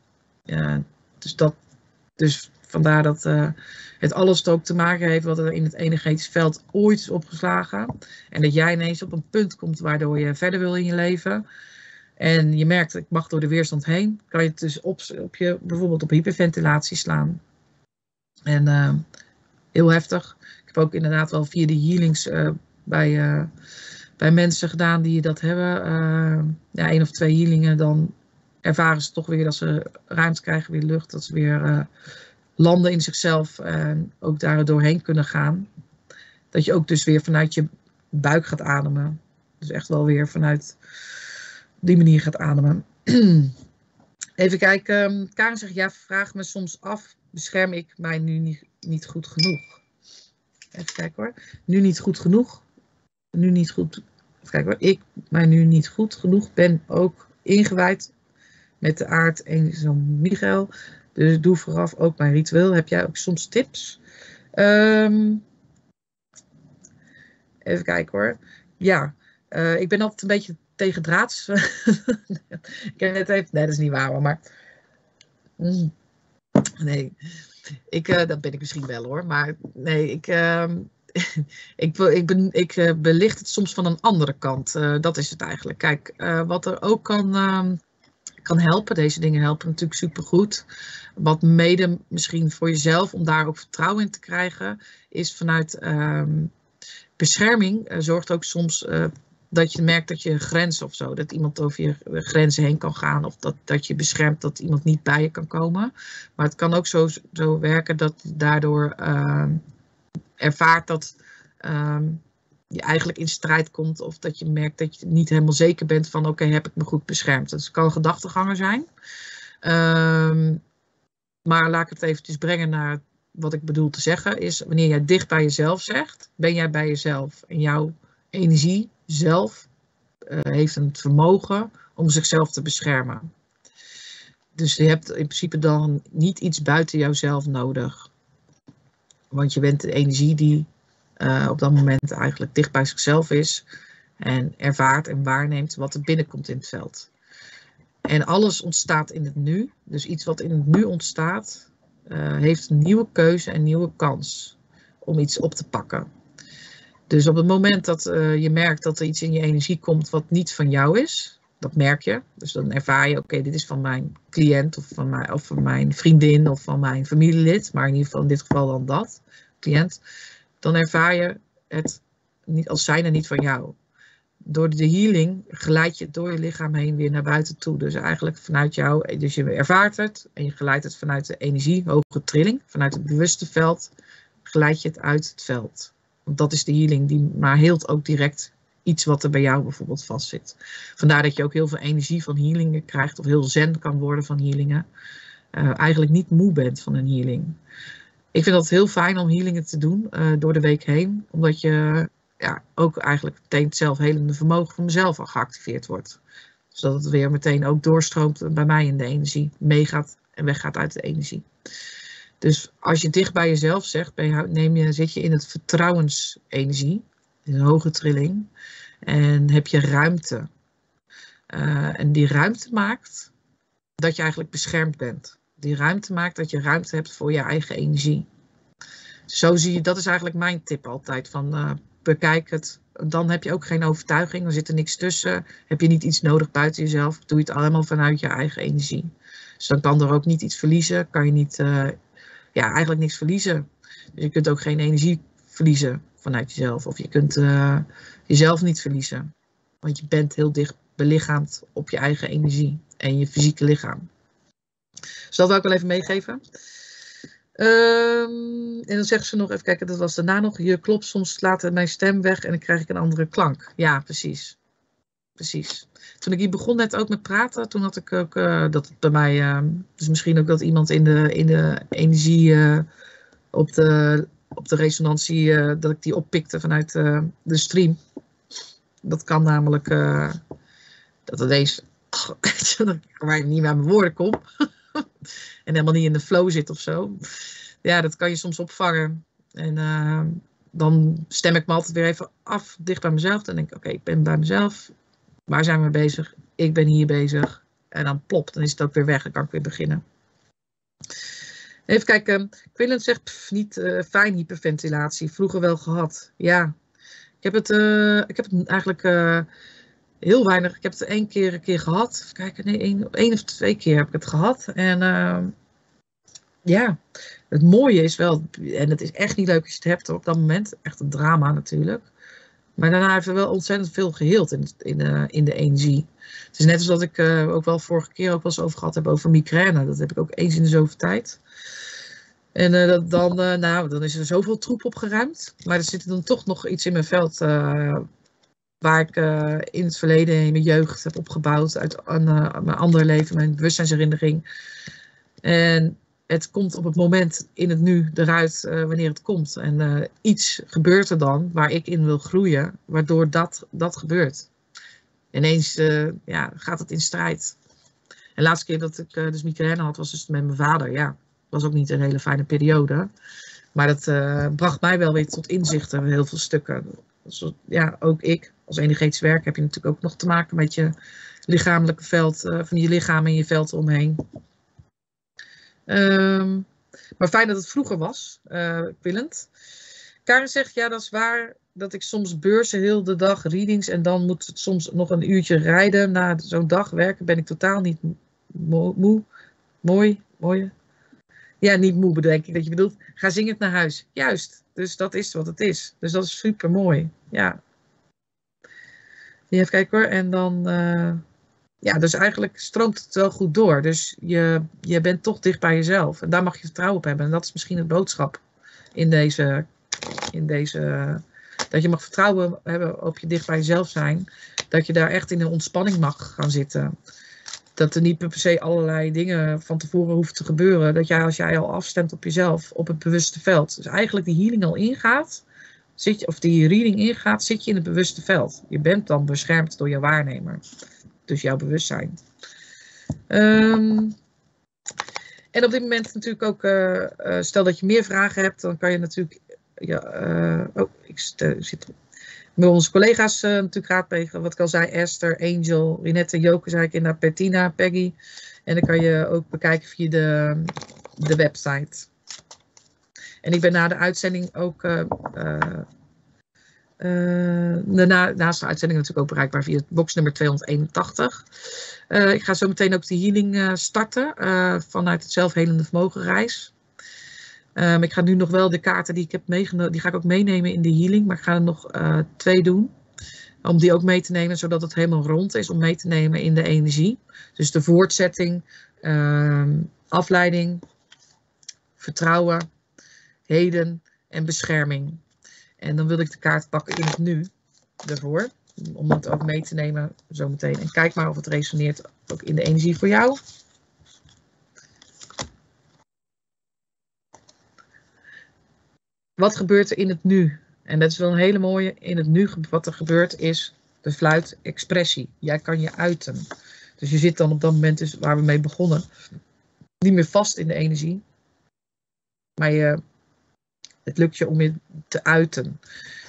Dus vandaar dat het alles ook te maken heeft wat er in het energetisch veld ooit is opgeslagen. En dat jij ineens op een punt komt waardoor je verder wil in je leven. En je merkt, ik mag door de weerstand heen. Kan je het dus bijvoorbeeld op hyperventilatie slaan. En heel heftig. Ik heb ook inderdaad wel via de healings bij mensen gedaan die dat hebben. 1 of 2 healingen, dan ervaren ze toch weer dat ze ruimte krijgen, weer lucht. Dat ze weer... landen in zichzelf en ook daar doorheen kunnen gaan. Dat je ook dus weer vanuit je buik gaat ademen. Dus echt wel weer vanuit die manier gaat ademen. Even kijken. Karen zegt, ja, vraag me soms af, bescherm ik mij nu niet goed genoeg? Even kijken hoor. Nu niet goed genoeg. Nu niet goed. Even kijken hoor. Ik mij nu niet goed genoeg ben ook ingewijd met de aard en zo'n Michael. Dus doe vooraf ook mijn ritueel. Heb jij ook soms tips? Even kijken hoor. Ja, ik ben altijd een beetje tegendraads. Ik heb net even... Nee, dat is niet waar hoor, maar... Nee, dat ben ik misschien wel hoor. Maar nee, ik belicht het soms van een andere kant. Dat is het eigenlijk. Kijk, wat er ook kan kan helpen. Deze dingen helpen natuurlijk supergoed. Wat mede misschien voor jezelf, om daar ook vertrouwen in te krijgen, is vanuit bescherming zorgt ook soms dat je merkt dat je grenzen of zo, dat iemand over je grenzen heen kan gaan, of dat je beschermt dat iemand niet bij je kan komen. Maar het kan ook zo werken dat je daardoor ervaart dat je eigenlijk in strijd komt, of dat je merkt dat je niet helemaal zeker bent van oké, heb ik me goed beschermd. Dus het kan een gedachteganger zijn. Maar laat ik het eventjes brengen naar wat ik bedoel te zeggen, is wanneer jij dicht bij jezelf zegt, ben jij bij jezelf. En jouw energie zelf heeft een vermogen om zichzelf te beschermen. Dus je hebt in principe dan niet iets buiten jouzelf nodig. Want je bent de energie die op dat moment eigenlijk dicht bij zichzelf is en ervaart en waarneemt wat er binnenkomt in het veld. En alles ontstaat in het nu. Dus iets wat in het nu ontstaat, heeft een nieuwe keuze en een nieuwe kans om iets op te pakken. Dus op het moment dat je merkt dat er iets in je energie komt wat niet van jou is, dat merk je. Dus dan ervaar je, oké, dit is van mijn cliënt of van mijn vriendin of van mijn familielid, maar in ieder geval in dit geval dan dat, cliënt. Dan ervaar je het niet als zijnde niet van jou. Door de healing geleid je het door je lichaam heen weer naar buiten toe. Dus eigenlijk vanuit jou, dus je ervaart het en je geleidt het vanuit de energie, hoge trilling, vanuit het bewuste veld, geleid je het uit het veld. Want dat is de healing, maar heelt ook direct iets wat er bij jou bijvoorbeeld vastzit. Vandaar dat je ook heel veel energie van healingen krijgt, of heel zen kan worden van healingen. Eigenlijk niet moe bent van een healing. Ik vind het heel fijn om healingen te doen door de week heen, omdat je ook eigenlijk meteen het zelfhelende vermogen van mezelf al geactiveerd wordt. Zodat het weer meteen ook doorstroomt bij mij in de energie, meegaat en weggaat uit de energie. Dus als je dicht bij jezelf zegt, zit je in het vertrouwensenergie, in een hoge trilling, en heb je ruimte. En die ruimte maakt dat je eigenlijk beschermd bent. Die ruimte maakt dat je ruimte hebt voor je eigen energie. Zo zie je, dat is eigenlijk mijn tip altijd, van bekijk het. Dan heb je ook geen overtuiging, er zit er niks tussen. Heb je niet iets nodig buiten jezelf, doe je het allemaal vanuit je eigen energie. Dus dan kan er ook niet iets verliezen, kan je niet, eigenlijk niks verliezen. Dus je kunt ook geen energie verliezen vanuit jezelf. Of je kunt jezelf niet verliezen. Want je bent heel dicht belichaamd op je eigen energie en je fysieke lichaam. Dus dat wil ik wel even meegeven. En dan zegt ze nog, even kijken, dat was daarna nog. Je klopt, soms slaat mijn stem weg en dan krijg ik een andere klank. Ja, precies. Precies. Toen ik hier begon net ook met praten, toen had ik ook dat het bij mij, dus misschien ook dat iemand in de energie op de resonantie, dat ik die oppikte vanuit de stream. Dat kan namelijk, dat ineens, waar ik niet bij mijn woorden kom. En helemaal niet in de flow zit of zo. Ja, dat kan je soms opvangen. En dan stem ik me altijd weer even af, dicht bij mezelf. Dan denk ik, oké, ik ben bij mezelf. Waar zijn we bezig? Ik ben hier bezig. En dan plop, dan is het ook weer weg. Dan kan ik weer beginnen. Even kijken. Quillen zegt, niet fijn hyperventilatie. Vroeger wel gehad. Ja, ik heb het eigenlijk heel weinig. Ik heb het één keer gehad. Even kijken, nee, één of 2 keer heb ik het gehad. En het mooie is wel, en het is echt niet leuk als je het hebt op dat moment. Echt een drama natuurlijk. Maar daarna heeft er wel ontzettend veel geheeld in de energie. Het is net als dat ik ook wel vorige keer ook wel eens over gehad heb over migraine. Dat heb ik ook eens in de zoveel tijd. En dan is er zoveel troep opgeruimd. Maar er zit dan toch nog iets in mijn veld waar ik in het verleden, in mijn jeugd heb opgebouwd. Uit mijn andere leven, mijn bewustzijnsherinnering. En het komt op het moment in het nu eruit wanneer het komt. En iets gebeurt er dan waar ik in wil groeien, waardoor dat gebeurt. Ineens gaat het in strijd. En de laatste keer dat ik dus migraine had, was dus met mijn vader. Ja, was ook niet een hele fijne periode. Maar dat bracht mij wel weer tot inzichten, heel veel stukken. Dus, ja, ook ik, als energetisch werk, heb je natuurlijk ook nog te maken met je lichamelijke veld, van je lichaam en je veld omheen. Maar fijn dat het vroeger was, Willend. Karen zegt, ja, dat is waar dat ik soms beurzen heel de dag, readings, en dan moet het soms nog een uurtje rijden. Na zo'n dag werken ben ik totaal niet mooi. Ja, niet moe bedenk ik dat je bedoelt. Ga zingend naar huis. Juist, dus dat is wat het is. Dus dat is super mooi. Ja. Even kijken hoor. En dan, ja, dus eigenlijk stroomt het wel goed door. Dus je bent toch dicht bij jezelf. En daar mag je vertrouwen op hebben. En dat is misschien het boodschap in deze, dat je mag vertrouwen hebben op je dicht bij jezelf zijn. Dat je daar echt in een ontspanning mag gaan zitten. Dat er niet per se allerlei dingen van tevoren hoeven te gebeuren. Dat als jij al afstemt op jezelf, op het bewuste veld. Dus eigenlijk die healing al ingaat, of die reading ingaat, zit je in het bewuste veld. Je bent dan beschermd door je waarnemer. Dus jouw bewustzijn. En op dit moment natuurlijk ook, stel dat je meer vragen hebt, dan kan je natuurlijk, ik zit met onze collega's natuurlijk raadplegen. Wat ik al zei, Esther, Angel, Rinette, Joke, zei ik inderdaad, Bettina, Peggy. En dan kan je ook bekijken via de website. En ik ben na de uitzending ook, naast de uitzending natuurlijk ook bereikbaar via boxnummer 281. Ik ga zo meteen ook de healing starten vanuit het zelfhelende vermogen reis. Ik ga nu nog wel de kaarten die ik heb meegenomen, die ga ik ook meenemen in de healing. Maar ik ga er nog 2 doen. Om die ook mee te nemen, zodat het helemaal rond is om mee te nemen in de energie. Dus de voortzetting, afleiding, vertrouwen, heden en bescherming. En dan wil ik de kaart pakken in het nu ervoor. Om het ook mee te nemen zometeen. En kijk maar of het resoneert ook in de energie voor jou. Wat gebeurt er in het nu? En dat is wel een hele mooie. In het nu, wat er gebeurt is de fluitexpressie. Jij kan je uiten. Dus je zit dan op dat moment, dus waar we mee begonnen, niet meer vast in de energie. Maar het lukt je om je te uiten.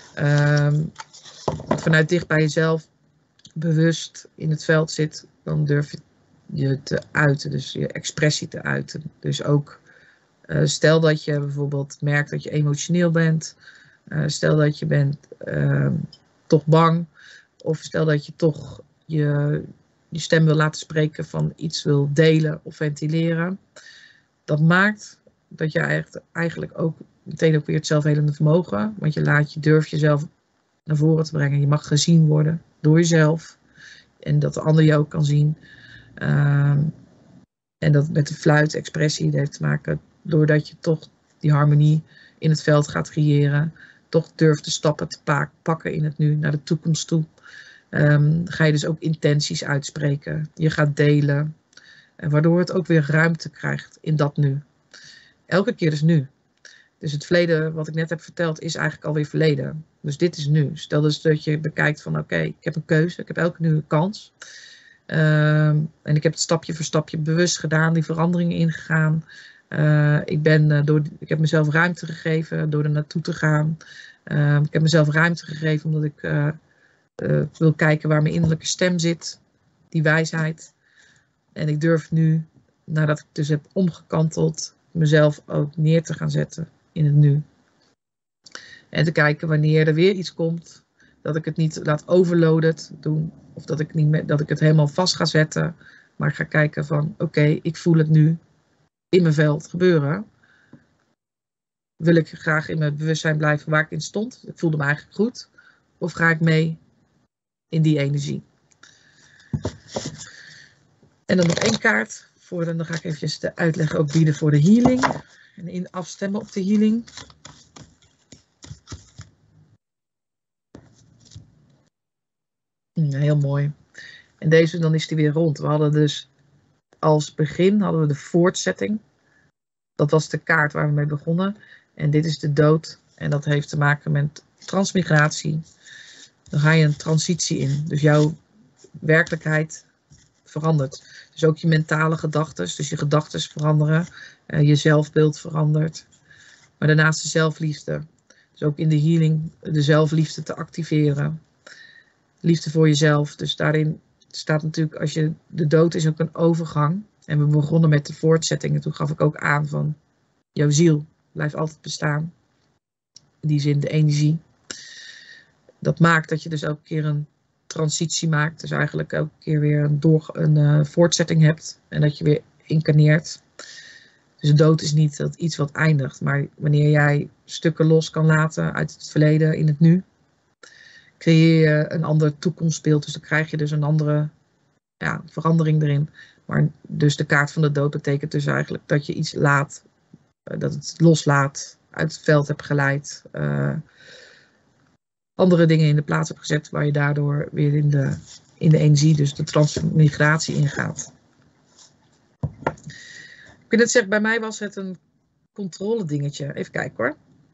Vanuit dicht bij jezelf, bewust in het veld zit, dan durf je te uiten. Dus je expressie te uiten. Dus ook stel dat je bijvoorbeeld merkt dat je emotioneel bent. Stel dat je bent toch bang. Of stel dat je toch je stem wil laten spreken van iets wil delen of ventileren. Dat maakt dat je eigenlijk ook meteen ook weer het zelfhelende vermogen. Want je durft jezelf naar voren te brengen. Je mag gezien worden door jezelf. En dat de ander je ook kan zien. En dat met de fluitexpressie heeft te maken doordat je toch die harmonie in het veld gaat creëren. Toch durft de stappen te pakken in het nu, naar de toekomst toe. Ga je dus ook intenties uitspreken. Je gaat delen. Waardoor het ook weer ruimte krijgt in dat nu. Elke keer is nu. Dus het verleden wat ik net heb verteld is eigenlijk alweer verleden. Dus dit is nu. Stel dus dat je bekijkt van oké, ik heb een keuze. Ik heb elke nu een kans. En ik heb het stapje voor stapje bewust gedaan. Die veranderingen ingegaan. Ik heb mezelf ruimte gegeven door er naartoe te gaan. Ik heb mezelf ruimte gegeven omdat ik wil kijken waar mijn innerlijke stem zit. Die wijsheid. En ik durf nu, nadat ik dus heb omgekanteld, mezelf ook neer te gaan zetten in het nu. En te kijken wanneer er weer iets komt, dat ik het niet laat overloaded doen. Of dat ik het helemaal vast ga zetten. Maar ga kijken van oké, ik voel het nu in mijn veld gebeuren. Wil ik graag in mijn bewustzijn blijven waar ik in stond? Ik voelde me eigenlijk goed. Of ga ik mee in die energie? En dan nog 1 kaart. Dan ga ik eventjes de uitleg ook bieden voor de healing. En afstemmen op de healing. Heel mooi. En deze, dan is die weer rond. We hadden dus als begin de voortzetting. Dat was de kaart waar we mee begonnen. En dit is de dood. En dat heeft te maken met transmigratie. Dan ga je een transitie in. Dus jouw werkelijkheid verandert. Dus ook je mentale gedachten. Dus je gedachten veranderen. Je zelfbeeld verandert. Maar daarnaast de zelfliefde. Dus ook in de healing de zelfliefde te activeren. Liefde voor jezelf. Dus daarin staat natuurlijk, als je de dood is ook een overgang. En we begonnen met de voortzetting. En toen gaf ik ook aan van jouw ziel blijft altijd bestaan. In die zin de energie. Dat maakt dat je dus elke keer een transitie maakt. Dus eigenlijk elke keer weer een voortzetting hebt. En dat je weer incarneert. Dus dood is niet iets wat eindigt. Maar wanneer jij stukken los kan laten uit het verleden in het nu. Creëer je een ander toekomstbeeld. Dus dan krijg je dus een andere verandering erin. Maar dus de kaart van de dood betekent dus eigenlijk dat je iets laat. Dat het loslaat. Uit het veld hebt geleid. Andere dingen in de plaats hebt gezet. Waar je daardoor weer in de energie. Dus de transmigratie ingaat. Ik kan net zeggen, bij mij was het een controle dingetje. Even kijken hoor.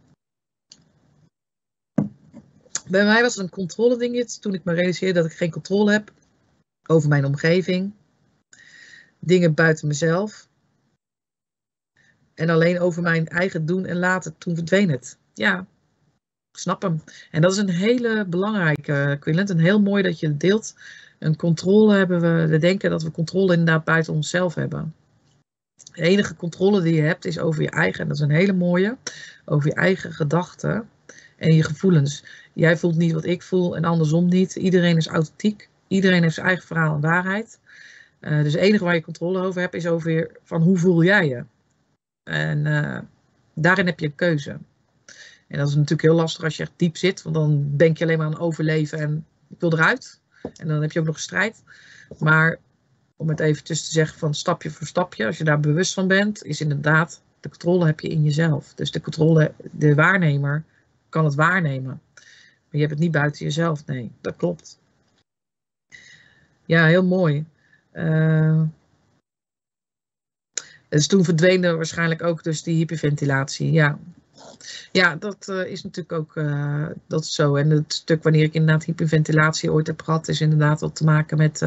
Bij mij was het een controle dingetje toen ik me realiseerde dat ik geen controle heb over mijn omgeving. Dingen buiten mezelf. En alleen over mijn eigen doen en laten. Toen verdween het. Ja, ik snap hem. En dat is een hele belangrijke, Quilent. En heel mooi dat je het deelt. Een controle hebben we denken dat we controle inderdaad buiten onszelf hebben. De enige controle die je hebt is over je eigen. En dat is een hele mooie. Over je eigen gedachten en je gevoelens. Jij voelt niet wat ik voel en andersom niet. Iedereen is authentiek. Iedereen heeft zijn eigen verhaal en waarheid. Dus het enige waar je controle over hebt is over van hoe voel jij je. En daarin heb je een keuze. En dat is natuurlijk heel lastig als je echt diep zit. Want dan denk je alleen maar aan overleven en ik wil eruit. En dan heb je ook nog een strijd. Maar om het eventjes te zeggen van stapje voor stapje. Als je daar bewust van bent. Is inderdaad de controle heb je in jezelf. Dus de waarnemer kan het waarnemen. Maar je hebt het niet buiten jezelf. Nee, dat klopt. Ja, heel mooi. Dus toen verdween er waarschijnlijk ook dus die hyperventilatie. Ja, dat is natuurlijk ook dat is zo. En het stuk wanneer ik inderdaad hyperventilatie ooit heb gehad, is inderdaad wat te maken met.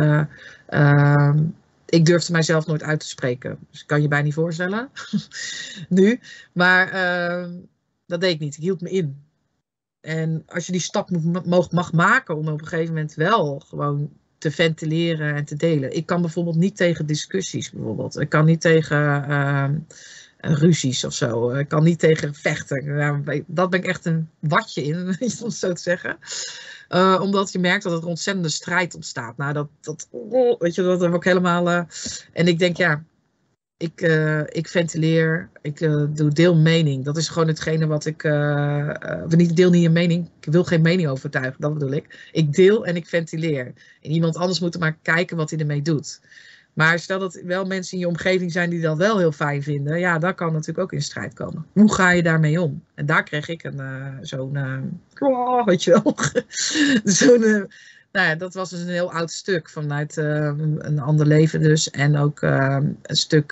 Ik durfde mijzelf nooit uit te spreken. Dus ik kan je bijna niet voorstellen. Nu. Maar dat deed ik niet. Ik hield me in. En als je die stap mag maken om op een gegeven moment wel gewoon te ventileren en te delen. Ik kan bijvoorbeeld niet tegen discussies bijvoorbeeld. Ik kan niet tegen ruzies of zo. Ik kan niet tegen vechten. Dat ben ik echt een watje in, om het zo te zeggen. Omdat je merkt dat er een ontzettende strijd ontstaat. Nou, weet je, dat heb ik ook helemaal. En ik denk, ja, ik ventileer, ik doe deel mening. Dat is gewoon hetgene wat ik. Ik deel niet een mening. Ik wil geen mening overtuigen, dat bedoel ik. Ik deel en ik ventileer. En iemand anders moet er maar kijken wat hij ermee doet. Maar stel dat wel mensen in je omgeving zijn die dat wel heel fijn vinden. Ja, dan kan natuurlijk ook in strijd komen. Hoe ga je daarmee om? En daar kreeg ik weet je wel. Nou ja, dat was dus een heel oud stuk vanuit een ander leven dus. En ook een stuk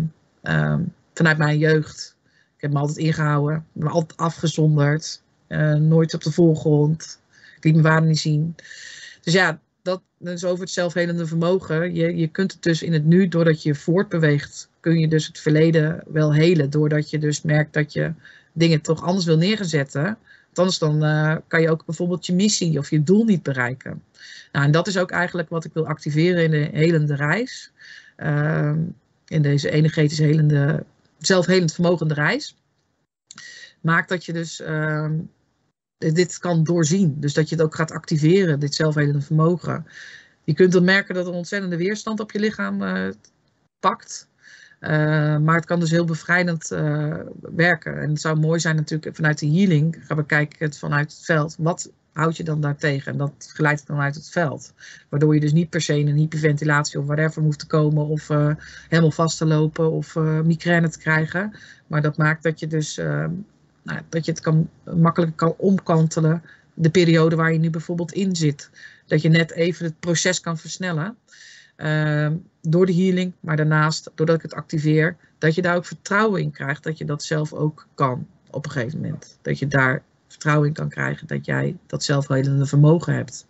vanuit mijn jeugd. Ik heb me altijd ingehouden. Me altijd afgezonderd. Nooit op de voorgrond. Ik liet mijn waarde niet zien. Dus ja, dat is over het zelfhelende vermogen. Je kunt het dus in het nu, doordat je voortbeweegt, kun je dus het verleden wel helen. Doordat je dus merkt dat je dingen toch anders wil neerzetten. Want anders dan kan je ook bijvoorbeeld je missie of je doel niet bereiken. Nou, en dat is ook eigenlijk wat ik wil activeren in de helende reis. In deze energetisch helende, zelfhelend vermogende reis. Maakt dat je dus dit kan doorzien. Dus dat je het ook gaat activeren, dit zelfhelende vermogen. Je kunt dan merken dat er een ontzettende weerstand op je lichaam pakt. Maar het kan dus heel bevrijdend werken. En het zou mooi zijn natuurlijk vanuit de healing. Gaan we kijken het vanuit het veld. Wat houd je dan daartegen? En dat geleidt dan uit het veld. Waardoor je dus niet per se in een hyperventilatie of whatever hoeft te komen. Of helemaal vast te lopen of migraine te krijgen. Maar dat maakt dat je dus dat je het makkelijk kan omkantelen. De periode waar je nu bijvoorbeeld in zit. Dat je net even het proces kan versnellen. Door de healing, maar daarnaast, doordat ik het activeer, dat je daar ook vertrouwen in krijgt, dat je dat zelf ook kan op een gegeven moment. Dat je daar vertrouwen in kan krijgen, dat jij dat zelfhelende vermogen hebt.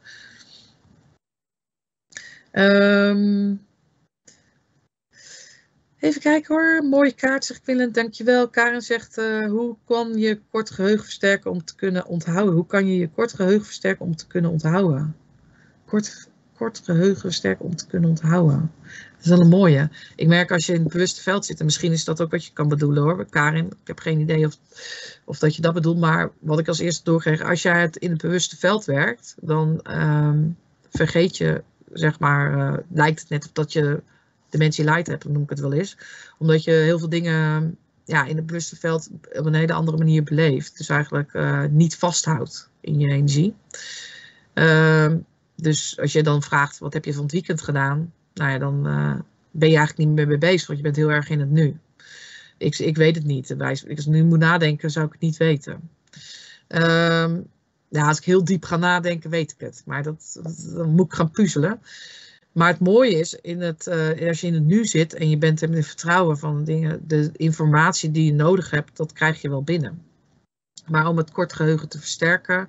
Even kijken hoor, mooie kaart, zegt Quillen, dankjewel. Karen zegt, hoe kan je kort geheugen versterken om te kunnen onthouden? Hoe kan je je kort geheugen versterken om te kunnen onthouden? Kort geheugen versterken om te kunnen onthouden. Dat is wel een mooie. Ik merk als je in het bewuste veld zit, en misschien is dat ook wat je kan bedoelen hoor, Karin. Ik heb geen idee of dat je dat bedoelt, maar wat ik als eerste doorkreeg, als jij het in het bewuste veld werkt, dan vergeet je, zeg maar, lijkt het net of dat je dementie light hebt, noem ik het wel eens. Omdat je heel veel dingen in het bewuste veld op een hele andere manier beleeft. Dus eigenlijk niet vasthoudt in je energie. Dus als je dan vraagt, wat heb je van het weekend gedaan? Nou ja, dan ben je eigenlijk niet meer mee bezig, want je bent heel erg in het nu. Ik weet het niet. Als ik nu moet nadenken, zou ik het niet weten. Als ik heel diep ga nadenken, weet ik het. Maar dan moet ik gaan puzzelen. Maar het mooie is, als je in het nu zit en je bent in het vertrouwen van dingen, de informatie die je nodig hebt, dat krijg je wel binnen. Maar om het kort geheugen te versterken,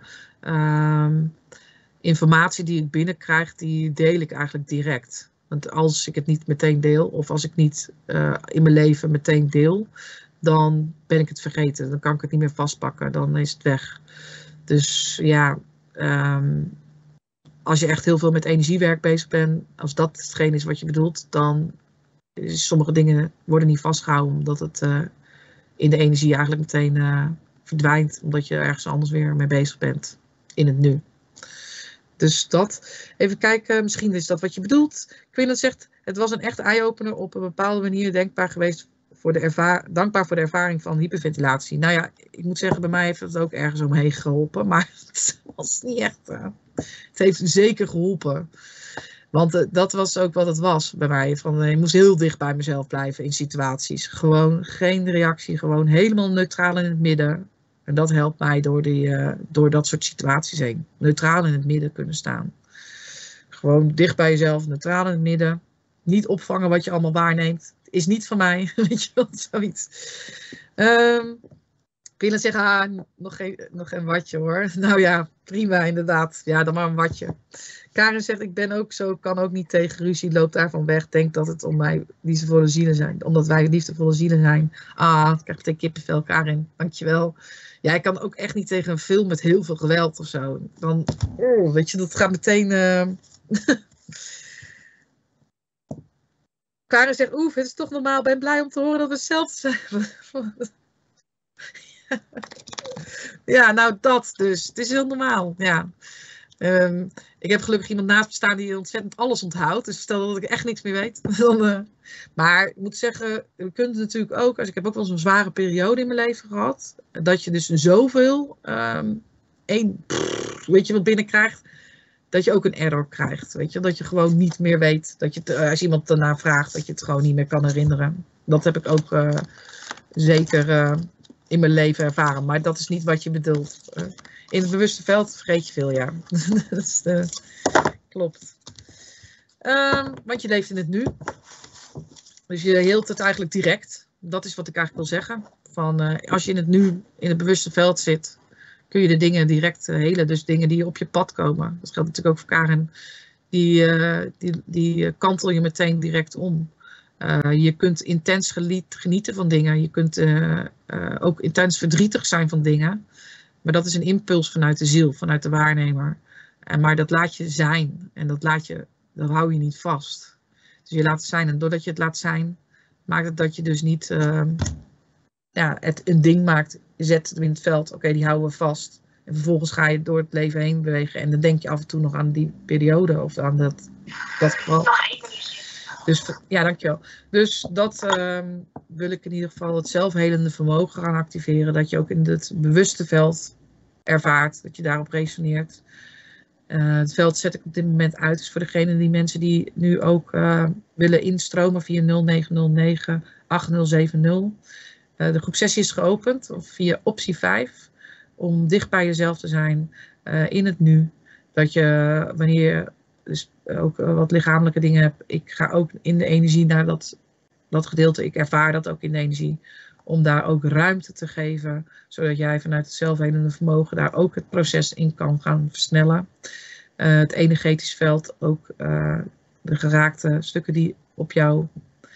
informatie die ik binnenkrijg, die deel ik eigenlijk direct. Want als ik het niet meteen deel, of als ik niet in mijn leven meteen deel, dan ben ik het vergeten. Dan kan ik het niet meer vastpakken, dan is het weg. Dus ja, als je echt heel veel met energiewerk bezig bent, als dat hetgeen is wat je bedoelt, dan sommige dingen worden niet vastgehouden, omdat het in de energie eigenlijk meteen verdwijnt, omdat je ergens anders weer mee bezig bent in het nu. Dus dat. Even kijken, misschien is dat wat je bedoelt. Quinlan zegt, het was een echt eye-opener, op een bepaalde manier denkbaar geweest, dankbaar voor de ervaring van hyperventilatie. Nou ja, ik moet zeggen, bij mij heeft het ook ergens omheen geholpen, maar het was niet echt. Het heeft zeker geholpen. Want dat was ook wat het was bij mij. Ik moest heel dicht bij mezelf blijven in situaties. Gewoon geen reactie, gewoon helemaal neutraal in het midden. En dat helpt mij door dat soort situaties heen. Neutraal in het midden kunnen staan. Gewoon dicht bij jezelf, neutraal in het midden. Niet opvangen wat je allemaal waarneemt. Het is niet van mij, weet je wel, zoiets. Willen zeggen, nog geen watje hoor. Nou ja, prima inderdaad. Ja, dan maar een watje. Karin zegt, ik ben ook zo, kan ook niet tegen ruzie, loop daarvan weg. Denk dat het om mij liefdevolle zielen zijn. Omdat wij liefdevolle zielen zijn. Ik krijg meteen kippenvel, Karin. Dankjewel. Ja, ik kan ook echt niet tegen een film met heel veel geweld of zo. Dan, weet je, dat gaat meteen... Karin zegt, het is toch normaal. Ben blij om te horen dat we hetzelfde zijn. Ja, nou dat dus. Het is heel normaal, ja. Ik heb gelukkig iemand naast me staan die ontzettend alles onthoudt. Dus stel dat ik echt niks meer weet. Maar ik moet zeggen, we kunnen natuurlijk ook, ik heb ook wel zo'n zware periode in mijn leven gehad. Dat je dus zoveel, weet je wat binnenkrijgt, dat je ook een error krijgt. Weet je, dat je gewoon niet meer weet. Dat je als iemand daarna vraagt, dat je het gewoon niet meer kan herinneren. Dat heb ik ook zeker in mijn leven ervaren. Maar dat is niet wat je bedoelt. In het bewuste veld vergeet je veel, ja. Dat klopt. Want je leeft in het nu. Dus je heelt het eigenlijk direct. Dat is wat ik eigenlijk wil zeggen. Als je in het nu, in het bewuste veld zit, kun je de dingen direct helen. Dus dingen die op je pad komen. Dat geldt natuurlijk ook voor Karin. Die kantel je meteen direct om. Je kunt intens genieten van dingen. Je kunt ook intens verdrietig zijn van dingen. Maar dat is een impuls vanuit de ziel, vanuit de waarnemer. Maar dat laat je zijn. En dat hou je niet vast. Dus je laat het zijn. En doordat je het laat zijn, maakt het dat je dus niet het een ding maakt. Je zet het in het veld. Oké, die houden we vast. En vervolgens ga je door het leven heen bewegen. En dan denk je af en toe nog aan die periode. Of aan dat geval. Dus ja, dankjewel. Dus dat wil ik in ieder geval het zelfhelende vermogen gaan activeren. Dat je ook in het bewuste veld ervaart. Dat je daarop resoneert. Het veld zet ik op dit moment uit. Dus voor degene die mensen die nu ook willen instromen via 0909 8070. De groep sessie is geopend. Of via optie 5. Om dicht bij jezelf te zijn. In het nu. Dat je wanneer je dus ook wat lichamelijke dingen hebt. Ik ga ook in de energie naar dat gedeelte. Ik ervaar dat ook in de energie. Om daar ook ruimte te geven. Zodat jij vanuit het zelfhelende vermogen daar ook het proces in kan gaan versnellen. Het energetisch veld. Ook de geraakte stukken die op jou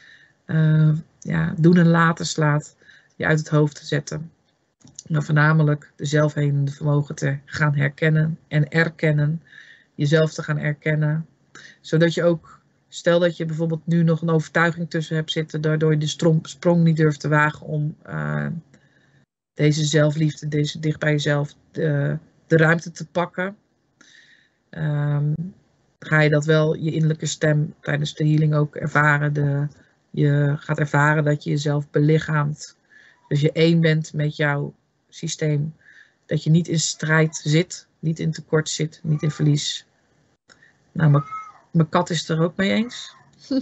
doen en laten slaat. Je uit het hoofd te zetten. Maar voornamelijk de zelfhelende vermogen te gaan herkennen en erkennen. Jezelf te gaan erkennen. Zodat je ook, stel dat je bijvoorbeeld nu nog een overtuiging tussen hebt zitten. Daardoor je de sprong niet durft te wagen om deze zelfliefde, deze dicht bij jezelf, de ruimte te pakken. ga je dat wel, je innerlijke stem tijdens de healing ook ervaren. Je gaat ervaren dat je jezelf belichaamt. Dus je één bent met jouw systeem. Dat je niet in strijd zit, niet in tekort zit, niet in verlies. Nou, mijn kat is het er ook mee eens.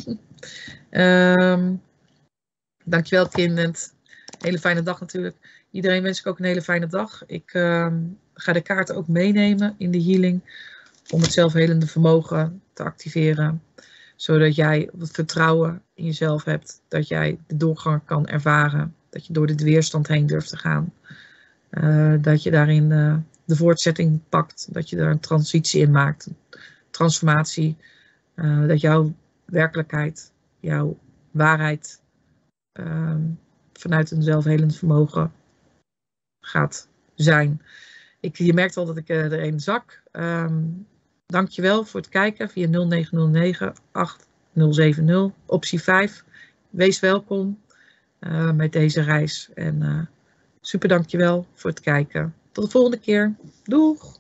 Dankjewel, Kindend. Hele fijne dag natuurlijk. Iedereen wens ik ook een hele fijne dag. Ik ga de kaarten ook meenemen in de healing. Om het zelfhelende vermogen te activeren. Zodat jij wat vertrouwen in jezelf hebt. Dat jij de doorgang kan ervaren. Dat je door dit weerstand heen durft te gaan. Dat je daarin de voortzetting pakt. Dat je daar een transitie in maakt. Een transformatie. Dat jouw werkelijkheid, jouw waarheid vanuit een zelfhelend vermogen gaat zijn. Je merkt al dat ik er een zak. Dankjewel voor het kijken via 0909 8070 optie 5. Wees welkom met deze reis. En super dankjewel voor het kijken. Tot de volgende keer. Doeg!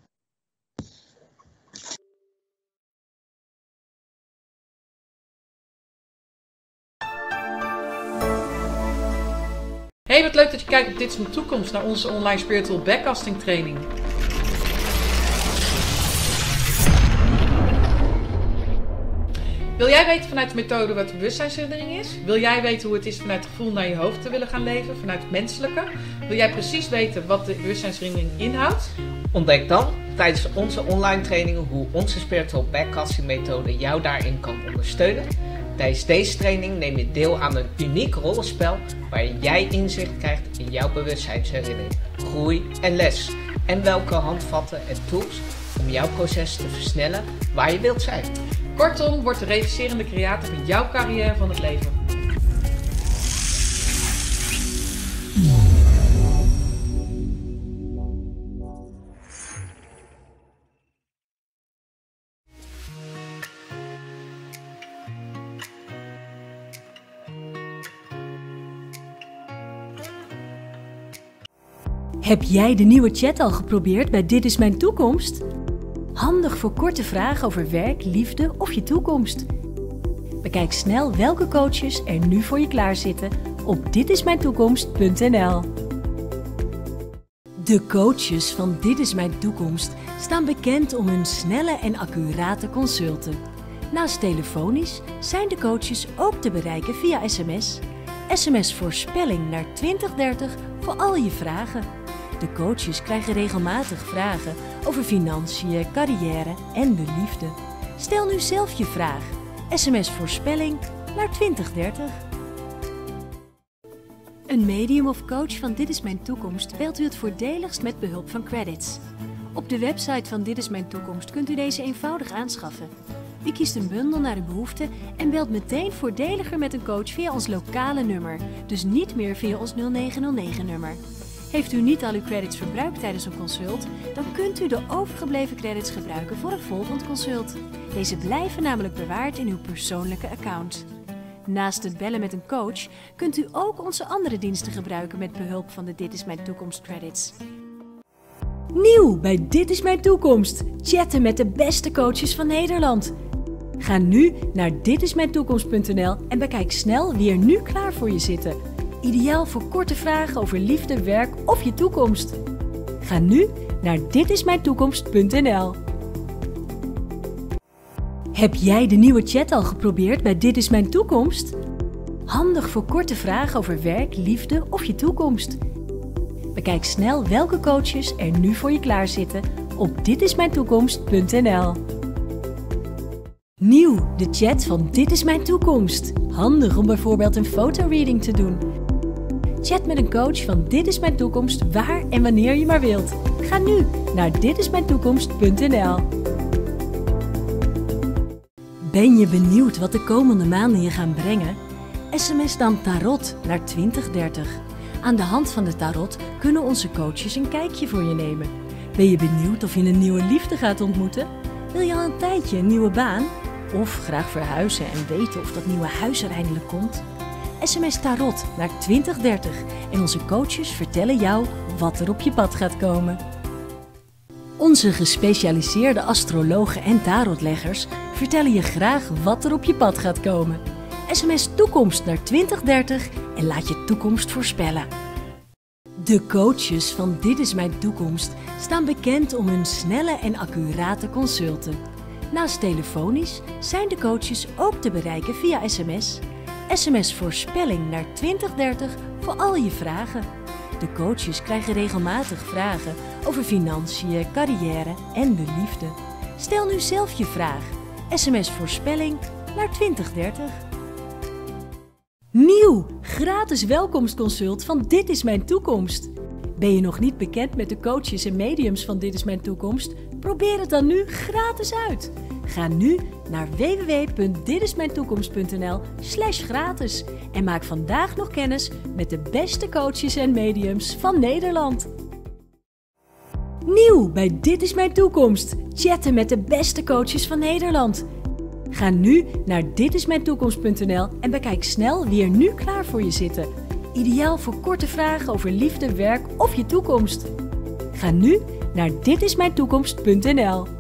Hey, wat leuk dat je kijkt op Dit is mijn toekomst, naar onze online spiritual backcasting training. Wil jij weten vanuit de methode wat bewustzijnsherinnering is? Wil jij weten hoe het is vanuit het gevoel naar je hoofd te willen gaan leven, vanuit het menselijke? Wil jij precies weten wat de bewustzijnsherinnering inhoudt? Ontdek dan tijdens onze online trainingen hoe onze spiritual backcasting methode jou daarin kan ondersteunen. Tijdens deze training neem je deel aan een uniek rollenspel waarin jij inzicht krijgt in jouw bewustzijnsherinnering, groei en les. En welke handvatten en tools om jouw proces te versnellen waar je wilt zijn. Kortom, word de regisserende creator van jouw carrière van het leven. Heb jij de nieuwe chat al geprobeerd bij Dit is mijn toekomst? Handig voor korte vragen over werk, liefde of je toekomst. Bekijk snel welke coaches er nu voor je klaarzitten op ditismijntoekomst.nl. De coaches van Dit is mijn toekomst staan bekend om hun snelle en accurate consulten. Naast telefonisch zijn de coaches ook te bereiken via sms. SMS voorspelling naar 2030 voor al je vragen. De coaches krijgen regelmatig vragen over financiën, carrière en de liefde. Stel nu zelf je vraag. SMS voorspelling naar 2030. Een medium of coach van Dit is mijn toekomst belt u het voordeligst met behulp van credits. Op de website van Dit is mijn toekomst kunt u deze eenvoudig aanschaffen. U kiest een bundel naar uw behoefte en belt meteen voordeliger met een coach via ons lokale nummer, dus niet meer via ons 0909-nummer. Heeft u niet al uw credits verbruikt tijdens een consult, dan kunt u de overgebleven credits gebruiken voor een volgend consult. Deze blijven namelijk bewaard in uw persoonlijke account. Naast het bellen met een coach kunt u ook onze andere diensten gebruiken met behulp van de Dit is mijn toekomst credits. Nieuw bij Dit is mijn toekomst. Chatten met de beste coaches van Nederland. Ga nu naar ditismijntoekomst.nl en bekijk snel wie er nu klaar voor je zitten. Ideaal voor korte vragen over liefde, werk of je toekomst. Ga nu naar ditismijntoekomst.nl. Heb jij de nieuwe chat al geprobeerd bij Dit is mijn toekomst? Handig voor korte vragen over werk, liefde of je toekomst. Bekijk snel welke coaches er nu voor je klaarzitten op ditismijntoekomst.nl. Nieuw, de chat van Dit is mijn toekomst. Handig om bijvoorbeeld een fotoreading te doen. Chat met een coach van Dit is mijn toekomst waar en wanneer je maar wilt. Ga nu naar ditismijntoekomst.nl. Ben je benieuwd wat de komende maanden je gaan brengen? SMS dan tarot naar 2030. Aan de hand van de tarot kunnen onze coaches een kijkje voor je nemen. Ben je benieuwd of je een nieuwe liefde gaat ontmoeten? Wil je al een tijdje een nieuwe baan? Of graag verhuizen en weten of dat nieuwe huis er eindelijk komt? SMS tarot naar 2030 en onze coaches vertellen jou wat er op je pad gaat komen. Onze gespecialiseerde astrologen en tarotleggers vertellen je graag wat er op je pad gaat komen. SMS toekomst naar 2030 en laat je toekomst voorspellen. De coaches van Dit is mijn toekomst staan bekend om hun snelle en accurate consulten. Naast telefonisch zijn de coaches ook te bereiken via sms. SMS voorspelling naar 2030 voor al je vragen. De coaches krijgen regelmatig vragen over financiën, carrière en de liefde. Stel nu zelf je vraag. SMS voorspelling naar 2030. Nieuw! Gratis welkomstconsult van Dit is mijn toekomst. Ben je nog niet bekend met de coaches en mediums van Dit is mijn toekomst? Probeer het dan nu gratis uit. Ga nu naar www.ditismijntoekomst.nl/gratis en maak vandaag nog kennis met de beste coaches en mediums van Nederland. Nieuw bij Dit is mijn toekomst. Chatten met de beste coaches van Nederland. Ga nu naar ditismijntoekomst.nl en bekijk snel wie er nu klaar voor je zitten. Ideaal voor korte vragen over liefde, werk of je toekomst. Ga nu naar ditismijntoekomst.nl.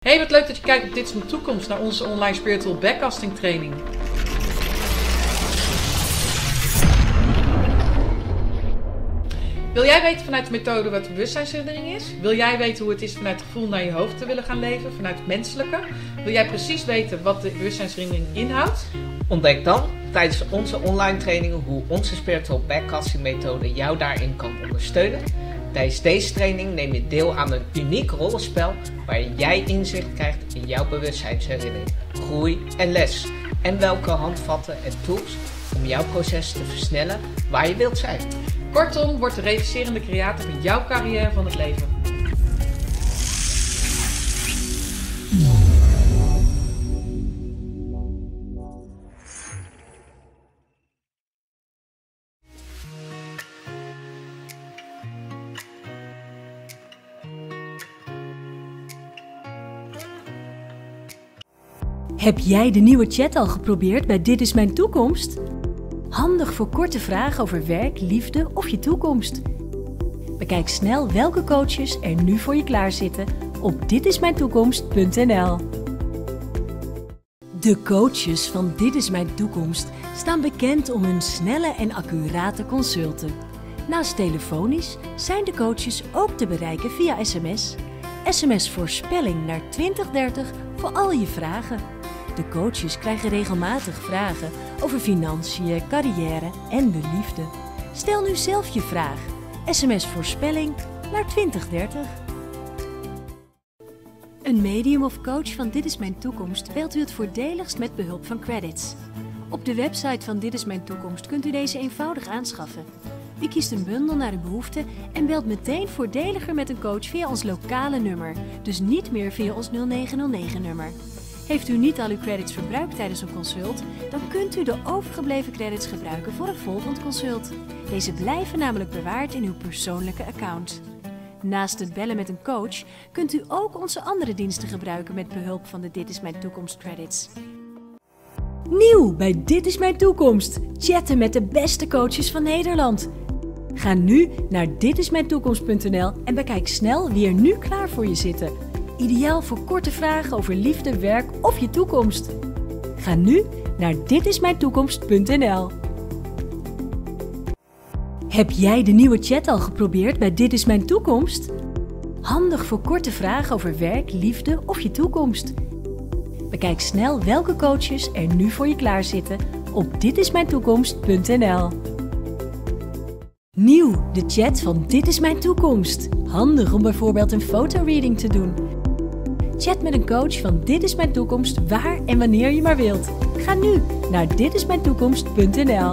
Hey, wat leuk dat je kijkt op Dit is mijn toekomst, naar onze online spiritual backcasting training. Wil jij weten vanuit de methode wat bewustzijnsherinnering is? Wil jij weten hoe het is vanuit het gevoel naar je hoofd te willen gaan leven, vanuit het menselijke? Wil jij precies weten wat de bewustzijnsherinnering inhoudt? Ontdek dan tijdens onze online trainingen hoe onze spiritual backcasting methode jou daarin kan ondersteunen. Tijdens deze training neem je deel aan een uniek rollenspel waarin jij inzicht krijgt in jouw bewustzijnsherinnering, groei en les. En welke handvatten en tools om jouw proces te versnellen waar je wilt zijn. Kortom, word de regisserende creator van jouw carrière van het leven. Heb jij de nieuwe chat al geprobeerd bij Dit is mijn toekomst? Handig voor korte vragen over werk, liefde of je toekomst. Bekijk snel welke coaches er nu voor je klaarzitten op ditismijntoekomst.nl. De coaches van Dit is mijn toekomst staan bekend om hun snelle en accurate consulten. Naast telefonisch zijn de coaches ook te bereiken via sms. SMS voorspelling naar 2030 voor al je vragen. De coaches krijgen regelmatig vragen over financiën, carrière en de liefde. Stel nu zelf je vraag. SMS voorspelling naar 2030. Een medium of coach van Dit is mijn toekomst belt u het voordeligst met behulp van credits. Op de website van Dit is mijn toekomst kunt u deze eenvoudig aanschaffen. U kiest een bundel naar uw behoefte en belt meteen voordeliger met een coach via ons lokale nummer, dus niet meer via ons 0909-nummer. Heeft u niet al uw credits verbruikt tijdens een consult, dan kunt u de overgebleven credits gebruiken voor een volgend consult. Deze blijven namelijk bewaard in uw persoonlijke account. Naast het bellen met een coach kunt u ook onze andere diensten gebruiken met behulp van de Dit is mijn toekomst credits. Nieuw bij Dit is mijn toekomst. Chatten met de beste coaches van Nederland. Ga nu naar ditismijntoekomst.nl en bekijk snel wie er nu klaar voor je zitten. Ideaal voor korte vragen over liefde, werk of je toekomst. Ga nu naar ditismijntoekomst.nl. Heb jij de nieuwe chat al geprobeerd bij Dit is mijn toekomst? Handig voor korte vragen over werk, liefde of je toekomst. Bekijk snel welke coaches er nu voor je klaarzitten op ditismijntoekomst.nl. Nieuw, de chat van Dit is mijn toekomst. Handig om bijvoorbeeld een fotoreading te doen. Chat met een coach van Dit is mijn toekomst waar en wanneer je maar wilt. Ga nu naar ditismijntoekomst.nl.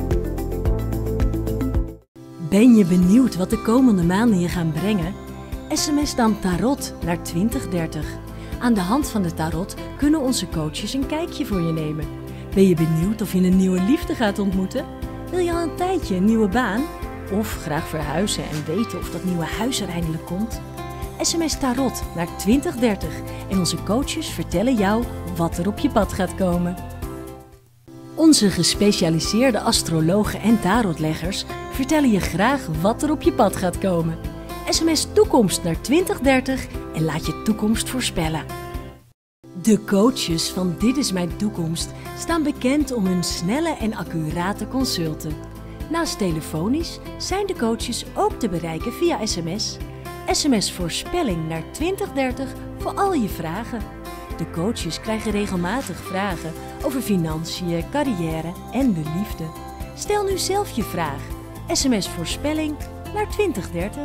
Ben je benieuwd wat de komende maanden je gaan brengen? SMS dan tarot naar 2030. Aan de hand van de tarot kunnen onze coaches een kijkje voor je nemen. Ben je benieuwd of je een nieuwe liefde gaat ontmoeten? Wil je al een tijdje een nieuwe baan? Of graag verhuizen en weten of dat nieuwe huis er eindelijk komt? SMS tarot naar 2030 en onze coaches vertellen jou wat er op je pad gaat komen. Onze gespecialiseerde astrologen en tarotleggers vertellen je graag wat er op je pad gaat komen. SMS toekomst naar 2030 en laat je toekomst voorspellen. De coaches van Dit is mijn toekomst staan bekend om hun snelle en accurate consulten. Naast telefonisch zijn de coaches ook te bereiken via sms. SMS voorspelling naar 2030 voor al je vragen. De coaches krijgen regelmatig vragen over financiën, carrière en de liefde. Stel nu zelf je vraag. SMS voorspelling naar 2030.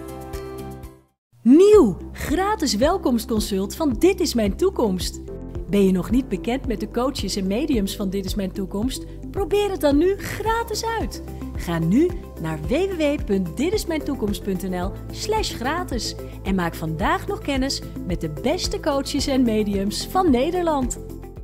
Nieuw, gratis welkomstconsult van Dit is mijn toekomst. Ben je nog niet bekend met de coaches en mediums van Dit is mijn toekomst? Probeer het dan nu gratis uit. Ga nu naar www.ditismijntoekomst.nl/gratis en maak vandaag nog kennis met de beste coaches en mediums van Nederland.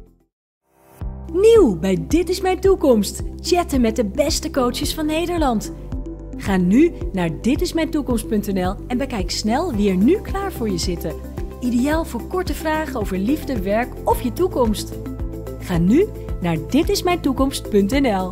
Nieuw bij Dit is mijn toekomst. Chatten met de beste coaches van Nederland. Ga nu naar ditismijntoekomst.nl en bekijk snel wie er nu klaar voor je zitten. Ideaal voor korte vragen over liefde, werk of je toekomst. Ga nu naar ditismijntoekomst.nl.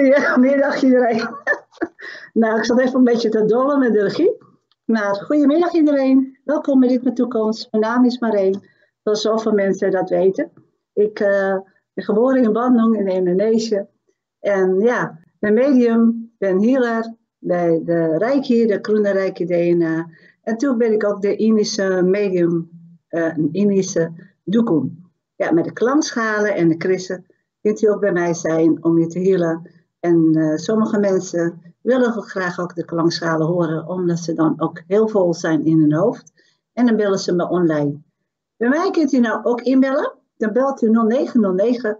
Goedemiddag iedereen. Nou, ik zat even een beetje te dollen met de regie. Maar goedemiddag iedereen. Welkom bij Dit Mijn Toekomst. Mijn naam is Marijn, zoals zoveel mensen dat weten. Ik ben geboren in Bandung in Indonesië. En ja, ben medium, ben healer bij de Reiki, de groene Reiki DNA. En toen ben ik ook de Indische medium, Indische Dukun. Ja, met de klankschalen en de krissen kunt u ook bij mij zijn om je te healen. En sommige mensen willen graag ook de klankschalen horen, omdat ze dan ook heel vol zijn in hun hoofd. En dan bellen ze me online. Bij mij kunt u nou ook inbellen. Dan belt u 0909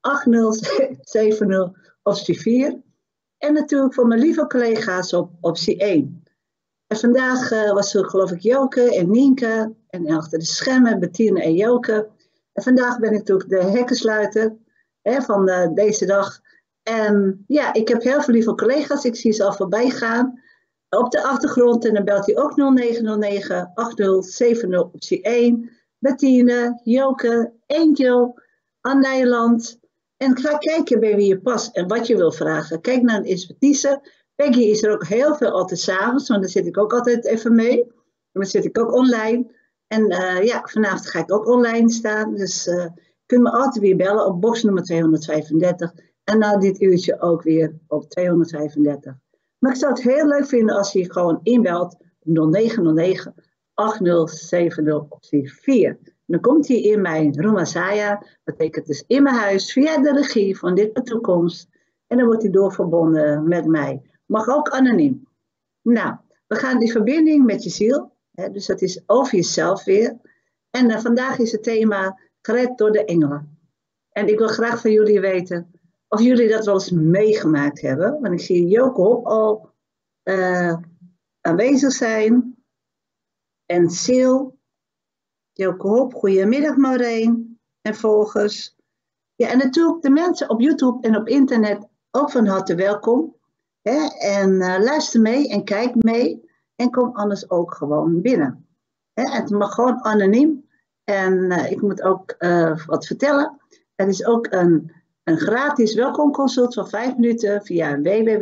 8070 optie 4. En natuurlijk voor mijn lieve collega's op optie 1. En vandaag was er geloof ik Joke en Nienke. En achter de schermen Bettine en Joke. En vandaag ben ik natuurlijk de hekkensluiter van deze dag. En ja, ik heb heel veel lieve collega's. Ik zie ze al voorbij gaan op de achtergrond. En dan belt hij ook 0909 8070 optie 1. Bettine, Joke, Angel, Anne Nijland. En ga kijken bij wie je past en wat je wil vragen. Kijk naar een expertise. Peggy is er ook heel veel altijd 's avonds, want dan zit ik ook altijd even mee. En dan zit ik ook online. En ja, vanavond ga ik ook online staan. Dus kun je me altijd weer bellen op box nummer 235. En na dit uurtje ook weer op 235. Maar ik zou het heel leuk vinden als je gewoon inbelt op 0909 8070 optie 4. Dan komt hij in mijn Rumazaya, dat betekent dus in mijn huis, via de regie van Dit Mijn Toekomst. En dan wordt hij doorverbonden met mij. Mag ook anoniem. Nou, we gaan die verbinding met je ziel. Hè, dus dat is over jezelf weer. En vandaag is het thema gered door de engelen. En ik wil graag van jullie weten of jullie dat wel eens meegemaakt hebben. Want ik zie Joke Hop al aanwezig zijn. En Sil. Joke Hop, goedemiddag Maureen en volgers. Ja, en natuurlijk de mensen op YouTube en op internet ook van harte welkom. Hè? En luister mee en kijk mee. En kom anders ook gewoon binnen. Hè? Het mag gewoon anoniem. En ik moet ook wat vertellen. Er is ook een gratis welkomconsult van 5 minuten via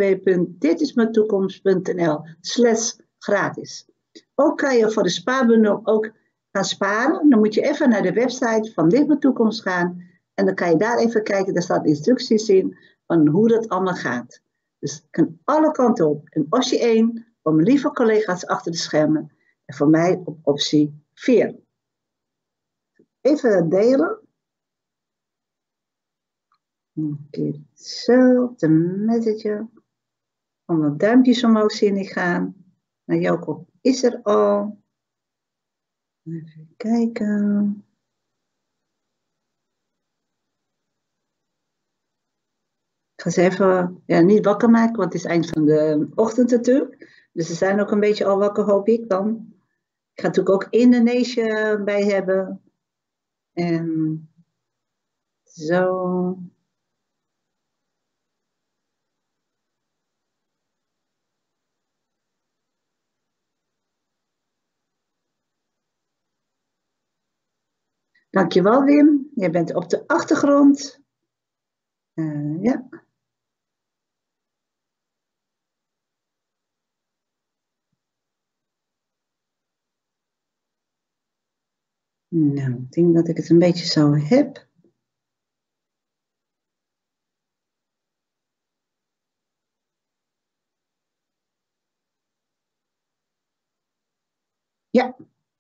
www.ditismijntoekomst.nl/gratis. Ook kan je voor de spaarbundel ook gaan sparen. Dan moet je even naar de website van Dit Mijn Toekomst gaan. En dan kan je daar even kijken. Daar staan instructies in van hoe dat allemaal gaat. Dus het kan alle kanten op. En optie 1 voor mijn lieve collega's achter de schermen. En voor mij op optie 4. Even delen. Een keer zo op de messenger. Allemaal duimpjes omhoog zien ik gaan. Nou, Jacob is er al. Even kijken. Ik ga ze even niet wakker maken, want het is eind van de ochtend natuurlijk. Dus ze zijn ook een beetje al wakker, hoop ik dan. Ik ga natuurlijk ook Indonesië bij hebben. En zo. Dankjewel Wim, jij bent op de achtergrond. Ja. Nou, ik denk dat ik het een beetje zo heb. Ja.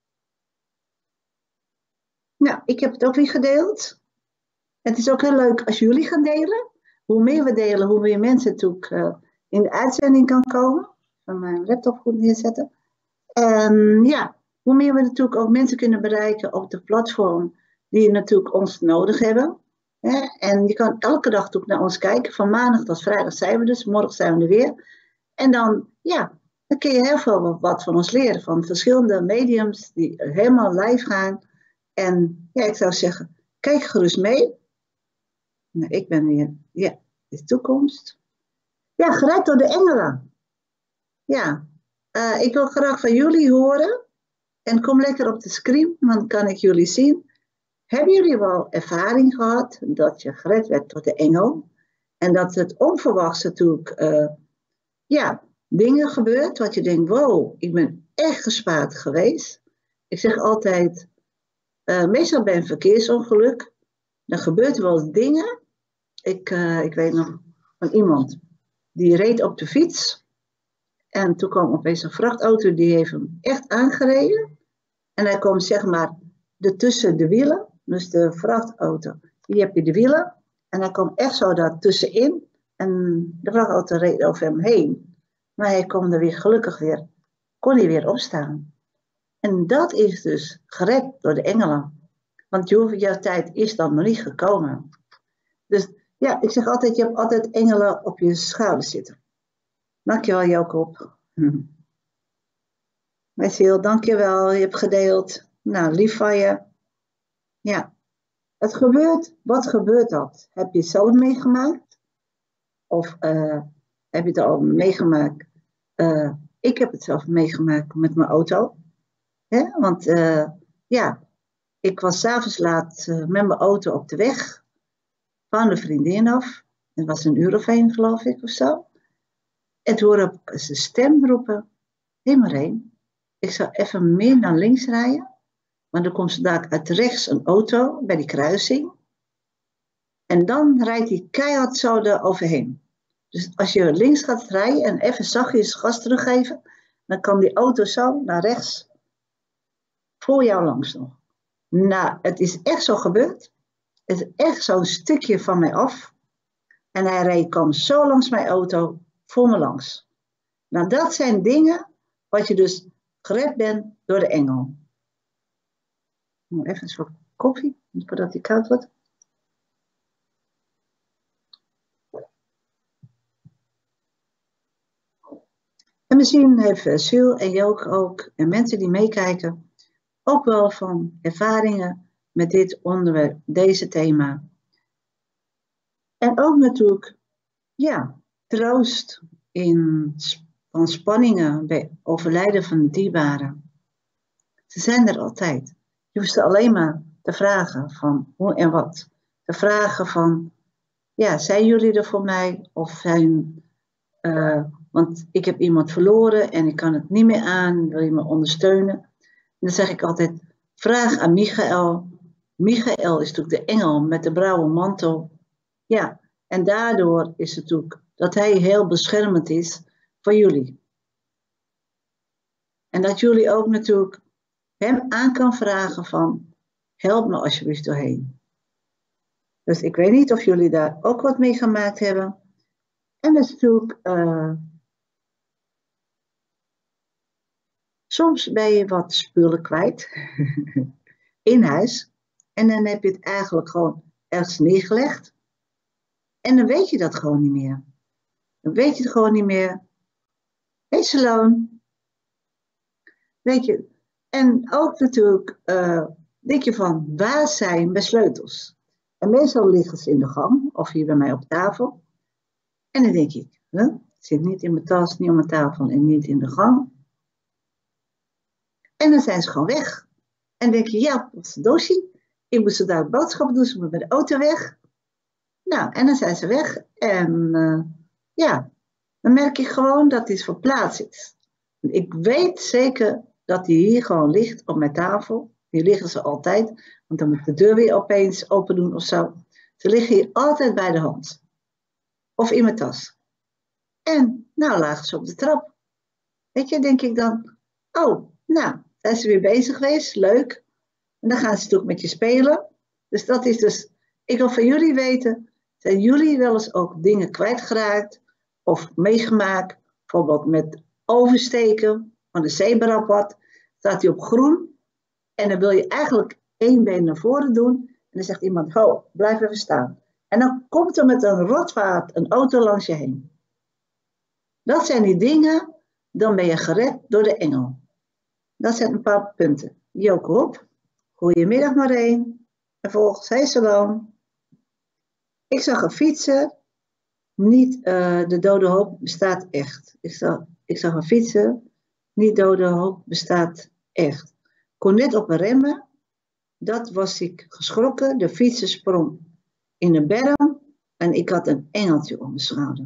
Nou, ik heb het ook weer gedeeld. Het is ook heel leuk als jullie gaan delen. Hoe meer we delen, hoe meer mensen natuurlijk in de uitzending kan komen. Ik ga mijn laptop goed neerzetten. En ja, hoe meer we natuurlijk ook mensen kunnen bereiken op de platform die natuurlijk ons nodig hebben. En je kan elke dag natuurlijk naar ons kijken. Van maandag tot vrijdag zijn we dus. Morgen zijn we er weer. En dan, ja, dan kun je heel veel wat van ons leren. Van verschillende mediums die helemaal live gaan. En ja, ik zou zeggen, kijk gerust mee. Nou, ik ben weer, ja, de toekomst. Ja, gered door de engelen. Ja, ik wil graag van jullie horen. En kom lekker op de screen, dan kan ik jullie zien. Hebben jullie wel ervaring gehad dat je gered werd door de engel? En dat het onverwachts natuurlijk, dingen gebeurt wat je denkt, wow, ik ben echt gespaard geweest. Ik zeg altijd, meestal bij een verkeersongeluk, dan gebeurt er wel eens dingen. Ik weet nog van iemand, die reed op de fiets. En toen kwam opeens een vrachtauto, die heeft hem echt aangereden. En hij kwam zeg maar tussen de wielen, dus de vrachtauto, hier heb je de wielen. En hij kwam echt zo daar tussenin. En de vrachtauto reed over hem heen. Maar hij kon er weer gelukkig kon hij weer opstaan. En dat is dus gered door de engelen. Want jouw tijd is dan nog niet gekomen. Dus ja, ik zeg altijd, je hebt altijd engelen op je schouder zitten. Dankjewel Jacob. Messiel, dankjewel, je hebt gedeeld. Nou, lief van je. Ja, het gebeurt. Wat gebeurt dat? Heb je het zelf meegemaakt? Of heb je het al meegemaakt? Ik heb het zelf meegemaakt met mijn auto. Want ik was 's avonds laat met mijn auto op de weg. Van de vriendin af. Het was 1 uur of 1 geloof ik of zo. En toen hoorde ik zijn stem roepen. Hé Marijn, ik zou even meer naar links rijden. Maar dan komt ze daar uit rechts een auto bij die kruising. En dan rijdt hij keihard zo er overheen. Dus als je links gaat rijden en even zachtjes gas teruggeven, dan kan die auto zo naar rechts voor jou langs nog. Nou, het is echt zo gebeurd. Het is echt zo'n stukje van mij af. En hij kwam zo langs mijn auto voor me langs. Nou, dat zijn dingen wat je dus gered bent door de engel. Even een soort koffie, voordat die koud wordt. En misschien heeft Sil en Jook ook, en mensen die meekijken, ook wel van ervaringen met dit onderwerp, deze thema. En ook natuurlijk, troost van spanningen bij overlijden van de dierbaren. Ze zijn er altijd. Je hoeft ze alleen maar te vragen van hoe en wat. Te vragen van, zijn jullie er voor mij? Of want ik heb iemand verloren en ik kan het niet meer aan. Wil je me ondersteunen? En dan zeg ik altijd, vraag aan Michael. Michael is natuurlijk de engel met de blauwe mantel. Ja, en daardoor is het natuurlijk dat hij heel beschermend is voor jullie. En dat jullie ook natuurlijk hem aan kan vragen van, help me alsjeblieft doorheen. Dus ik weet niet of jullie daar ook wat mee gemaakt hebben. En dat is natuurlijk, soms ben je wat spullen kwijt in huis. En dan heb je het eigenlijk gewoon ergens neergelegd. En dan weet je dat gewoon niet meer. Dan weet je het gewoon niet meer. Hey Salone. Weet je, en ook natuurlijk denk je van, waar zijn mijn sleutels? En meestal liggen ze in de gang of hier bij mij op tafel. En dan denk ik, het zit niet in mijn tas, niet op mijn tafel en niet in de gang. En dan zijn ze gewoon weg. En dan denk je, ja, wat is de doosje? Ik moest zo daar boodschappen doen, ze moeten met de auto weg. Nou, en dan zijn ze weg. En dan merk ik gewoon dat iets verplaatst is. Ik weet zeker dat die hier gewoon ligt op mijn tafel. Hier liggen ze altijd, want dan moet ik de deur weer opeens open doen of zo. Ze liggen hier altijd bij de hand. Of in mijn tas. En nou lagen ze op de trap. Weet je, denk ik dan, zijn ze weer bezig geweest, leuk. En dan gaan ze natuurlijk met je spelen. Dus dat is dus, ik wil van jullie weten, zijn jullie wel eens ook dingen kwijtgeraakt of meegemaakt? Bijvoorbeeld met oversteken van de zebrapad. Staat hij op groen en dan wil je eigenlijk 1 been naar voren doen. En dan zegt iemand, ho, blijf even staan. En dan komt er met een rotvaart een auto langs je heen. Dat zijn die dingen, dan ben je gered door de engel. Dat zijn een paar punten. Joke op. Goedemiddag Marijn. En volgens, hey Salome. Ik zag een fietser. Niet de dode hoop bestaat echt. Ik zag een fietser. Niet dode hoop bestaat echt. Kon net op een remmen. Dat was ik geschrokken. De fietser sprong in een berm. En ik had een engeltje om mijn schouder.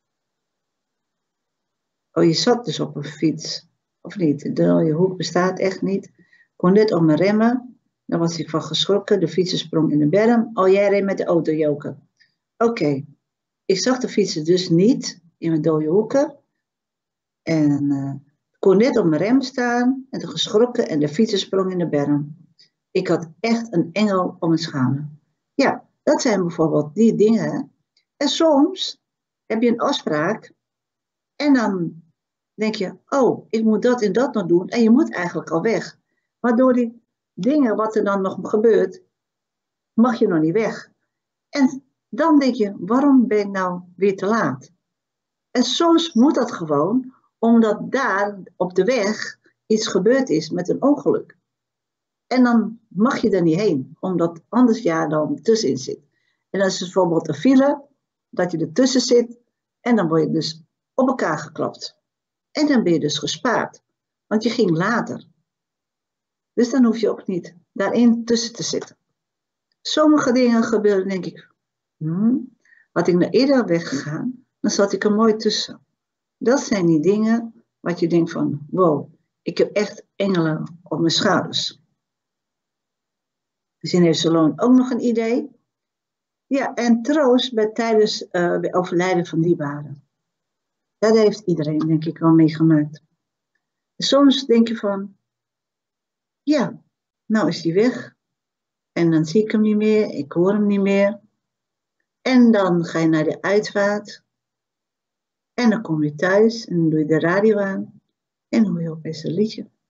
Oh, je zat dus op een fiets. Of niet? De rode hoek bestaat echt niet. Ik kon net op mijn remmen. Daar was ik van geschrokken. De fietser sprong in de berm. Oh, jij reed met de auto, Joke. Oké. Ik zag de fietser dus niet in mijn dode hoeken. En ik kon net op mijn rem staan. En toen geschrokken en de fietser sprong in de berm. Ik had echt een engel om mijn schouder. Ja, dat zijn bijvoorbeeld die dingen. En soms heb je een afspraak. En dan denk je, oh, ik moet dat en dat nog doen. En je moet eigenlijk al weg. Maar door die dingen wat er dan nog gebeurt, mag je nog niet weg. En dan denk je, waarom ben ik nou weer te laat? En soms moet dat gewoon, omdat daar op de weg iets gebeurd is met een ongeluk. En dan mag je er niet heen, omdat anders je dan tussenin zit. En dan is het bijvoorbeeld een file, dat je ertussen zit, en dan word je dus op elkaar geklapt. En dan ben je dus gespaard, want je ging later. Dus dan hoef je ook niet daarin tussen te zitten. Sommige dingen gebeuren, denk ik, had ik nou eerder weggegaan, dan zat ik er mooi tussen. Dat zijn die dingen wat je denkt van, wow, ik heb echt engelen op mijn schouders. Misschien heeft Salone ook nog een idee. Ja, en troost tijdens overlijden van dierbaren. Dat heeft iedereen, denk ik, wel meegemaakt. Soms denk je van, ja, nou is hij weg. En dan zie ik hem niet meer, ik hoor hem niet meer. En dan ga je naar de uitvaart. En dan kom je thuis en dan doe je de radio aan. En dan hoor je opeens een liedje. Dan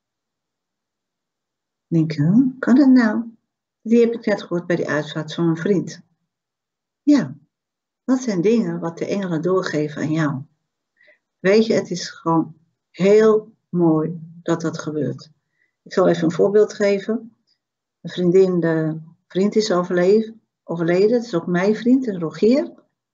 denk je, kan dat nou? Die heb ik net gehoord bij die uitvaart van mijn vriend. Ja, dat zijn dingen wat de engelen doorgeven aan jou. Weet je, het is gewoon heel mooi dat dat gebeurt. Ik zal even een voorbeeld geven. De vriend is overleden. Dat is ook mijn vriend, Rogier.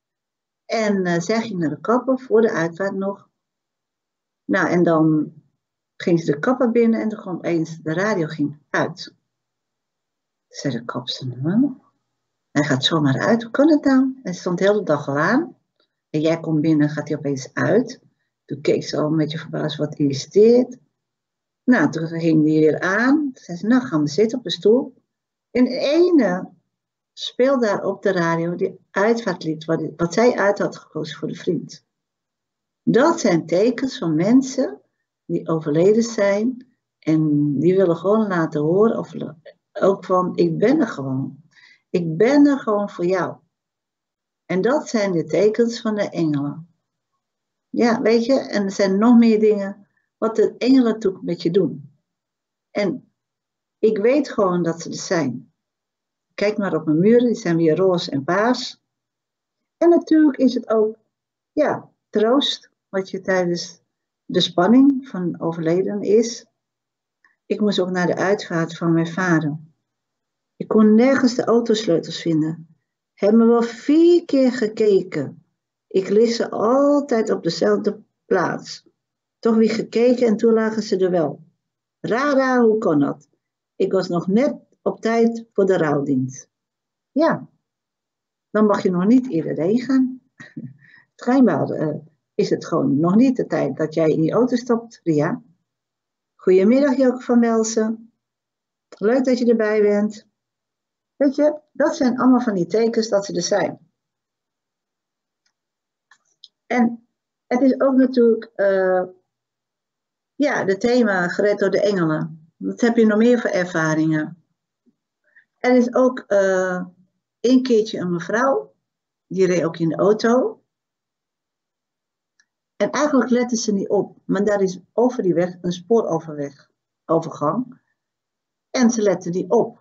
En zij ging naar de kapper voor de uitvaart nog. Nou, en dan ging ze de kapper binnen en toen kwam opeens de radio ging uit. Toen zei de kapster, hij gaat zomaar uit, hoe kan het nou? Hij stond de hele dag al aan. En jij komt binnen, gaat hij opeens uit. Toen keek ze al een beetje verbaasd, wat is dit? Nou, toen ging hij weer aan. Toen zei ze, nou gaan we zitten op de stoel. En de ene speelde daar op de radio die uitvaartlied, wat zij uit had gekozen voor de vriend. Dat zijn tekens van mensen die overleden zijn. En die willen gewoon laten horen, of ook van, ik ben er gewoon. Ik ben er gewoon voor jou. En dat zijn de tekens van de engelen. Ja, weet je, en er zijn nog meer dingen wat de engelen toe met je doen. En ik weet gewoon dat ze er zijn. Kijk maar op mijn muren, die zijn weer roze en paars. En natuurlijk is het ook, ja, troost, wat je tijdens de spanning van overleden is. Ik moest ook naar de uitvaart van mijn vader. Ik kon nergens de autosleutels vinden. Hebben wel 4 keer gekeken. Ik liet ze altijd op dezelfde plaats. Toch weer gekeken en toen lagen ze er wel. Rara, hoe kon dat? Ik was nog net op tijd voor de rouwdienst. Ja, dan mag je nog niet eerder heen gaan. Schijnbaar is het gewoon nog niet de tijd dat jij in die auto stapt, Ria. Goedemiddag, Joke van Melsen. Leuk dat je erbij bent. Weet je, dat zijn allemaal van die tekens dat ze er zijn. En het is ook natuurlijk, de thema gered door de engelen. Wat heb je nog meer voor ervaringen? Er is ook een keertje een mevrouw, die reed ook in de auto. En eigenlijk lette ze niet op, maar daar is over die weg een spoorovergang. En ze lette niet op.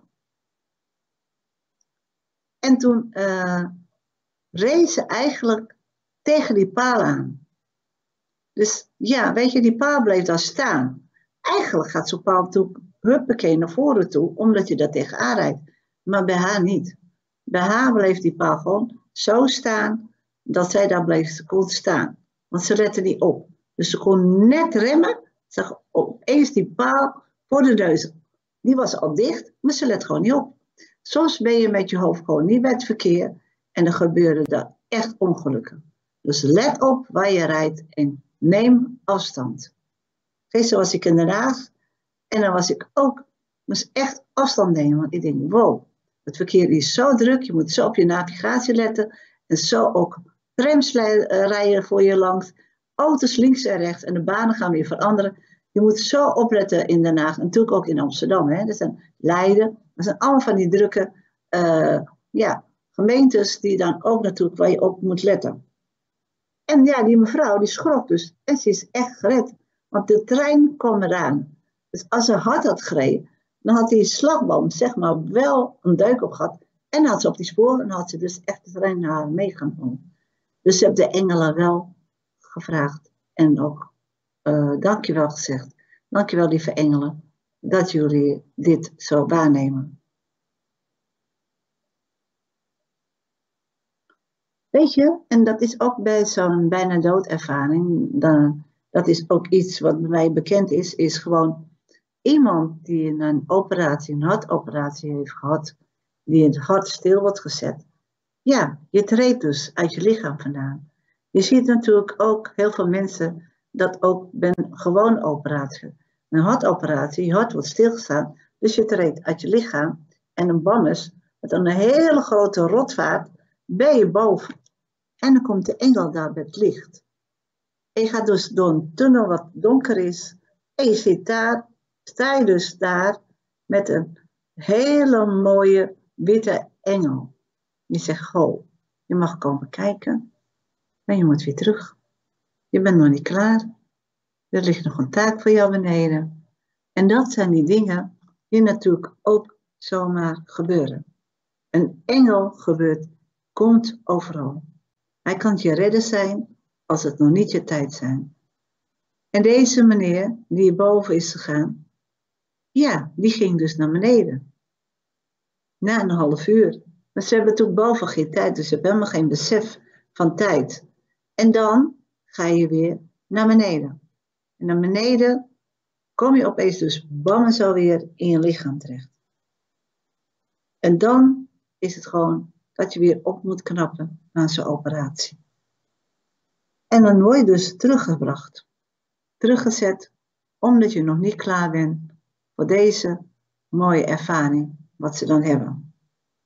En toen reed ze eigenlijk tegen die paal aan. Dus ja, weet je, die paal bleef daar staan. Eigenlijk gaat zo'n paal toe, huppakee, naar voren toe, omdat je daar tegenaan rijdt. Maar bij haar niet. Bij haar bleef die paal gewoon zo staan, dat zij daar bleef kon staan. Want ze lette niet op. Dus ze kon net remmen, zag opeens die paal voor de neus. Die was al dicht, maar ze let gewoon niet op. Soms ben je met je hoofd gewoon niet bij het verkeer. En er gebeuren daar echt ongelukken. Dus let op waar je rijdt en neem afstand. Gisteren was ik in Den Haag en dan was ik ook, moest echt afstand nemen. Want ik denk, wow, het verkeer is zo druk, je moet zo op je navigatie letten. En zo ook trams rijden voor je langs, auto's links en rechts en de banen gaan weer veranderen. Je moet zo opletten in Den Haag en natuurlijk ook in Amsterdam. Hè. Dat zijn Leiden, dat zijn allemaal van die drukke gemeentes die dan ook natuurlijk waar je op moet letten. En ja, die mevrouw die schrok dus en ze is echt gered. Want de trein kwam eraan. Dus als ze hard had gereden, dan had die slagboom zeg maar wel een deuk op gehad. En dan had ze op die sporen en had ze dus echt de trein naar haar meegenomen. Dus ze hebben de engelen wel gevraagd en ook dankjewel gezegd. Dankjewel lieve engelen dat jullie dit zo waarnemen. Weet je, en dat is ook bij zo'n bijna doodervaring, dat is ook iets wat bij mij bekend is gewoon iemand die een hartoperatie heeft gehad, die het hart stil wordt gezet. Ja, je treedt dus uit je lichaam vandaan. Je ziet natuurlijk ook heel veel mensen dat ook bij een gewone operatie. Een hartoperatie, je hart wordt stilgestaan, dus je treedt uit je lichaam en een bammes met een hele grote rotvaart ben je boven. En dan komt de engel daar met licht. En je gaat dus door een tunnel wat donker is. En je zit daar, sta je dus daar met een hele mooie witte engel. Die zegt, goh, je mag komen kijken. Maar je moet weer terug. Je bent nog niet klaar. Er ligt nog een taak voor jou beneden. En dat zijn die dingen die natuurlijk ook zomaar gebeuren. Een engel komt overal. Hij kan je redder zijn als het nog niet je tijd zijn. En deze meneer die hierboven is gegaan, ja, die ging dus naar beneden. Na een half uur. Maar ze hebben natuurlijk boven geen tijd, dus ze hebben helemaal geen besef van tijd. En dan ga je weer naar beneden. En naar beneden kom je opeens dus bam en zo weer in je lichaam terecht. En dan is het gewoon dat je weer op moet knappen na zo'n operatie. En dan word je dus teruggebracht. Teruggezet, omdat je nog niet klaar bent voor deze mooie ervaring wat ze dan hebben.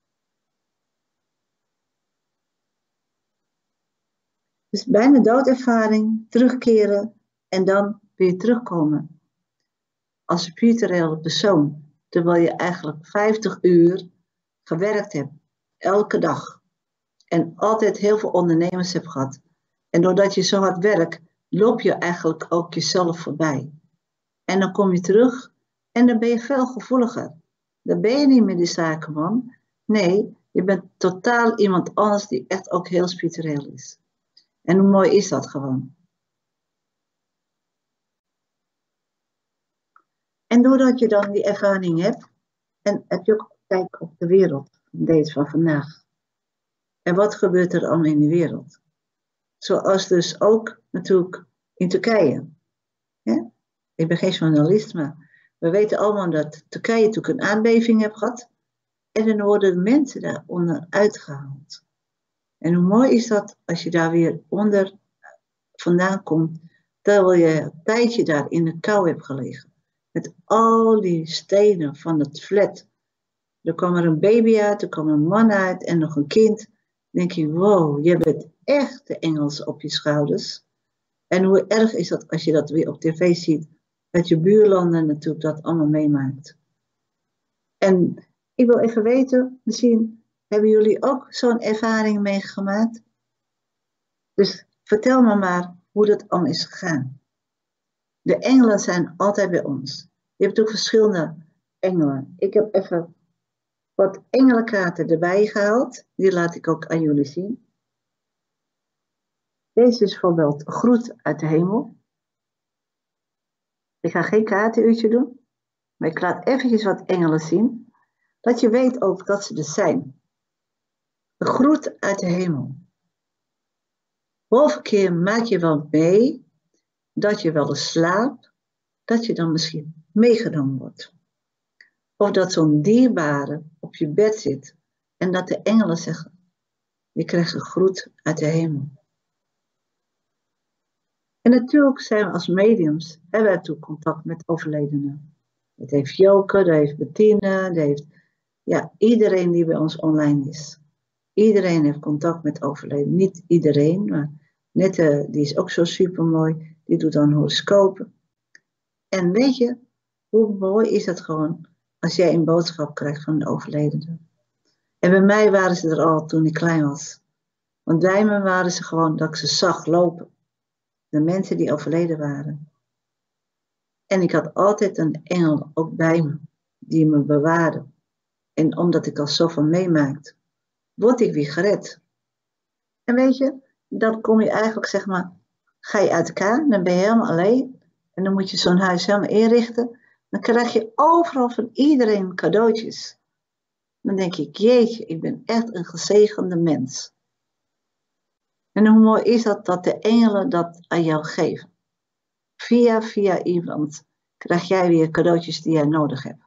Dus bij een doodervaring terugkeren en dan weer terugkomen. Als spirituele persoon, terwijl je eigenlijk 50 uur gewerkt hebt. Elke dag. En altijd heel veel ondernemers hebt gehad. En doordat je zo hard werkt, loop je eigenlijk ook jezelf voorbij. En dan kom je terug en dan ben je veel gevoeliger. Dan ben je niet meer die zakenman. Nee, je bent totaal iemand anders die echt ook heel spiritueel is. En hoe mooi is dat gewoon. En doordat je dan die ervaring hebt, en heb je ook kijk op de wereld. Deze van vandaag. En wat gebeurt er allemaal in de wereld? Zoals dus ook natuurlijk in Turkije. Ja? Ik ben geen journalist, maar we weten allemaal dat Turkije natuurlijk een aardbeving heeft gehad. En dan worden de mensen daaronder uitgehaald. En hoe mooi is dat als je daar weer onder vandaan komt, terwijl je een tijdje daar in de kou hebt gelegen. Met al die stenen van het flat. Er kwam er een baby uit, er kwam een man uit en nog een kind. Dan denk je, wow, je bent echt de engels op je schouders. En hoe erg is dat als je dat weer op tv ziet, dat je buurlanden natuurlijk dat allemaal meemaakt. En ik wil even weten, misschien hebben jullie ook zo'n ervaring meegemaakt. Dus vertel me maar hoe dat allemaal is gegaan. De engelen zijn altijd bij ons. Je hebt ook verschillende engelen. Ik heb even wat engelenkaarten erbij gehaald. Die laat ik ook aan jullie zien. Deze is bijvoorbeeld groet uit de hemel. Ik ga geen kaartenuurtje doen. Maar ik laat eventjes wat engelen zien. Dat je weet ook dat ze er zijn. De groet uit de hemel. Vorige keer maak je wel mee dat je wel eens slaapt. Dat je dan misschien meegenomen wordt. Of dat zo'n dierbare op je bed zit. En dat de engelen zeggen. Je krijgt een groet uit de hemel. En natuurlijk zijn we als mediums, hebben we natuurlijk contact met overledenen. Dat heeft Joke, dat heeft Bettine, dat heeft iedereen die bij ons online is. Iedereen heeft contact met overledenen. Niet iedereen, maar Nette, die is ook zo super mooi. Die doet dan horoscopen. En weet je, hoe mooi is dat gewoon als jij een boodschap krijgt van de overledene. En bij mij waren ze er al toen ik klein was. Want bij me waren ze gewoon dat ik ze zag lopen. De mensen die overleden waren. En ik had altijd een engel ook bij me, die me bewaarde. En omdat ik al zoveel meemaakte, word ik weer gered. En weet je, dan kom je eigenlijk, zeg maar, ga je uit elkaar, dan ben je helemaal alleen. En dan moet je zo'n huis helemaal inrichten. Dan krijg je overal van iedereen cadeautjes. Dan denk ik, jeetje, ik ben echt een gezegende mens. En hoe mooi is dat de engelen dat aan jou geven. Via iemand krijg jij weer cadeautjes die jij nodig hebt.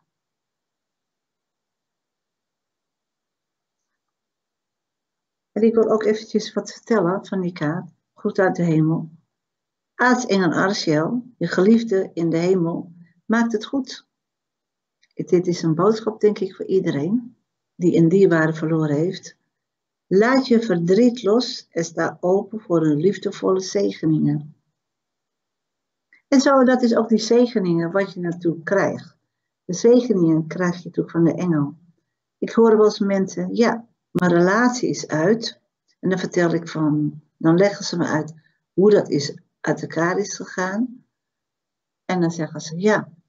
En ik wil ook eventjes wat vertellen van die kaart. Goed uit de hemel. Aartsengel Arciel, je geliefde in de hemel, maakt het goed. Dit is een boodschap, denk ik, voor iedereen die een dierbare verloren heeft. Laat je verdriet los en sta open voor een liefdevolle zegeningen. En zo, dat is ook die zegeningen wat je natuurlijk krijgt. De zegeningen krijg je natuurlijk van de engel. Ik hoor wel eens mensen, ja, mijn relatie is uit. En dan vertel ik dan leggen ze me uit hoe dat is uit elkaar is gegaan. En dan zeggen ze,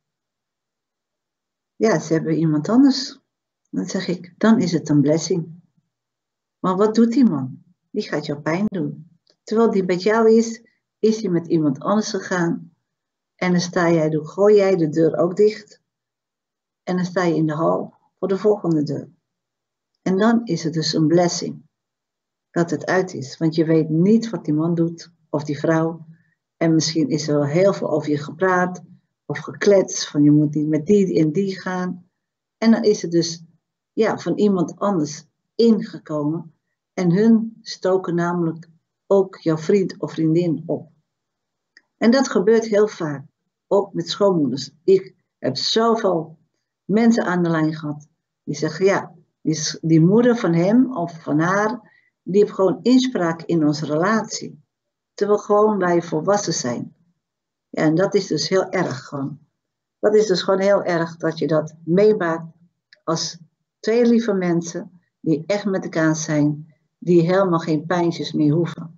ja, ze hebben iemand anders. Dan zeg ik, dan is het een blessing. Maar wat doet die man? Die gaat jou pijn doen. Terwijl die met jou is hij met iemand anders gegaan. En dan gooi jij de deur ook dicht. En dan sta je in de hal voor de volgende deur. En dan is het dus een blessing dat het uit is. Want je weet niet wat die man doet, of die vrouw. En misschien is er wel heel veel over je gepraat, of gekletst, van je moet niet met die en die gaan. En dan is het dus van iemand anders ingekomen. En hun stoken namelijk ook jouw vriend of vriendin op. En dat gebeurt heel vaak, ook met schoonmoeders. Ik heb zoveel mensen aan de lijn gehad die zeggen, die moeder van hem of van haar, die heeft gewoon inspraak in onze relatie. Terwijl gewoon wij volwassen zijn. Ja, en dat is dus heel erg gewoon. Dat is dus gewoon heel erg dat je dat meemaakt als twee lieve mensen die echt met elkaar zijn, die helemaal geen pijntjes meer hoeven.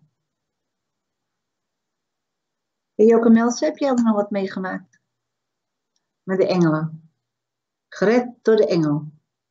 En Joke Mels, heb jij ook nog wat meegemaakt? Met de engelen. Gered door de engel.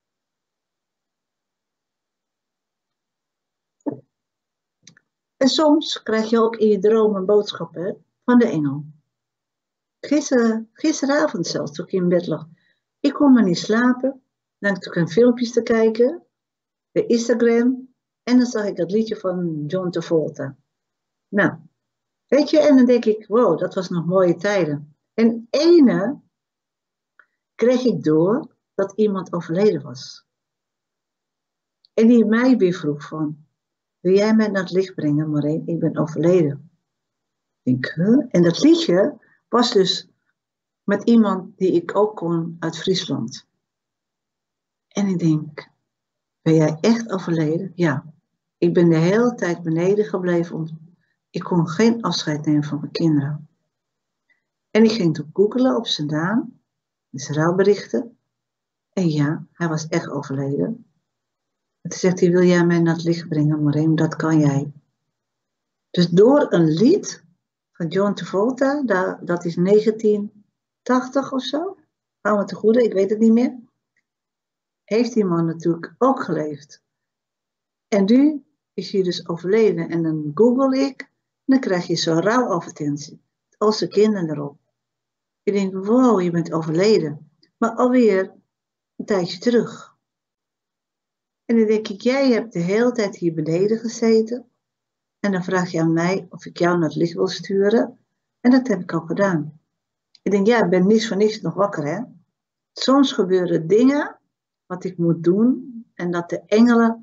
En soms krijg je ook in je droom een boodschap van de engel. Gisteravond zelfs, toen ik in bed lag. Ik kon maar niet slapen. Dan had ik een filmpjes te kijken. Bij Instagram. En dan zag ik dat liedje van John Travolta. Nou, weet je, en dan denk ik, wow, dat was nog mooie tijden. En ene kreeg ik door dat iemand overleden was. En die mij weer vroeg van, wil jij mij naar het licht brengen, Maureen? Ik ben overleden. Ik denk, huh? En dat liedje was dus met iemand die ik ook kon uit Friesland. En ik denk, ben jij echt overleden? Ja. Ik ben de hele tijd beneden gebleven. Ik kon geen afscheid nemen van mijn kinderen. En ik ging toen googelen op zijn naam. Dus rouwberichten. En ja, hij was echt overleden. En toen zegt hij, wil jij mij naar het licht brengen, Maureen? Dat kan jij. Dus door een lied van John Travolta, dat is 1980 of zo. Hou me te goede, ik weet het niet meer. Heeft die man natuurlijk ook geleefd. En nu is hij dus overleden. En dan google ik. En dan krijg je zo'n rouwadvertentie. Al zijn kinderen erop. Ik denk, wow, je bent overleden. Maar alweer een tijdje terug. En dan denk ik, jij hebt de hele tijd hier beneden gezeten. En dan vraag je aan mij of ik jou naar het licht wil sturen. En dat heb ik ook gedaan. Ik denk, ik ben niet voor niks nog wakker, hè. Soms gebeuren dingen wat ik moet doen. En dat de engelen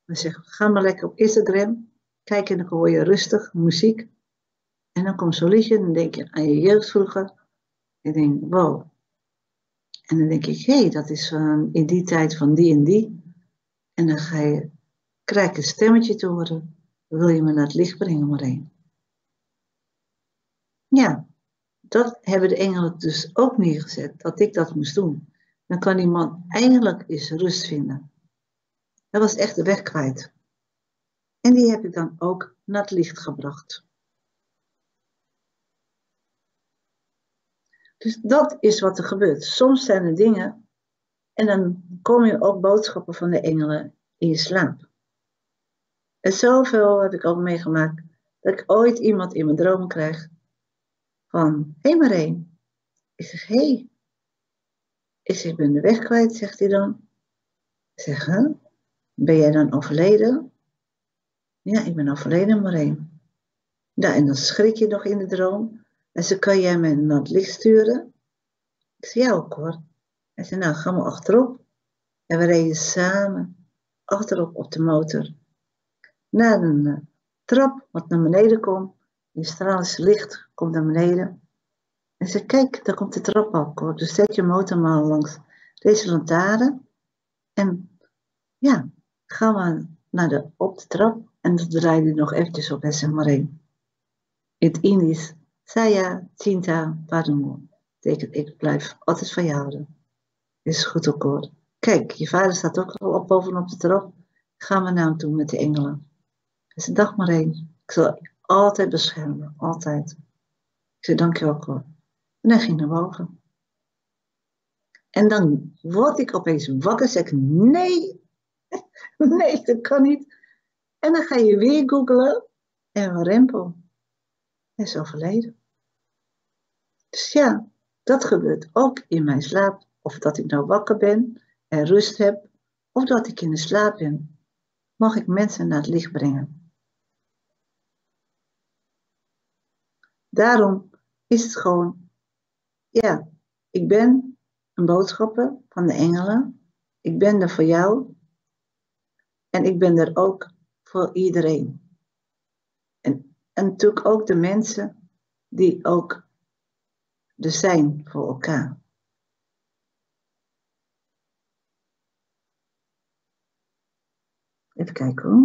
Dan zeg ik, ga maar lekker op Instagram. Kijk en dan hoor je rustig muziek. En dan komt zo'n liedje en dan denk je aan je jeugd vroeger. Ik denk, wow. En dan denk ik, hé, dat is in die tijd van die en die. En dan krijg je een stemmetje te horen. Wil je me naar het licht brengen, Marijn? Ja, dat hebben de engelen dus ook neergezet. Dat ik dat moest doen. Dan kan die man eindelijk eens rust vinden. Dat was echt de weg kwijt. En die heb ik dan ook naar het licht gebracht. Dus dat is wat er gebeurt. Soms zijn er dingen en dan komen je ook boodschappen van de engelen in je slaap. En zoveel heb ik ook meegemaakt dat ik ooit iemand in mijn dromen krijg van, hé Marijn. Ik zeg, hé. Ik zeg, ik ben de weg kwijt, zegt hij dan. Ik zeg, huh? Ben jij dan overleden? Ja, ik ben overleden, Marijn. Ja, en dan schrik je nog in de droom. En ze kan jij mij naar het licht sturen? Ik zeg, ja ook hoor. Hij zei, nou, ga maar achterop. En we reden samen achterop op de motor. Naar een trap wat naar beneden komt. Die stralend licht komt naar beneden. En ze kijk, daar komt de trap op. Dus zet je motor maar langs deze lantaarn. En ja, gaan we op de trap. En dan draai je nog eventjes op en zeg maar één. In het Indisch, Saya Cinta Padamu. Betekent, ik blijf altijd van je houden. Is goed ook hoor. Kijk, je vader staat ook al op bovenop de trap. Gaan we naar hem toe met de engelen. Hij zei, dag Marijn. Ik zal je altijd beschermen. Altijd. Ik zei, dank je ook hoor. En hij ging naar boven. En dan word ik opeens wakker. Zeg ik, nee. Nee, dat kan niet. En dan ga je weer googlen. En Rempel. Hij is overleden. Dus ja, dat gebeurt ook in mijn slaap. Of dat ik nou wakker ben en rust heb. Of dat ik in de slaap ben. Mag ik mensen naar het licht brengen. Daarom is het gewoon. Ja, ik ben een boodschapper van de engelen. Ik ben er voor jou. En ik ben er ook voor iedereen. En natuurlijk ook de mensen die ook er zijn voor elkaar. Even kijken hoor.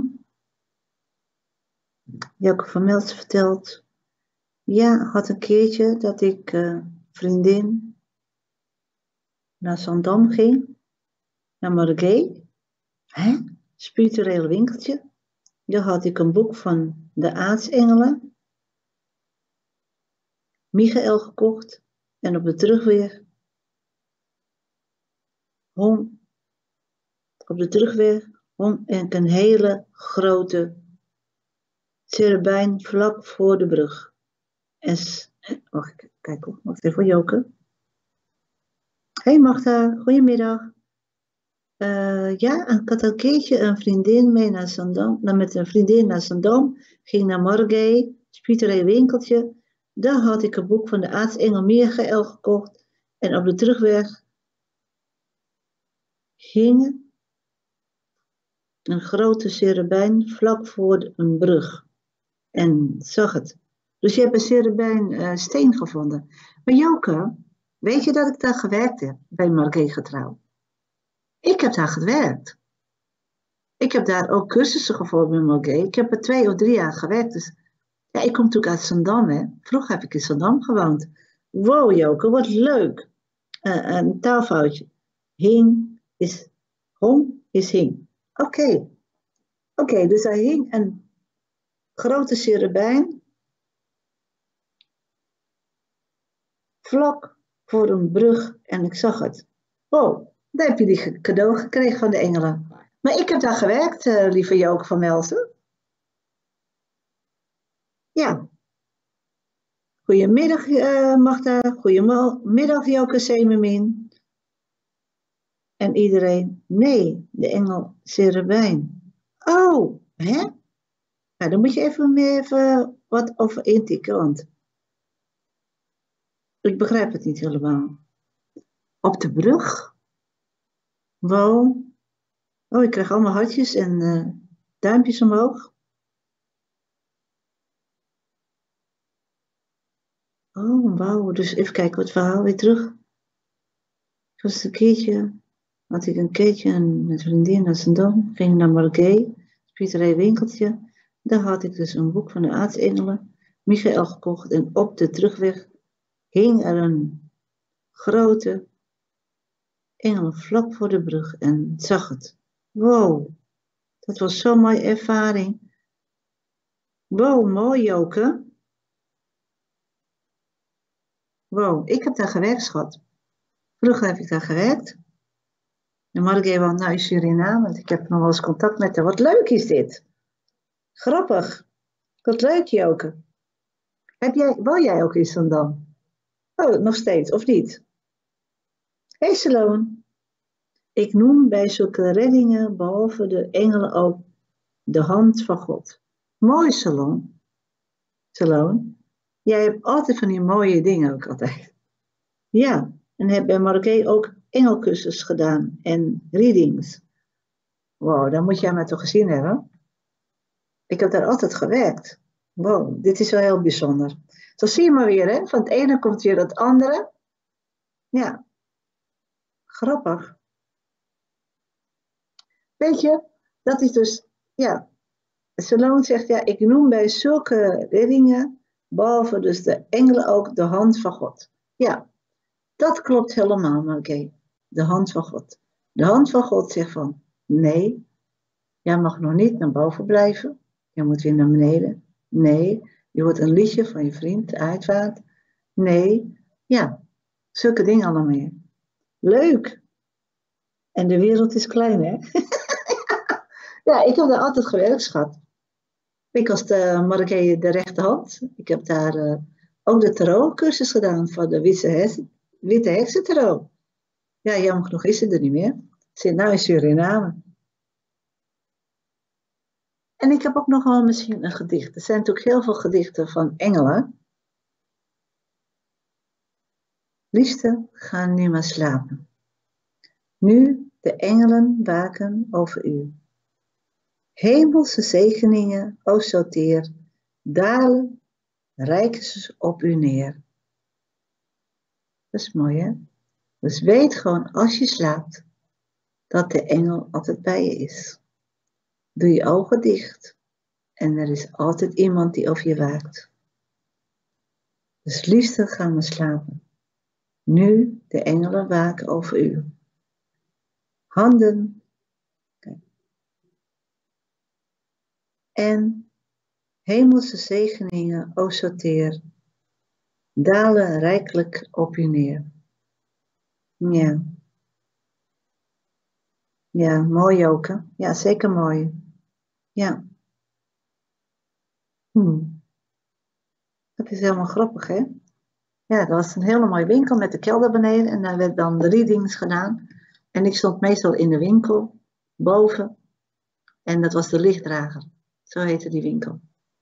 Joke van Meltz vertelt. Ja, had een keertje dat ik vriendin naar Zandam ging. Naar Margate. Spirituele winkeltje. Daar had ik een boek van de aartsengelen. Michael gekocht. En op de terugweg. Hong ik een hele grote cherubijn vlak voor de brug. En wacht, kijk hoor. Wacht even voor Joke. Hey Magda, goedemiddag. Ja, ik had een keertje een vriendin mee naar Zandam. Met een vriendin naar Zandam. Ging naar Margate, spirituele winkeltje. Daar had ik een boek van de aartsengel Michael gekocht. En op de terugweg hing een grote cherubijn vlak voor een brug. En zag het. Dus je hebt een cherubijn steen gevonden. Maar Joke, weet je dat ik daar gewerkt heb bij Margate Getrouw? Ik heb daar gewerkt. Ik heb daar ook cursussen gevolgd bij Margate. Ik heb er 2 of 3 jaar gewerkt. Dus ja, ik kom natuurlijk uit Zandam, hè. Vroeger heb ik in Zandam gewoond. Wow, Joke, wat leuk. Een taalfoutje. Hong is hing. Oké, dus daar hing een grote cherubijn vlak voor een brug en ik zag het. Wow, daar heb je die cadeau gekregen van de engelen. Maar ik heb daar gewerkt, lieve Joke van Melsen. Ja. Goedemiddag Magda, goedemiddag Joke Semermin. En iedereen, nee, de engel cherubijn. Oh, hè? Nou, dan moet je even wat over intikken, want ik begrijp het niet helemaal. Op de brug? Wow. Oh, ik krijg allemaal hartjes en Duimpjes omhoog. Oh, wauw. Dus even kijken het verhaal weer terug. Het was een keertje, had ik een keertje met een vriendin naar Zandam. Ging naar Margay, spieterij winkeltje. Daar had ik dus een boek van de aartsengelen, Michael, gekocht. En op de terugweg hing er een grote engel vlak voor de brug en zag het. Wow, dat was zo'n mooie ervaring. Wow, mooi Joke. Wow, ik heb daar gewerkt, schat. Vroeger heb ik daar gewerkt. En Margay woont nou in Suriname, want ik heb nog wel eens contact met haar. Wat leuk is dit. Grappig. Wat leuk, Joke. Woon jij ook in Zandam? Oh, nog steeds, of niet? Hey, Salone. Ik noem bij zulke reddingen, behalve de engelen, ook de hand van God. Mooi, Salone. Jij hebt altijd van die mooie dingen ook altijd. Ja, en heb bij Margay ook engelkussens gedaan en readings. Wow, dan moet jij mij toch gezien hebben. Ik heb daar altijd gewerkt. Wow, dit is wel heel bijzonder. Zo zie je maar weer, hè? Van het ene komt weer het andere. Ja, grappig. Weet je, dat is dus, ja. Salone zegt, ja, ik noem bij zulke reddingen, behalve dus de engelen ook, de hand van God. Ja, dat klopt helemaal, Margay. De hand van God. De hand van God zegt van, nee, jij mag nog niet naar boven blijven. Je moet weer naar beneden. Nee, je hoort een liedje van je vriend, de uitvaart. Nee, ja, zulke dingen allemaal meer. Leuk. En de wereld is klein, hè? Ja, ik heb daar altijd gewerkt, schat. Ik was de Margay de rechterhand. Ik heb daar ook de tarotcursus gedaan van de witte heksen tarot. Ja, jammer genoeg is ze er niet meer. Ze zit nou in Suriname. En ik heb ook nog wel misschien een gedicht. Er zijn natuurlijk heel veel gedichten van engelen. Liefste, ga nu maar slapen. Nu de engelen waken over u. Hemelse zegeningen, o zo teer, dalen, reiken ze op u neer. Dat is mooi, hè? Dus weet gewoon als je slaapt, dat de engel altijd bij je is. Doe je ogen dicht en er is altijd iemand die over je waakt. Dus liefste, ga maar slapen. Nu de engelen waken over u. Handen. Kijk. En hemelse zegeningen, o zo teer, dalen rijkelijk op u neer. Ja. Ja, mooi ook, hè? Ja, zeker mooi. Ja. Dat is helemaal grappig, hè? Ja, dat was een hele mooie winkel met de kelder beneden en daar werd dan de readings gedaan. En ik stond meestal in de winkel, boven. En dat was de lichtdrager. Zo heette die winkel.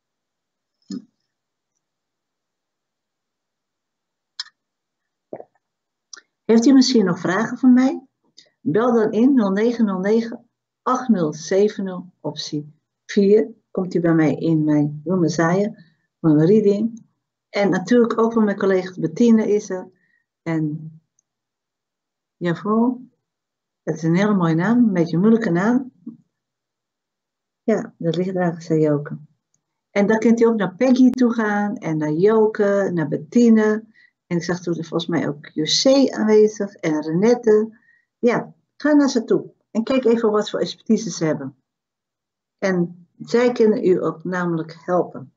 Heeft u misschien nog vragen van mij? Bel dan in 0909 8070 optie 4. Komt u bij mij in mijn roemezaaien voor een reading. En natuurlijk ook van mijn collega Bettine is er. En Javro, het is een hele mooie naam, een beetje een moeilijke naam. Ja, de lichtdrager zei Joke. En dan kunt u ook naar Peggy toe gaan en naar Joke, naar Bettine. En ik zag toen volgens mij ook José aanwezig en Renette. Ja, ga naar ze toe en kijk even wat voor expertise ze hebben. En zij kunnen u ook namelijk helpen.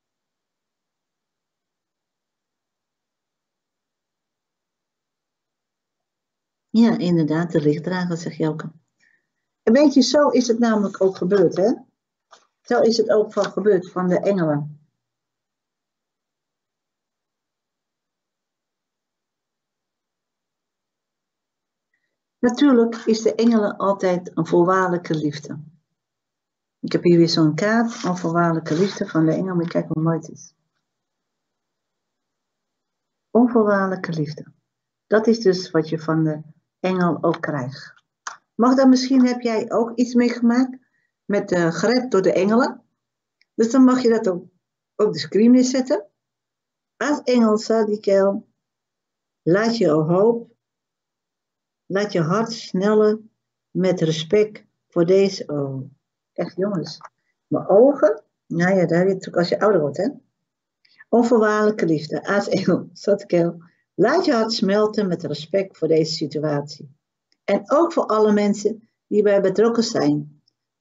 Ja, inderdaad, de lichtdrager, zegt Joke. En weet je, zo is het namelijk ook gebeurd, hè? Zo is het ook gebeurd van de engelen. Natuurlijk is de engelen altijd een voorwaardelijke liefde. Ik heb hier weer zo'n kaart, onvoorwaardelijke liefde van de engel, maar kijk hoe mooi het is. Onvoorwaardelijke liefde. Dat is dus wat je van de engel ook krijgt. Magda, misschien heb jij ook iets meegemaakt gered door de engelen. Dus dan mag je dat op de screen neerzetten. Als engel Sadikel, laat je hoop, laat je hart snellen met respect voor deze ogen. Echt jongens, mijn ogen, nou ja, daar heb je het ook als je ouder wordt, hè. Onvoorwaardelijke liefde, als engel Sadikel, laat je hart smelten met respect voor deze situatie. En ook voor alle mensen die bij betrokken zijn.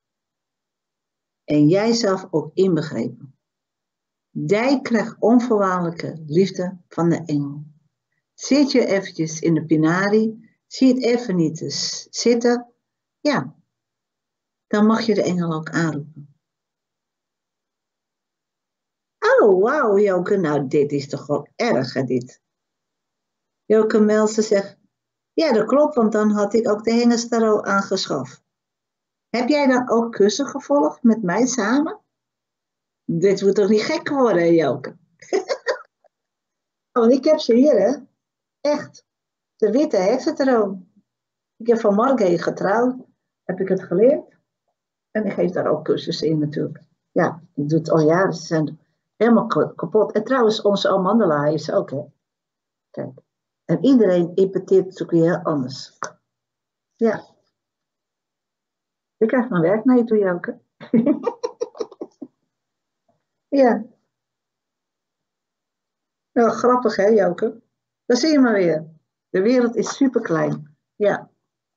En jij zelf ook inbegrepen. Jij krijgt onvoorwaardelijke liefde van de engel. Zit je eventjes in de pinari, zie het even niet te zitten, ja, dan mag je de engel ook aanroepen. Oh, wauw, Joke, nou dit is toch wel erg, hè, dit. Joke Melsen zegt, ja, dat klopt, want dan had ik ook de hengestaro aangeschaft. Heb jij dan ook kussen gevolgd met mij samen? Dit moet toch niet gek worden, hè, Joke? Oh, ik heb ze hier, hè. Echt. De witte heksentroon. Ik heb van Margay getrouwd. Heb ik het geleerd. En ik geef daar ook cursussen in natuurlijk. Ja, ik doe het al jaren. Ze zijn helemaal kapot. En trouwens, onze Amandela is ook, hè. Kijk. En iedereen interpreteert het ook weer heel anders. Ja. Je krijgt mijn werk mee toe, Joke. Ja. Nou, grappig, hè, Joke? Daar zie je maar weer. De wereld is super klein. Ja.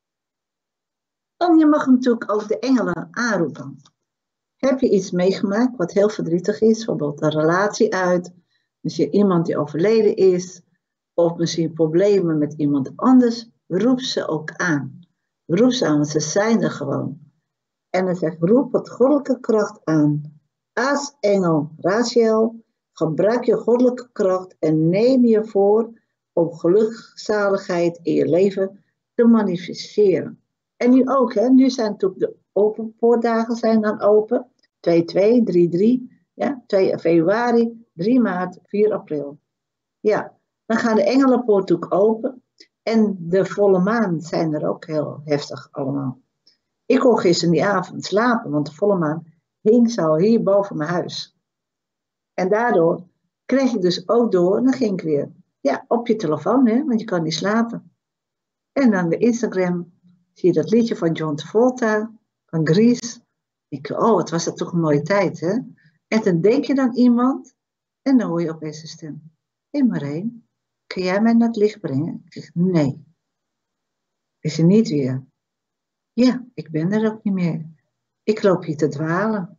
En je mag natuurlijk ook de engelen aanroepen. Heb je iets meegemaakt wat heel verdrietig is? Bijvoorbeeld een relatie uit. Misschien iemand die overleden is. Of misschien problemen met iemand anders. Roep ze ook aan. Roep ze aan, want ze zijn er gewoon. En dan zegt, roep het goddelijke kracht aan. Als engel Raziel, gebruik je goddelijke kracht en neem je voor om gelukzaligheid in je leven te manifesteren. En nu ook, hè? Nu zijn natuurlijk de open poortdagen zijn dan open. 2/2, 3/3, ja? 2 februari, 3 maart, 4 april. Ja, dan gaan de engelenpoort ook open. En de volle maan zijn er ook heel heftig allemaal. Ik kon gisteren die avond slapen, want de volle maan hing zo hier boven mijn huis. En daardoor kreeg ik dus ook door, en dan ging ik weer op je telefoon, hè, want je kan niet slapen. En dan bij Instagram zie je dat liedje van John Travolta, van Grease. Wat was dat toch een mooie tijd, hè? En dan denk je dan iemand, en dan hoor je opeens een stem. Hé Marijn, kun jij mij naar het licht brengen? Ik zeg, nee. Is er niet weer? Ja, ik ben er ook niet meer. Ik loop hier te dwalen.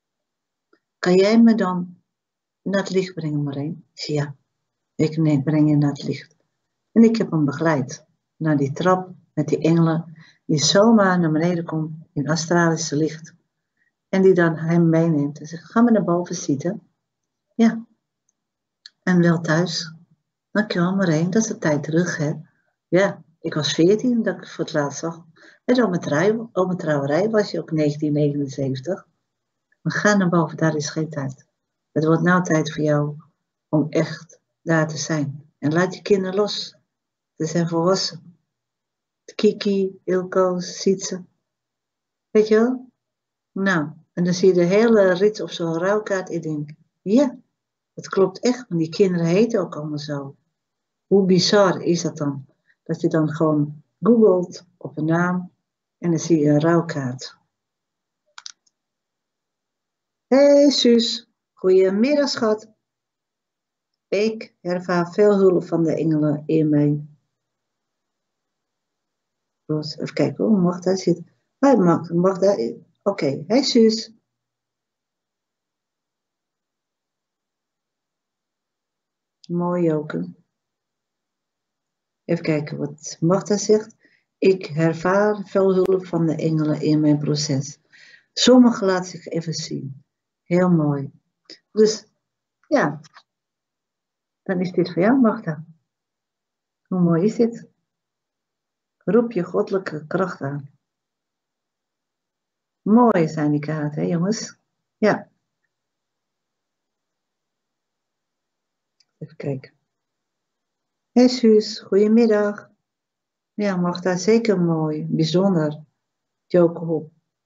Kan jij me dan naar het licht brengen, Marijn? Ja, ik breng je naar het licht. En ik heb hem begeleid naar die trap met die engelen die zomaar naar beneden komt in astralische licht. En die dan hem meeneemt en zegt, ga maar naar boven zitten. Ja, en wel thuis. Dankjewel Marijn, dat is de tijd terug, hè. Ja, ik was 14 dat ik het voor het laatst zag. En op mijn trouwerij was je ook 1979. Maar ga naar boven, daar is geen tijd. Het wordt nou tijd voor jou om echt daar te zijn. En laat je kinderen los. Ze zijn volwassen. Kiki, Ilko, Sietse. Weet je wel? Nou, en dan zie je de hele rit op zo'n rouwkaart en denk, ja, dat klopt echt, want die kinderen heten ook allemaal zo. Hoe bizar is dat dan? Dat je dan gewoon googelt op een naam en dan zie je een rouwkaart. Hey Suus, goedemiddag schat. Ik ervaar veel hulp van de engelen in mij. Even kijken, hoe mag dat zitten? Mag dat? Oké, hey Suus. Mooi Joke. Even kijken wat Magda zegt. Ik ervaar veel hulp van de engelen in mijn proces. Sommigen laten zich even zien. Heel mooi. Dus ja, dan is dit voor jou, Magda. Hoe mooi is dit? Roep je goddelijke kracht aan. Mooi zijn die kaarten, hè jongens? Ja. Even kijken. Hey Suus, goedemiddag. Ja, Magda, zeker mooi. Bijzonder. Joke op.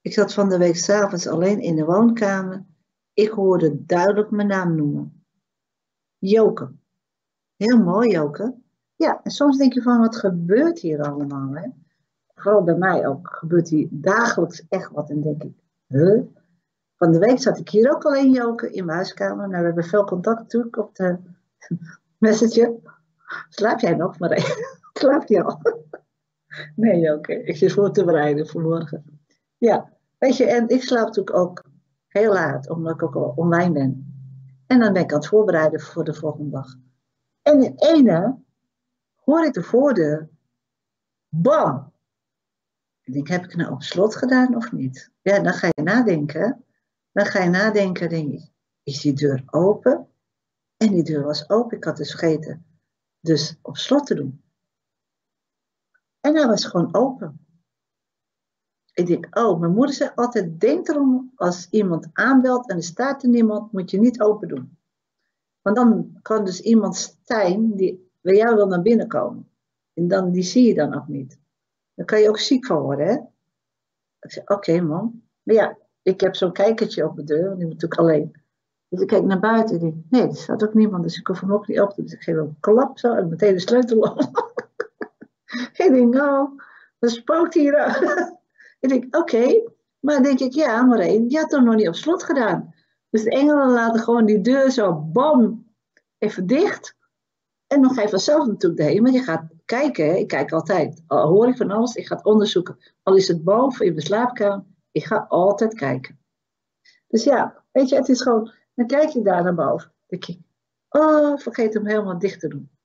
Ik zat van de week 's avonds alleen in de woonkamer. Ik hoorde duidelijk mijn naam noemen. Joke. Heel mooi, Joke. Ja, en soms denk je van, wat gebeurt hier allemaal, hè? Vooral bij mij ook. Gebeurt hier dagelijks echt wat. En denk ik, huh? Van de week zat ik hier ook alleen, Joke, in mijn huiskamer. Nou, we hebben veel contact natuurlijk op de messenger. Slaap jij nog, Marije? Slaap je al? Nee, Joke. Ik zit voor te bereiden voor morgen. Ja, weet je, en ik slaap natuurlijk ook heel laat, omdat ik ook al online ben. En dan ben ik aan het voorbereiden voor de volgende dag. En in ene hoor ik de voordeur. Bam! Ik denk, heb ik nou op slot gedaan of niet? Ja, dan ga je nadenken. Denk ik, is die deur open? En die deur was open, ik had dus vergeten. Dus op slot te doen. En hij was gewoon open. Ik denk, oh, mijn moeder zei altijd, denk erom, als iemand aanbelt en er staat er niemand, moet je niet open doen. Want dan kan dus iemand zijn die bij jou wil naar binnen komen. En dan, die zie je dan ook niet. Dan kan je ook ziek van worden, hè? Ik zei, oké, man. Maar ja, ik heb zo'n kijkertje op mijn deur, want die moet natuurlijk alleen. Dus ik kijk naar buiten en denk, nee, er staat ook niemand, dus ik hoef hem ook niet op te doen. Dus ik geef hem een klap zo en meteen de sleutel op. Ik denk, nou, wat spookt hier? Ik denk, oké. Maar dan denk ik, ja, Marijn, die had toch nog niet op slot gedaan. Dus de engelen laten gewoon die deur zo, bam, even dicht. En dan ga je vanzelf natuurlijk erheen, want je gaat kijken. Hè? Ik kijk altijd. Al hoor ik van alles, ik ga het onderzoeken. Al is het boven in de slaapkamer, ik ga altijd kijken. Dus ja, weet je, het is gewoon, dan kijk je daar naar boven. Dan denk je, oh, vergeet hem helemaal dicht te doen.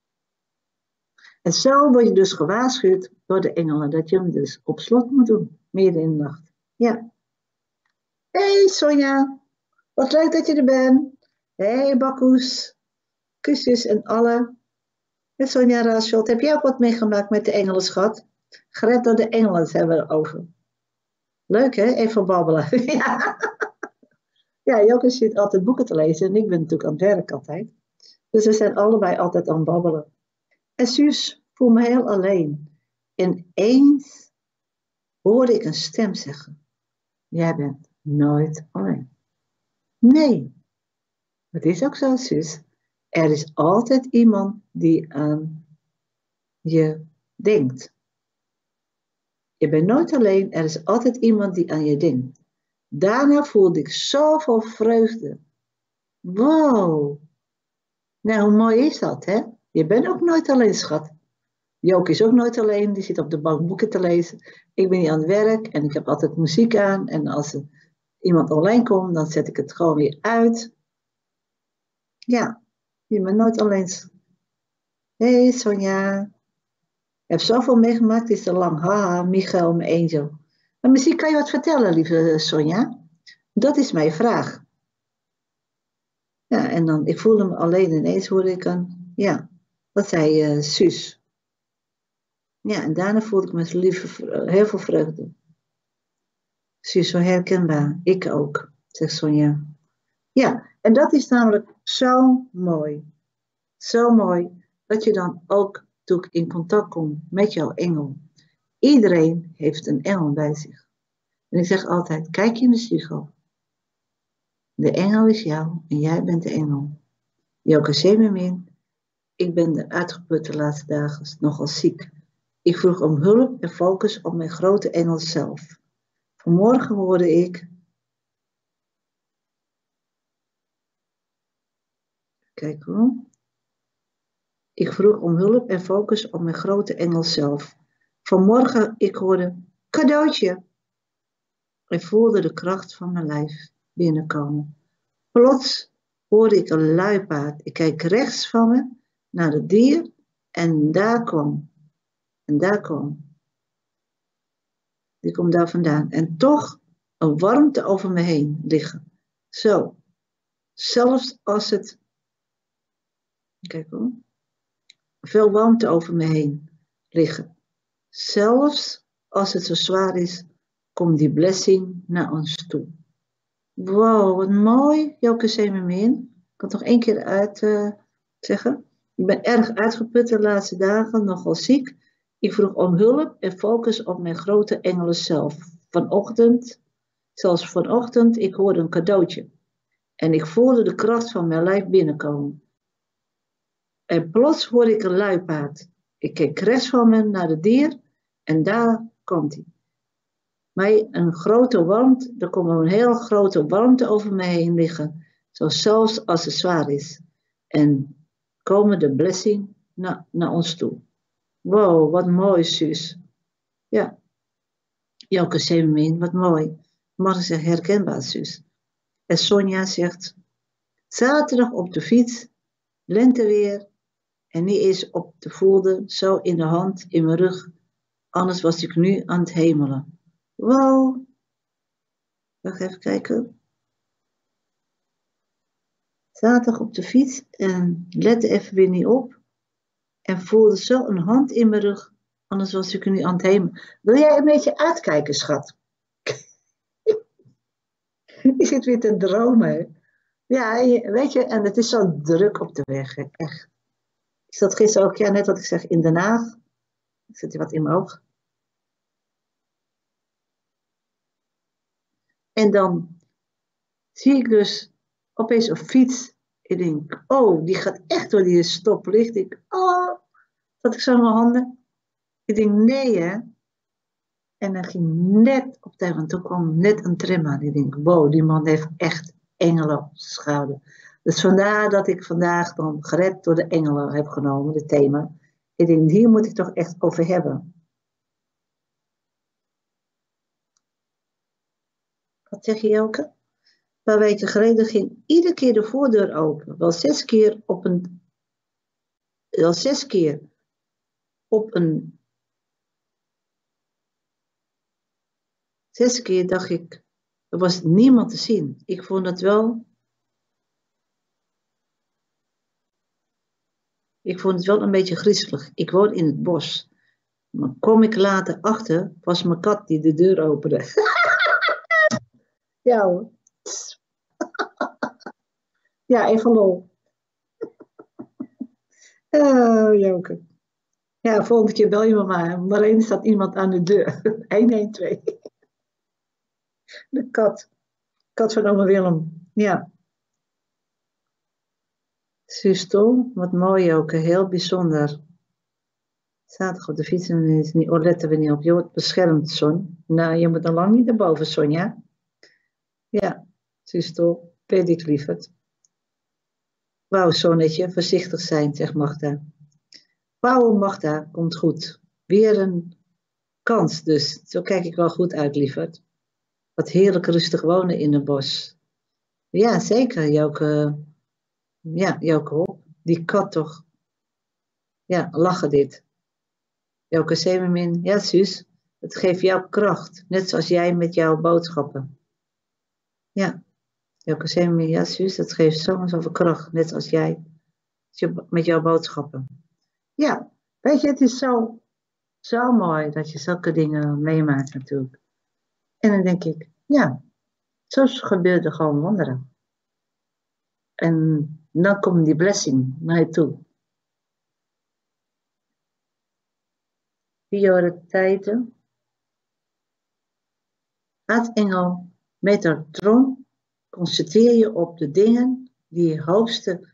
En zo word je dus gewaarschuwd door de engelen, dat je hem dus op slot moet doen, midden in de nacht. Ja. Hey Sonja, wat leuk dat je er bent. Hey Bakkoes, kusjes en alle. En Sonja Raschot, heb jij ook wat meegemaakt met de engelen, schat? Gered door de engelen hebben we erover. Leuk hè, even babbelen. Ja. Ja, Joke zit altijd boeken te lezen en ik ben natuurlijk aan het werk altijd. Dus we zijn allebei altijd aan het babbelen. En Suus voel me heel alleen. En eens hoorde ik een stem zeggen. Jij bent nooit alleen. Nee, het is ook zo, Suus. Er is altijd iemand die aan je denkt. Je bent nooit alleen, er is altijd iemand die aan je denkt. Daarna voelde ik zoveel vreugde. Wow. Nou, hoe mooi is dat, hè? Je bent ook nooit alleen, schat. Joke is ook nooit alleen, die zit op de bank boeken te lezen. Ik ben hier aan het werk en ik heb altijd muziek aan. En als er iemand online komt, dan zet ik het gewoon weer uit. Ja, je bent nooit alleen. Hey Sonja. Je hebt zoveel meegemaakt, het is te lang. Haha, Michael, mijn angel. Maar misschien kan je wat vertellen, lieve Sonja. Dat is mijn vraag. Ja, en dan, ik voelde me alleen ineens, hoorde ik een, ja, wat zei Suus. Ja, en daarna voelde ik me heel veel vreugde. Suus, zo herkenbaar. Ik ook, zegt Sonja. Ja, en dat is namelijk zo mooi. Zo mooi dat je dan ook in contact komt met jouw engel. Iedereen heeft een engel bij zich. En ik zeg altijd, kijk je in de spiegel. De engel is jou en jij bent de engel. Joke Semermin, ik ben uitgeput de laatste dagen, nogal ziek. Ik vroeg om hulp en focus op mijn grote engel zelf. Vanmorgen hoorde ik... Kijk hoor. Ik vroeg om hulp en focus op mijn grote engel zelf. Vanmorgen ik hoorde cadeautje. Ik voelde de kracht van mijn lijf binnenkomen. Plots hoorde ik een luipaard. Ik kijk rechts van me naar het dier en daar kwam. Die komt daar vandaan. En toch een warmte over me heen liggen. Zo. Zelfs als het... Kijk hoor. Veel warmte over me heen liggen. Zelfs als het zo zwaar is, komt die blessing naar ons toe. Wow, wat mooi, Joke Semermin. Ik kan het nog één keer zeggen. Ik ben erg uitgeput de laatste dagen, nogal ziek. Ik vroeg om hulp en focus op mijn grote engelen zelf. vanochtend, zoals vanochtend, ik hoorde een cadeautje. En ik voelde de kracht van mijn lijf binnenkomen. En plots hoorde ik een luipaard. Ik keek rechts van me naar de dier en daar komt hij. Mij een grote warmte, er komt een heel grote warmte over mij heen liggen, zelfs als het zwaar is. En komen de blessing naar ons toe. Wow, wat mooi, Suus. Ja, Joke Semermin, wat mooi. Mag ik zeggen, herkenbaar, Suus. En Sonja zegt, zaterdag op de fiets, lenteweer, en die is op de voelde, zo in de hand, in mijn rug. Anders was ik nu aan het hemelen. Wow. Wacht even kijken. Zaterdag op de fiets en lette even weer niet op. En voelde zo een hand in mijn rug. Anders was ik er nu aan het hemelen. Wil jij een beetje uitkijken, schat? Je zit weer te dromen, hè? Ja, weet je, en het is zo druk op de weg, hè? Echt. Ik zat gisteren ook, ja, net wat ik zeg, in Den Haag. Ik zit hier wat in mijn oog. En dan zie ik dus opeens een fiets. Ik denk, oh, die gaat echt door die stoplicht. Ik, oh, zat ik zo in mijn handen. Ik denk, nee, hè. En hij ging net op tijd, want toen kwam net een tram aan. Ik denk, wow, die man heeft echt engelen op zijn schouder. Dus vandaar dat ik vandaag dan gered door de engelen heb genomen, het thema. Ik denk, hier moet ik toch echt over hebben. Wat zeg je, Joke? Een paar weken geleden ging iedere keer de voordeur open. Wel 6 keer op een... 6 keer dacht ik, er was niemand te zien. Ik vond het wel een beetje griezelig. Ik woon in het bos. Maar kom ik later achter, was mijn kat die de deur opende. Ja hoor. Ja, even lol. Oh, Joke. Ja, volgende keer bel je me maar. Maar alleen staat iemand aan de deur. 112. De kat. Kat van oma Willem. Ja. Zuster, wat mooi Joke. Heel bijzonder. Zaterdag op de fiets en is niet, letten we niet op. Je wordt beschermd, Son. Nou, je moet al lang niet naar boven, Sonja. Ja, zuster, weet ik lieverd. Wauw, zonnetje, voorzichtig zijn, zegt Magda. Wauw, Magda, komt goed. Weer een kans dus. Zo kijk ik wel goed uit, lieverd. Wat heerlijk rustig wonen in het bos. Ja, zeker, Joke. Ja, Joke, hoor. Die kat toch. Ja, lachen dit. Joke Semermin, ja, Suus. Het geeft jou kracht. Net zoals jij met jouw boodschappen. Ja, Joke Semermin, ja, Suus. Het geeft zoveel kracht. Net als jij met jouw boodschappen. Ja, weet je, het is zo mooi dat je zulke dingen meemaakt natuurlijk. En dan denk ik, ja, zo gebeurde gewoon wonderen. En dan komt die blessing naar je toe. Prioriteiten. Aardengel Metatron. Concentreer je op de dingen die je hoogste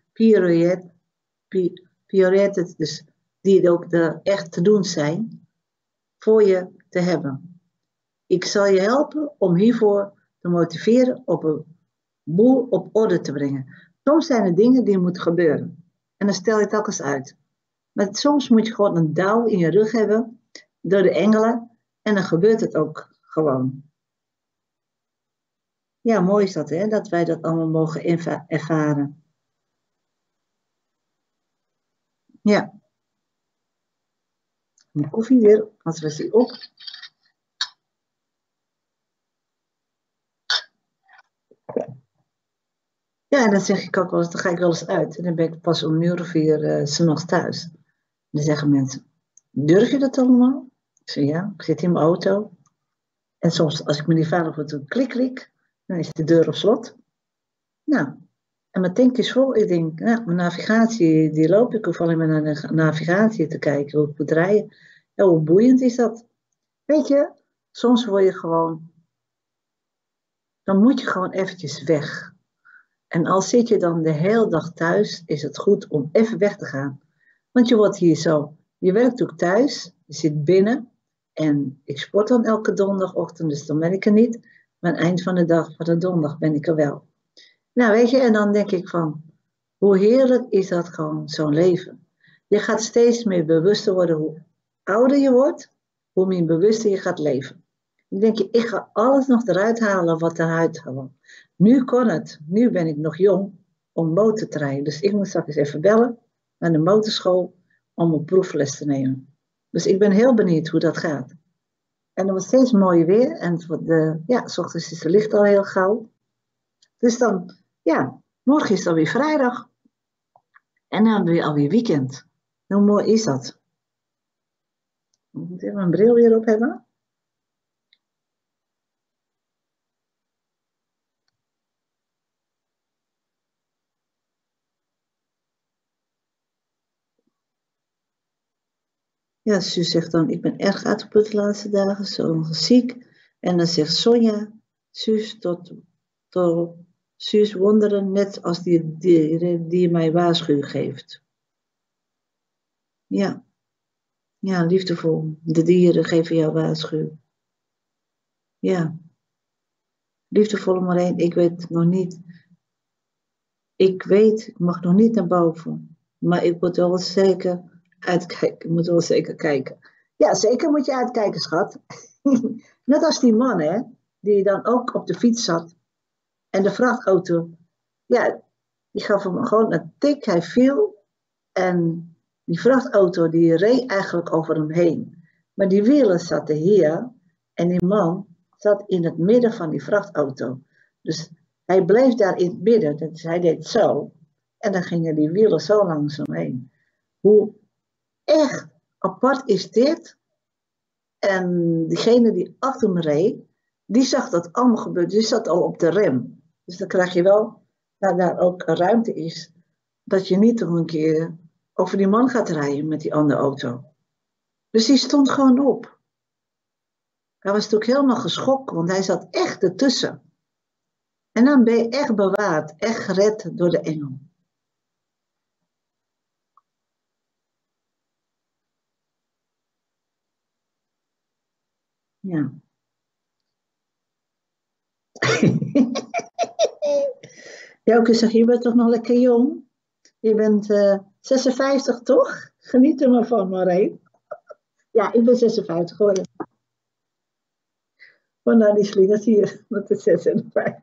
prioriteit, dus die ook echt te doen zijn, voor je te hebben. Ik zal je helpen om hiervoor te motiveren op een boel op orde te brengen. Soms zijn er dingen die moeten gebeuren. En dan stel je het telkens uit. Maar soms moet je gewoon een douw in je rug hebben door de engelen. En dan gebeurt het ook gewoon. Ja, mooi is dat, hè? Dat wij dat allemaal mogen ervaren. Ja. Mijn koffie weer, als we die op. Ja, en dan zeg ik ook wel eens, dan ga ik wel eens uit. En dan ben ik pas om 3:00 s'nachts thuis. Dan zeggen mensen, durf je dat allemaal? Ik zeg ja, ik zit in mijn auto. En soms als ik me niet veilig voel, doe ik klik, dan is de deur op slot. Nou, en mijn tank is vol. Ik denk, nou, mijn navigatie, die loop ik. Hoef alleen maar naar de navigatie te kijken, hoe ik moet rijden. Ja, hoe boeiend is dat? Weet je, Soms word je gewoon, dan moet je gewoon eventjes weg. En al zit je dan de hele dag thuis, is het goed om even weg te gaan. Want je wordt hier zo, je werkt ook thuis, je zit binnen. En ik sport dan elke donderdagochtend, dus dan ben ik er niet. Maar aan het eind van de dag, van de donderdag, ben ik er wel. Nou, weet je, en dan denk ik van, hoe heerlijk is dat gewoon, zo'n leven. Je gaat steeds meer bewuster worden hoe ouder je wordt, hoe meer bewuster je gaat leven. Dan denk je, ik ga alles nog eruit halen wat eruit gaat. Nu kon het, nu ben ik nog jong om motor te rijden. Dus ik moet straks even bellen naar de motorschool om een proefles te nemen. Dus ik ben heel benieuwd hoe dat gaat. En er wordt steeds mooier weer. En het wordt s ochtends is het licht al heel gauw. Dus dan, morgen is het alweer vrijdag. En dan hebben we alweer weekend. Hoe mooi is dat? Ik moet even mijn bril weer op hebben. Ja, Suus zegt dan, ik ben erg uitgeput de laatste dagen, zo ziek. En dan zegt Sonja, Suus, Suus wonderen, net als die mij waarschuwing geeft. Ja, liefdevol. De dieren geven jou waarschuwing. Ja, liefdevol Marijn, ik weet nog niet. Ik mag nog niet naar boven. Maar ik moet wel zeker uitkijken. Ik moet wel zeker kijken. Ja, zeker moet je uitkijken, schat. Net als die man, hè. Die dan ook op de fiets zat. En de vrachtauto. Ja, die gaf hem gewoon een tik. Hij viel. En die vrachtauto die reed eigenlijk over hem heen. Maar die wielen zaten hier. En die man zat in het midden van die vrachtauto. Dus hij bleef daar in het midden. Dus hij deed zo. En dan gingen die wielen zo langzaam heen. Hoe echt apart is dit? En diegene die achter me reed, die zag dat allemaal gebeuren. Die zat al op de rem. Dus dan krijg je wel, dat daar ook ruimte is, dat je niet nog een keer over die man gaat rijden met die andere auto. Dus die stond gewoon op. Hij was natuurlijk helemaal geschokt, want hij zat echt ertussen. En dan ben je echt bewaard, echt gered door de engel. Ja. Jouke zegt, je bent toch nog lekker jong? Je bent 56 toch? Geniet er maar van, Marijn. Ja, ik ben 56 geworden. Vandaar die slingers hier, met de 6 en de 5.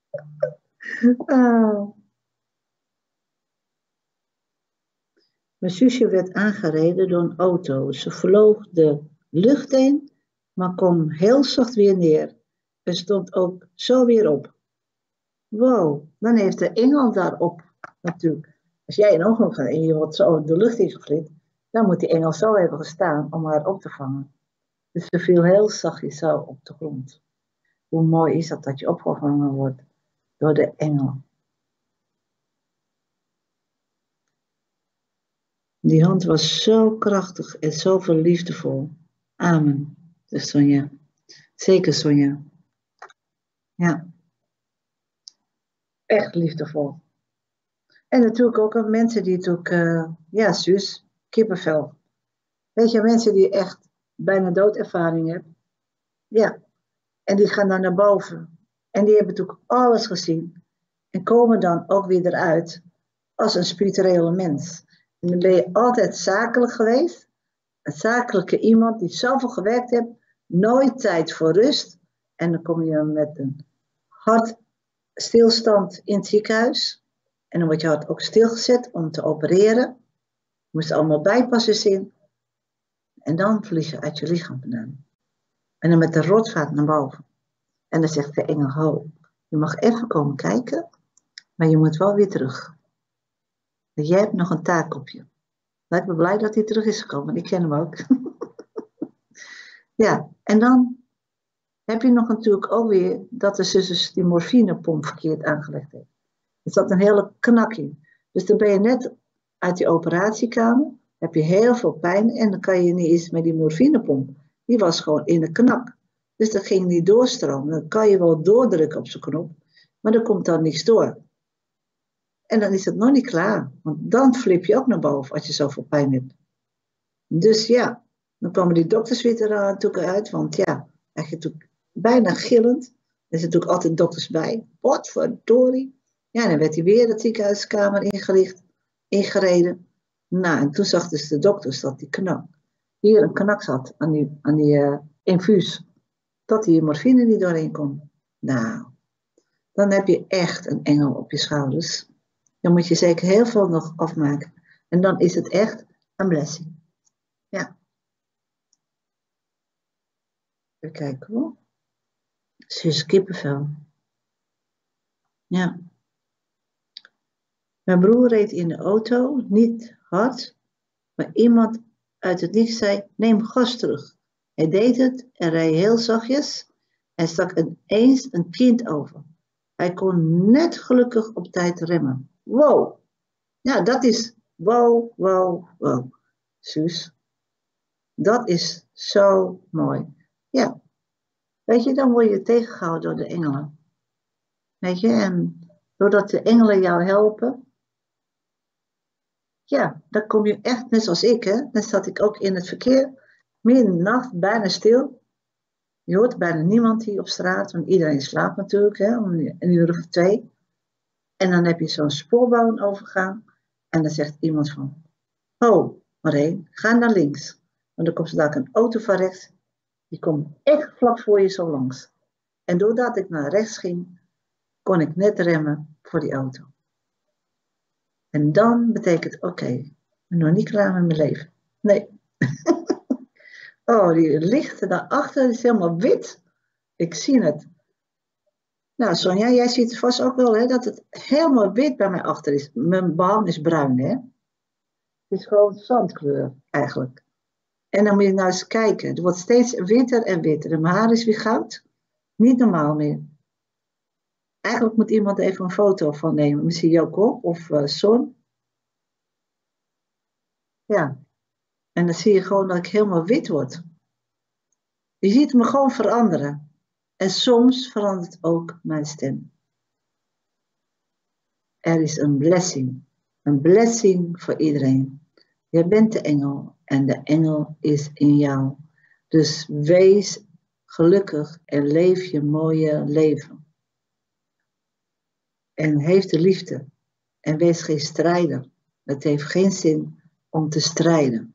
Mijn zusje werd aangereden door een auto. Ze vloog de lucht in, maar kwam heel zacht weer neer. En stond ook zo weer op. Wow, dan heeft de engel daarop natuurlijk. Als jij een ongeluk gaat en je wordt zo de lucht ingevliegd, dan moet die engel zo hebben gestaan om haar op te vangen. Dus ze viel heel zachtjes zo op de grond. Hoe mooi is dat je opgevangen wordt door de engel. Die hand was zo krachtig en zoveel liefdevol. Amen. Dus Sonja. Zeker Sonja. Ja. Echt liefdevol. En natuurlijk ook aan mensen die natuurlijk, Suus, kippenvel. Weet je, mensen die echt bijna doodervaring hebben. Ja. En die gaan dan naar boven. En die hebben natuurlijk alles gezien. En komen dan ook weer eruit als een spirituele mens. En dan ben je altijd zakelijk geweest. Een zakelijke iemand die zoveel gewerkt heeft. Nooit tijd voor rust. En dan kom je met een hartstilstand in het ziekenhuis. En dan wordt je hart ook stilgezet om te opereren. Er moesten allemaal bijpassers in. En dan vlieg je uit je lichaam vandaan. En dan met de rotvaart naar boven. En dan zegt de engel, ho, je mag even komen kijken. Maar je moet wel weer terug. Want jij hebt nog een taak op je. Nou, ik ben blij dat hij terug is gekomen. Ik ken hem ook. Ja, en dan heb je nog natuurlijk ook weer dat de zus die morfinepomp verkeerd aangelegd heeft. Er zat een hele knak in. Dus dan ben je net uit die operatiekamer, heb je heel veel pijn en dan kan je niet eens met die morfinepomp. Die was gewoon in de knak. Dus dat ging niet doorstromen. Dan kan je wel doordrukken op zo'n knop, maar er komt dan niks door. En dan is het nog niet klaar, want dan flip je ook naar boven als je zoveel pijn hebt. Dus ja, dan kwamen die dokters weer er uit, want ja, hij ging natuurlijk bijna gillend. Er zitten natuurlijk altijd dokters bij. Wat verdorie. Ja, dan werd hij weer de ziekenhuiskamer ingereden. Nou, en toen zag dus de dokters dat die hier een knak zat aan die infuus. Dat die morfine niet doorheen kon. Nou, dan heb je echt een engel op je schouders. Dan moet je zeker heel veel nog afmaken. En dan is het echt een blessing. Ja. Even kijken hoor. Zus kippenvel. Ja. Mijn broer reed in de auto, niet hard, maar iemand uit het niets zei, neem gas terug. Hij deed het en reed heel zachtjes en stak ineens een kind over. Hij kon net gelukkig op tijd remmen. Wow! Ja, dat is wow, wow, wow. Suus. Dat is zo mooi. Ja. Weet je, dan word je tegengehouden door de engelen. Weet je, en doordat de engelen jou helpen, ja, dan kom je echt, net zoals ik, hè. Dan zat ik ook in het verkeer, midden in de nacht, bijna stil. Je hoort bijna niemand hier op straat, want iedereen slaapt natuurlijk, hè, om 1:02. En dan heb je zo'n spoorbouwovergang en dan zegt iemand van, oh, Marijn, ga naar links. Want dan komt er daar een auto van rechts, die komt echt vlak voor je zo langs. En doordat ik naar rechts ging, kon ik net remmen voor die auto. En dan betekent, oké, ik ben nog niet klaar met mijn leven. Nee. Oh, die lichten daarachter is helemaal wit. Ik zie het. Nou, Sonja, jij ziet het vast ook wel, hè, dat het helemaal wit bij mij achter is. Mijn behang is bruin, hè. Het is gewoon zandkleur, eigenlijk. En dan moet je nou eens kijken. Het wordt steeds witter en witter. En mijn haar is weer goud. Niet normaal meer. Eigenlijk moet iemand even een foto van nemen. Misschien Joko of Son. Ja. En dan zie je gewoon dat ik helemaal wit word. Je ziet me gewoon veranderen. En soms verandert ook mijn stem. Er is een blessing. Een blessing voor iedereen. Je bent de engel en de engel is in jou. Dus wees gelukkig en leef je mooie leven. En heeft de liefde. En wees geen strijder. Het heeft geen zin om te strijden.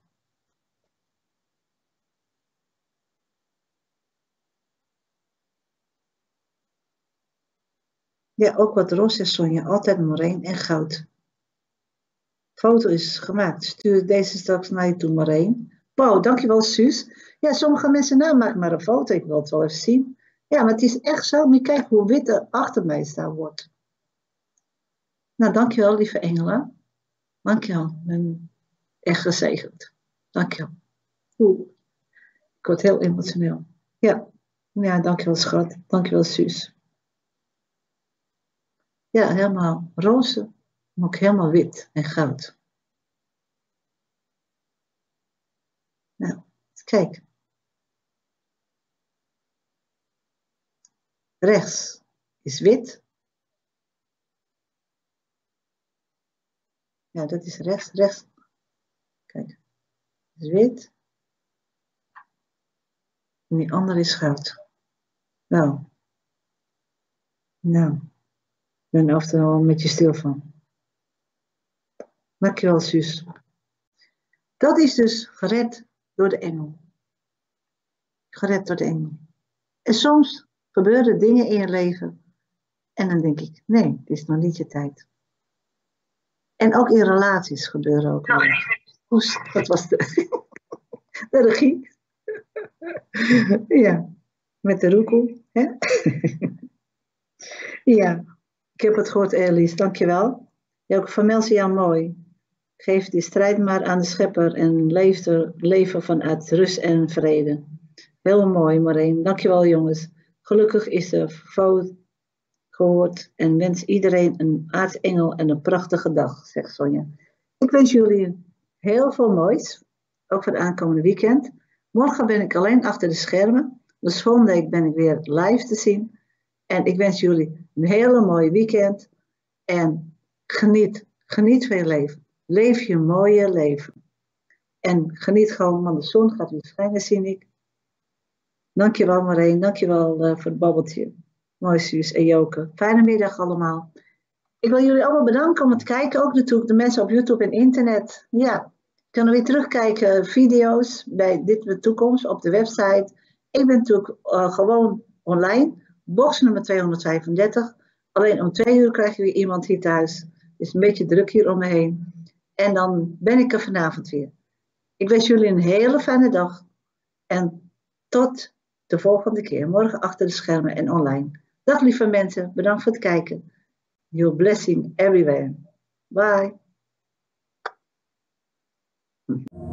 Ja, ook wat roze is, Sonja. Altijd Marijn en goud. Foto is gemaakt. Stuur deze straks naar je toe, Marijn. Wow, dankjewel, Suus. Ja, sommige mensen maken maar een foto. Ik wil het wel even zien. Ja, maar het is echt zo. Maar kijk hoe wit er achter mij staan wordt. Nou, dankjewel, lieve engelen. Dankjewel. Ik ben echt gezegend. Dankjewel. Oeh. Ik word heel emotioneel. Ja, dankjewel, schat. Dankjewel, Suus. Ja, helemaal roze, maar ook helemaal wit en goud. Nou, kijk. Rechts is wit. Ja, dat is rechts. Rechts. Kijk. Is wit. En die andere is goud. Nou. Ik ben af en toe een beetje stil van. Dankjewel, Suus. Dat is dus gered door de engel. Gered door de engel. En soms gebeuren dingen in je leven. En dan denk ik, nee, het is nog niet je tijd. En ook in relaties gebeuren ook wel. Oes, dat was de regie. Ja, met de roekoe. Hè? Ja. Ik heb het gehoord, Elise, dankjewel. Ja, ook vermeld ze jou mooi. Geef die strijd maar aan de schepper en leven vanuit rust en vrede. Heel mooi, Marijn. Dankjewel, jongens. Gelukkig is de fout gehoord en wens iedereen een aartsengel en een prachtige dag, zegt Sonja. Ik wens jullie heel veel moois, ook voor het aankomende weekend. Morgen ben ik alleen achter de schermen, Dus volgende week ben ik weer live te zien. En ik wens jullie een hele mooie weekend. En geniet van je leven. Leef je mooie leven. En geniet gewoon, want de zon gaat weer schijnen, zie ik. Dankjewel Marijn, dankjewel voor het babbeltje. Mooi Suus en Joke. Fijne middag allemaal. Ik wil jullie allemaal bedanken om het kijken. Ook natuurlijk de mensen op YouTube en internet. Ja, kunnen weer terugkijken, video's bij Dit de Toekomst op de website. Ik ben natuurlijk gewoon online. Box nummer 235. Alleen om 2 uur krijg je weer iemand hier thuis. Het is een beetje druk hier om me heen. En dan ben ik er vanavond weer. Ik wens jullie een hele fijne dag. En tot de volgende keer. Morgen achter de schermen en online. Dag lieve mensen. Bedankt voor het kijken. Your blessing everywhere. Bye.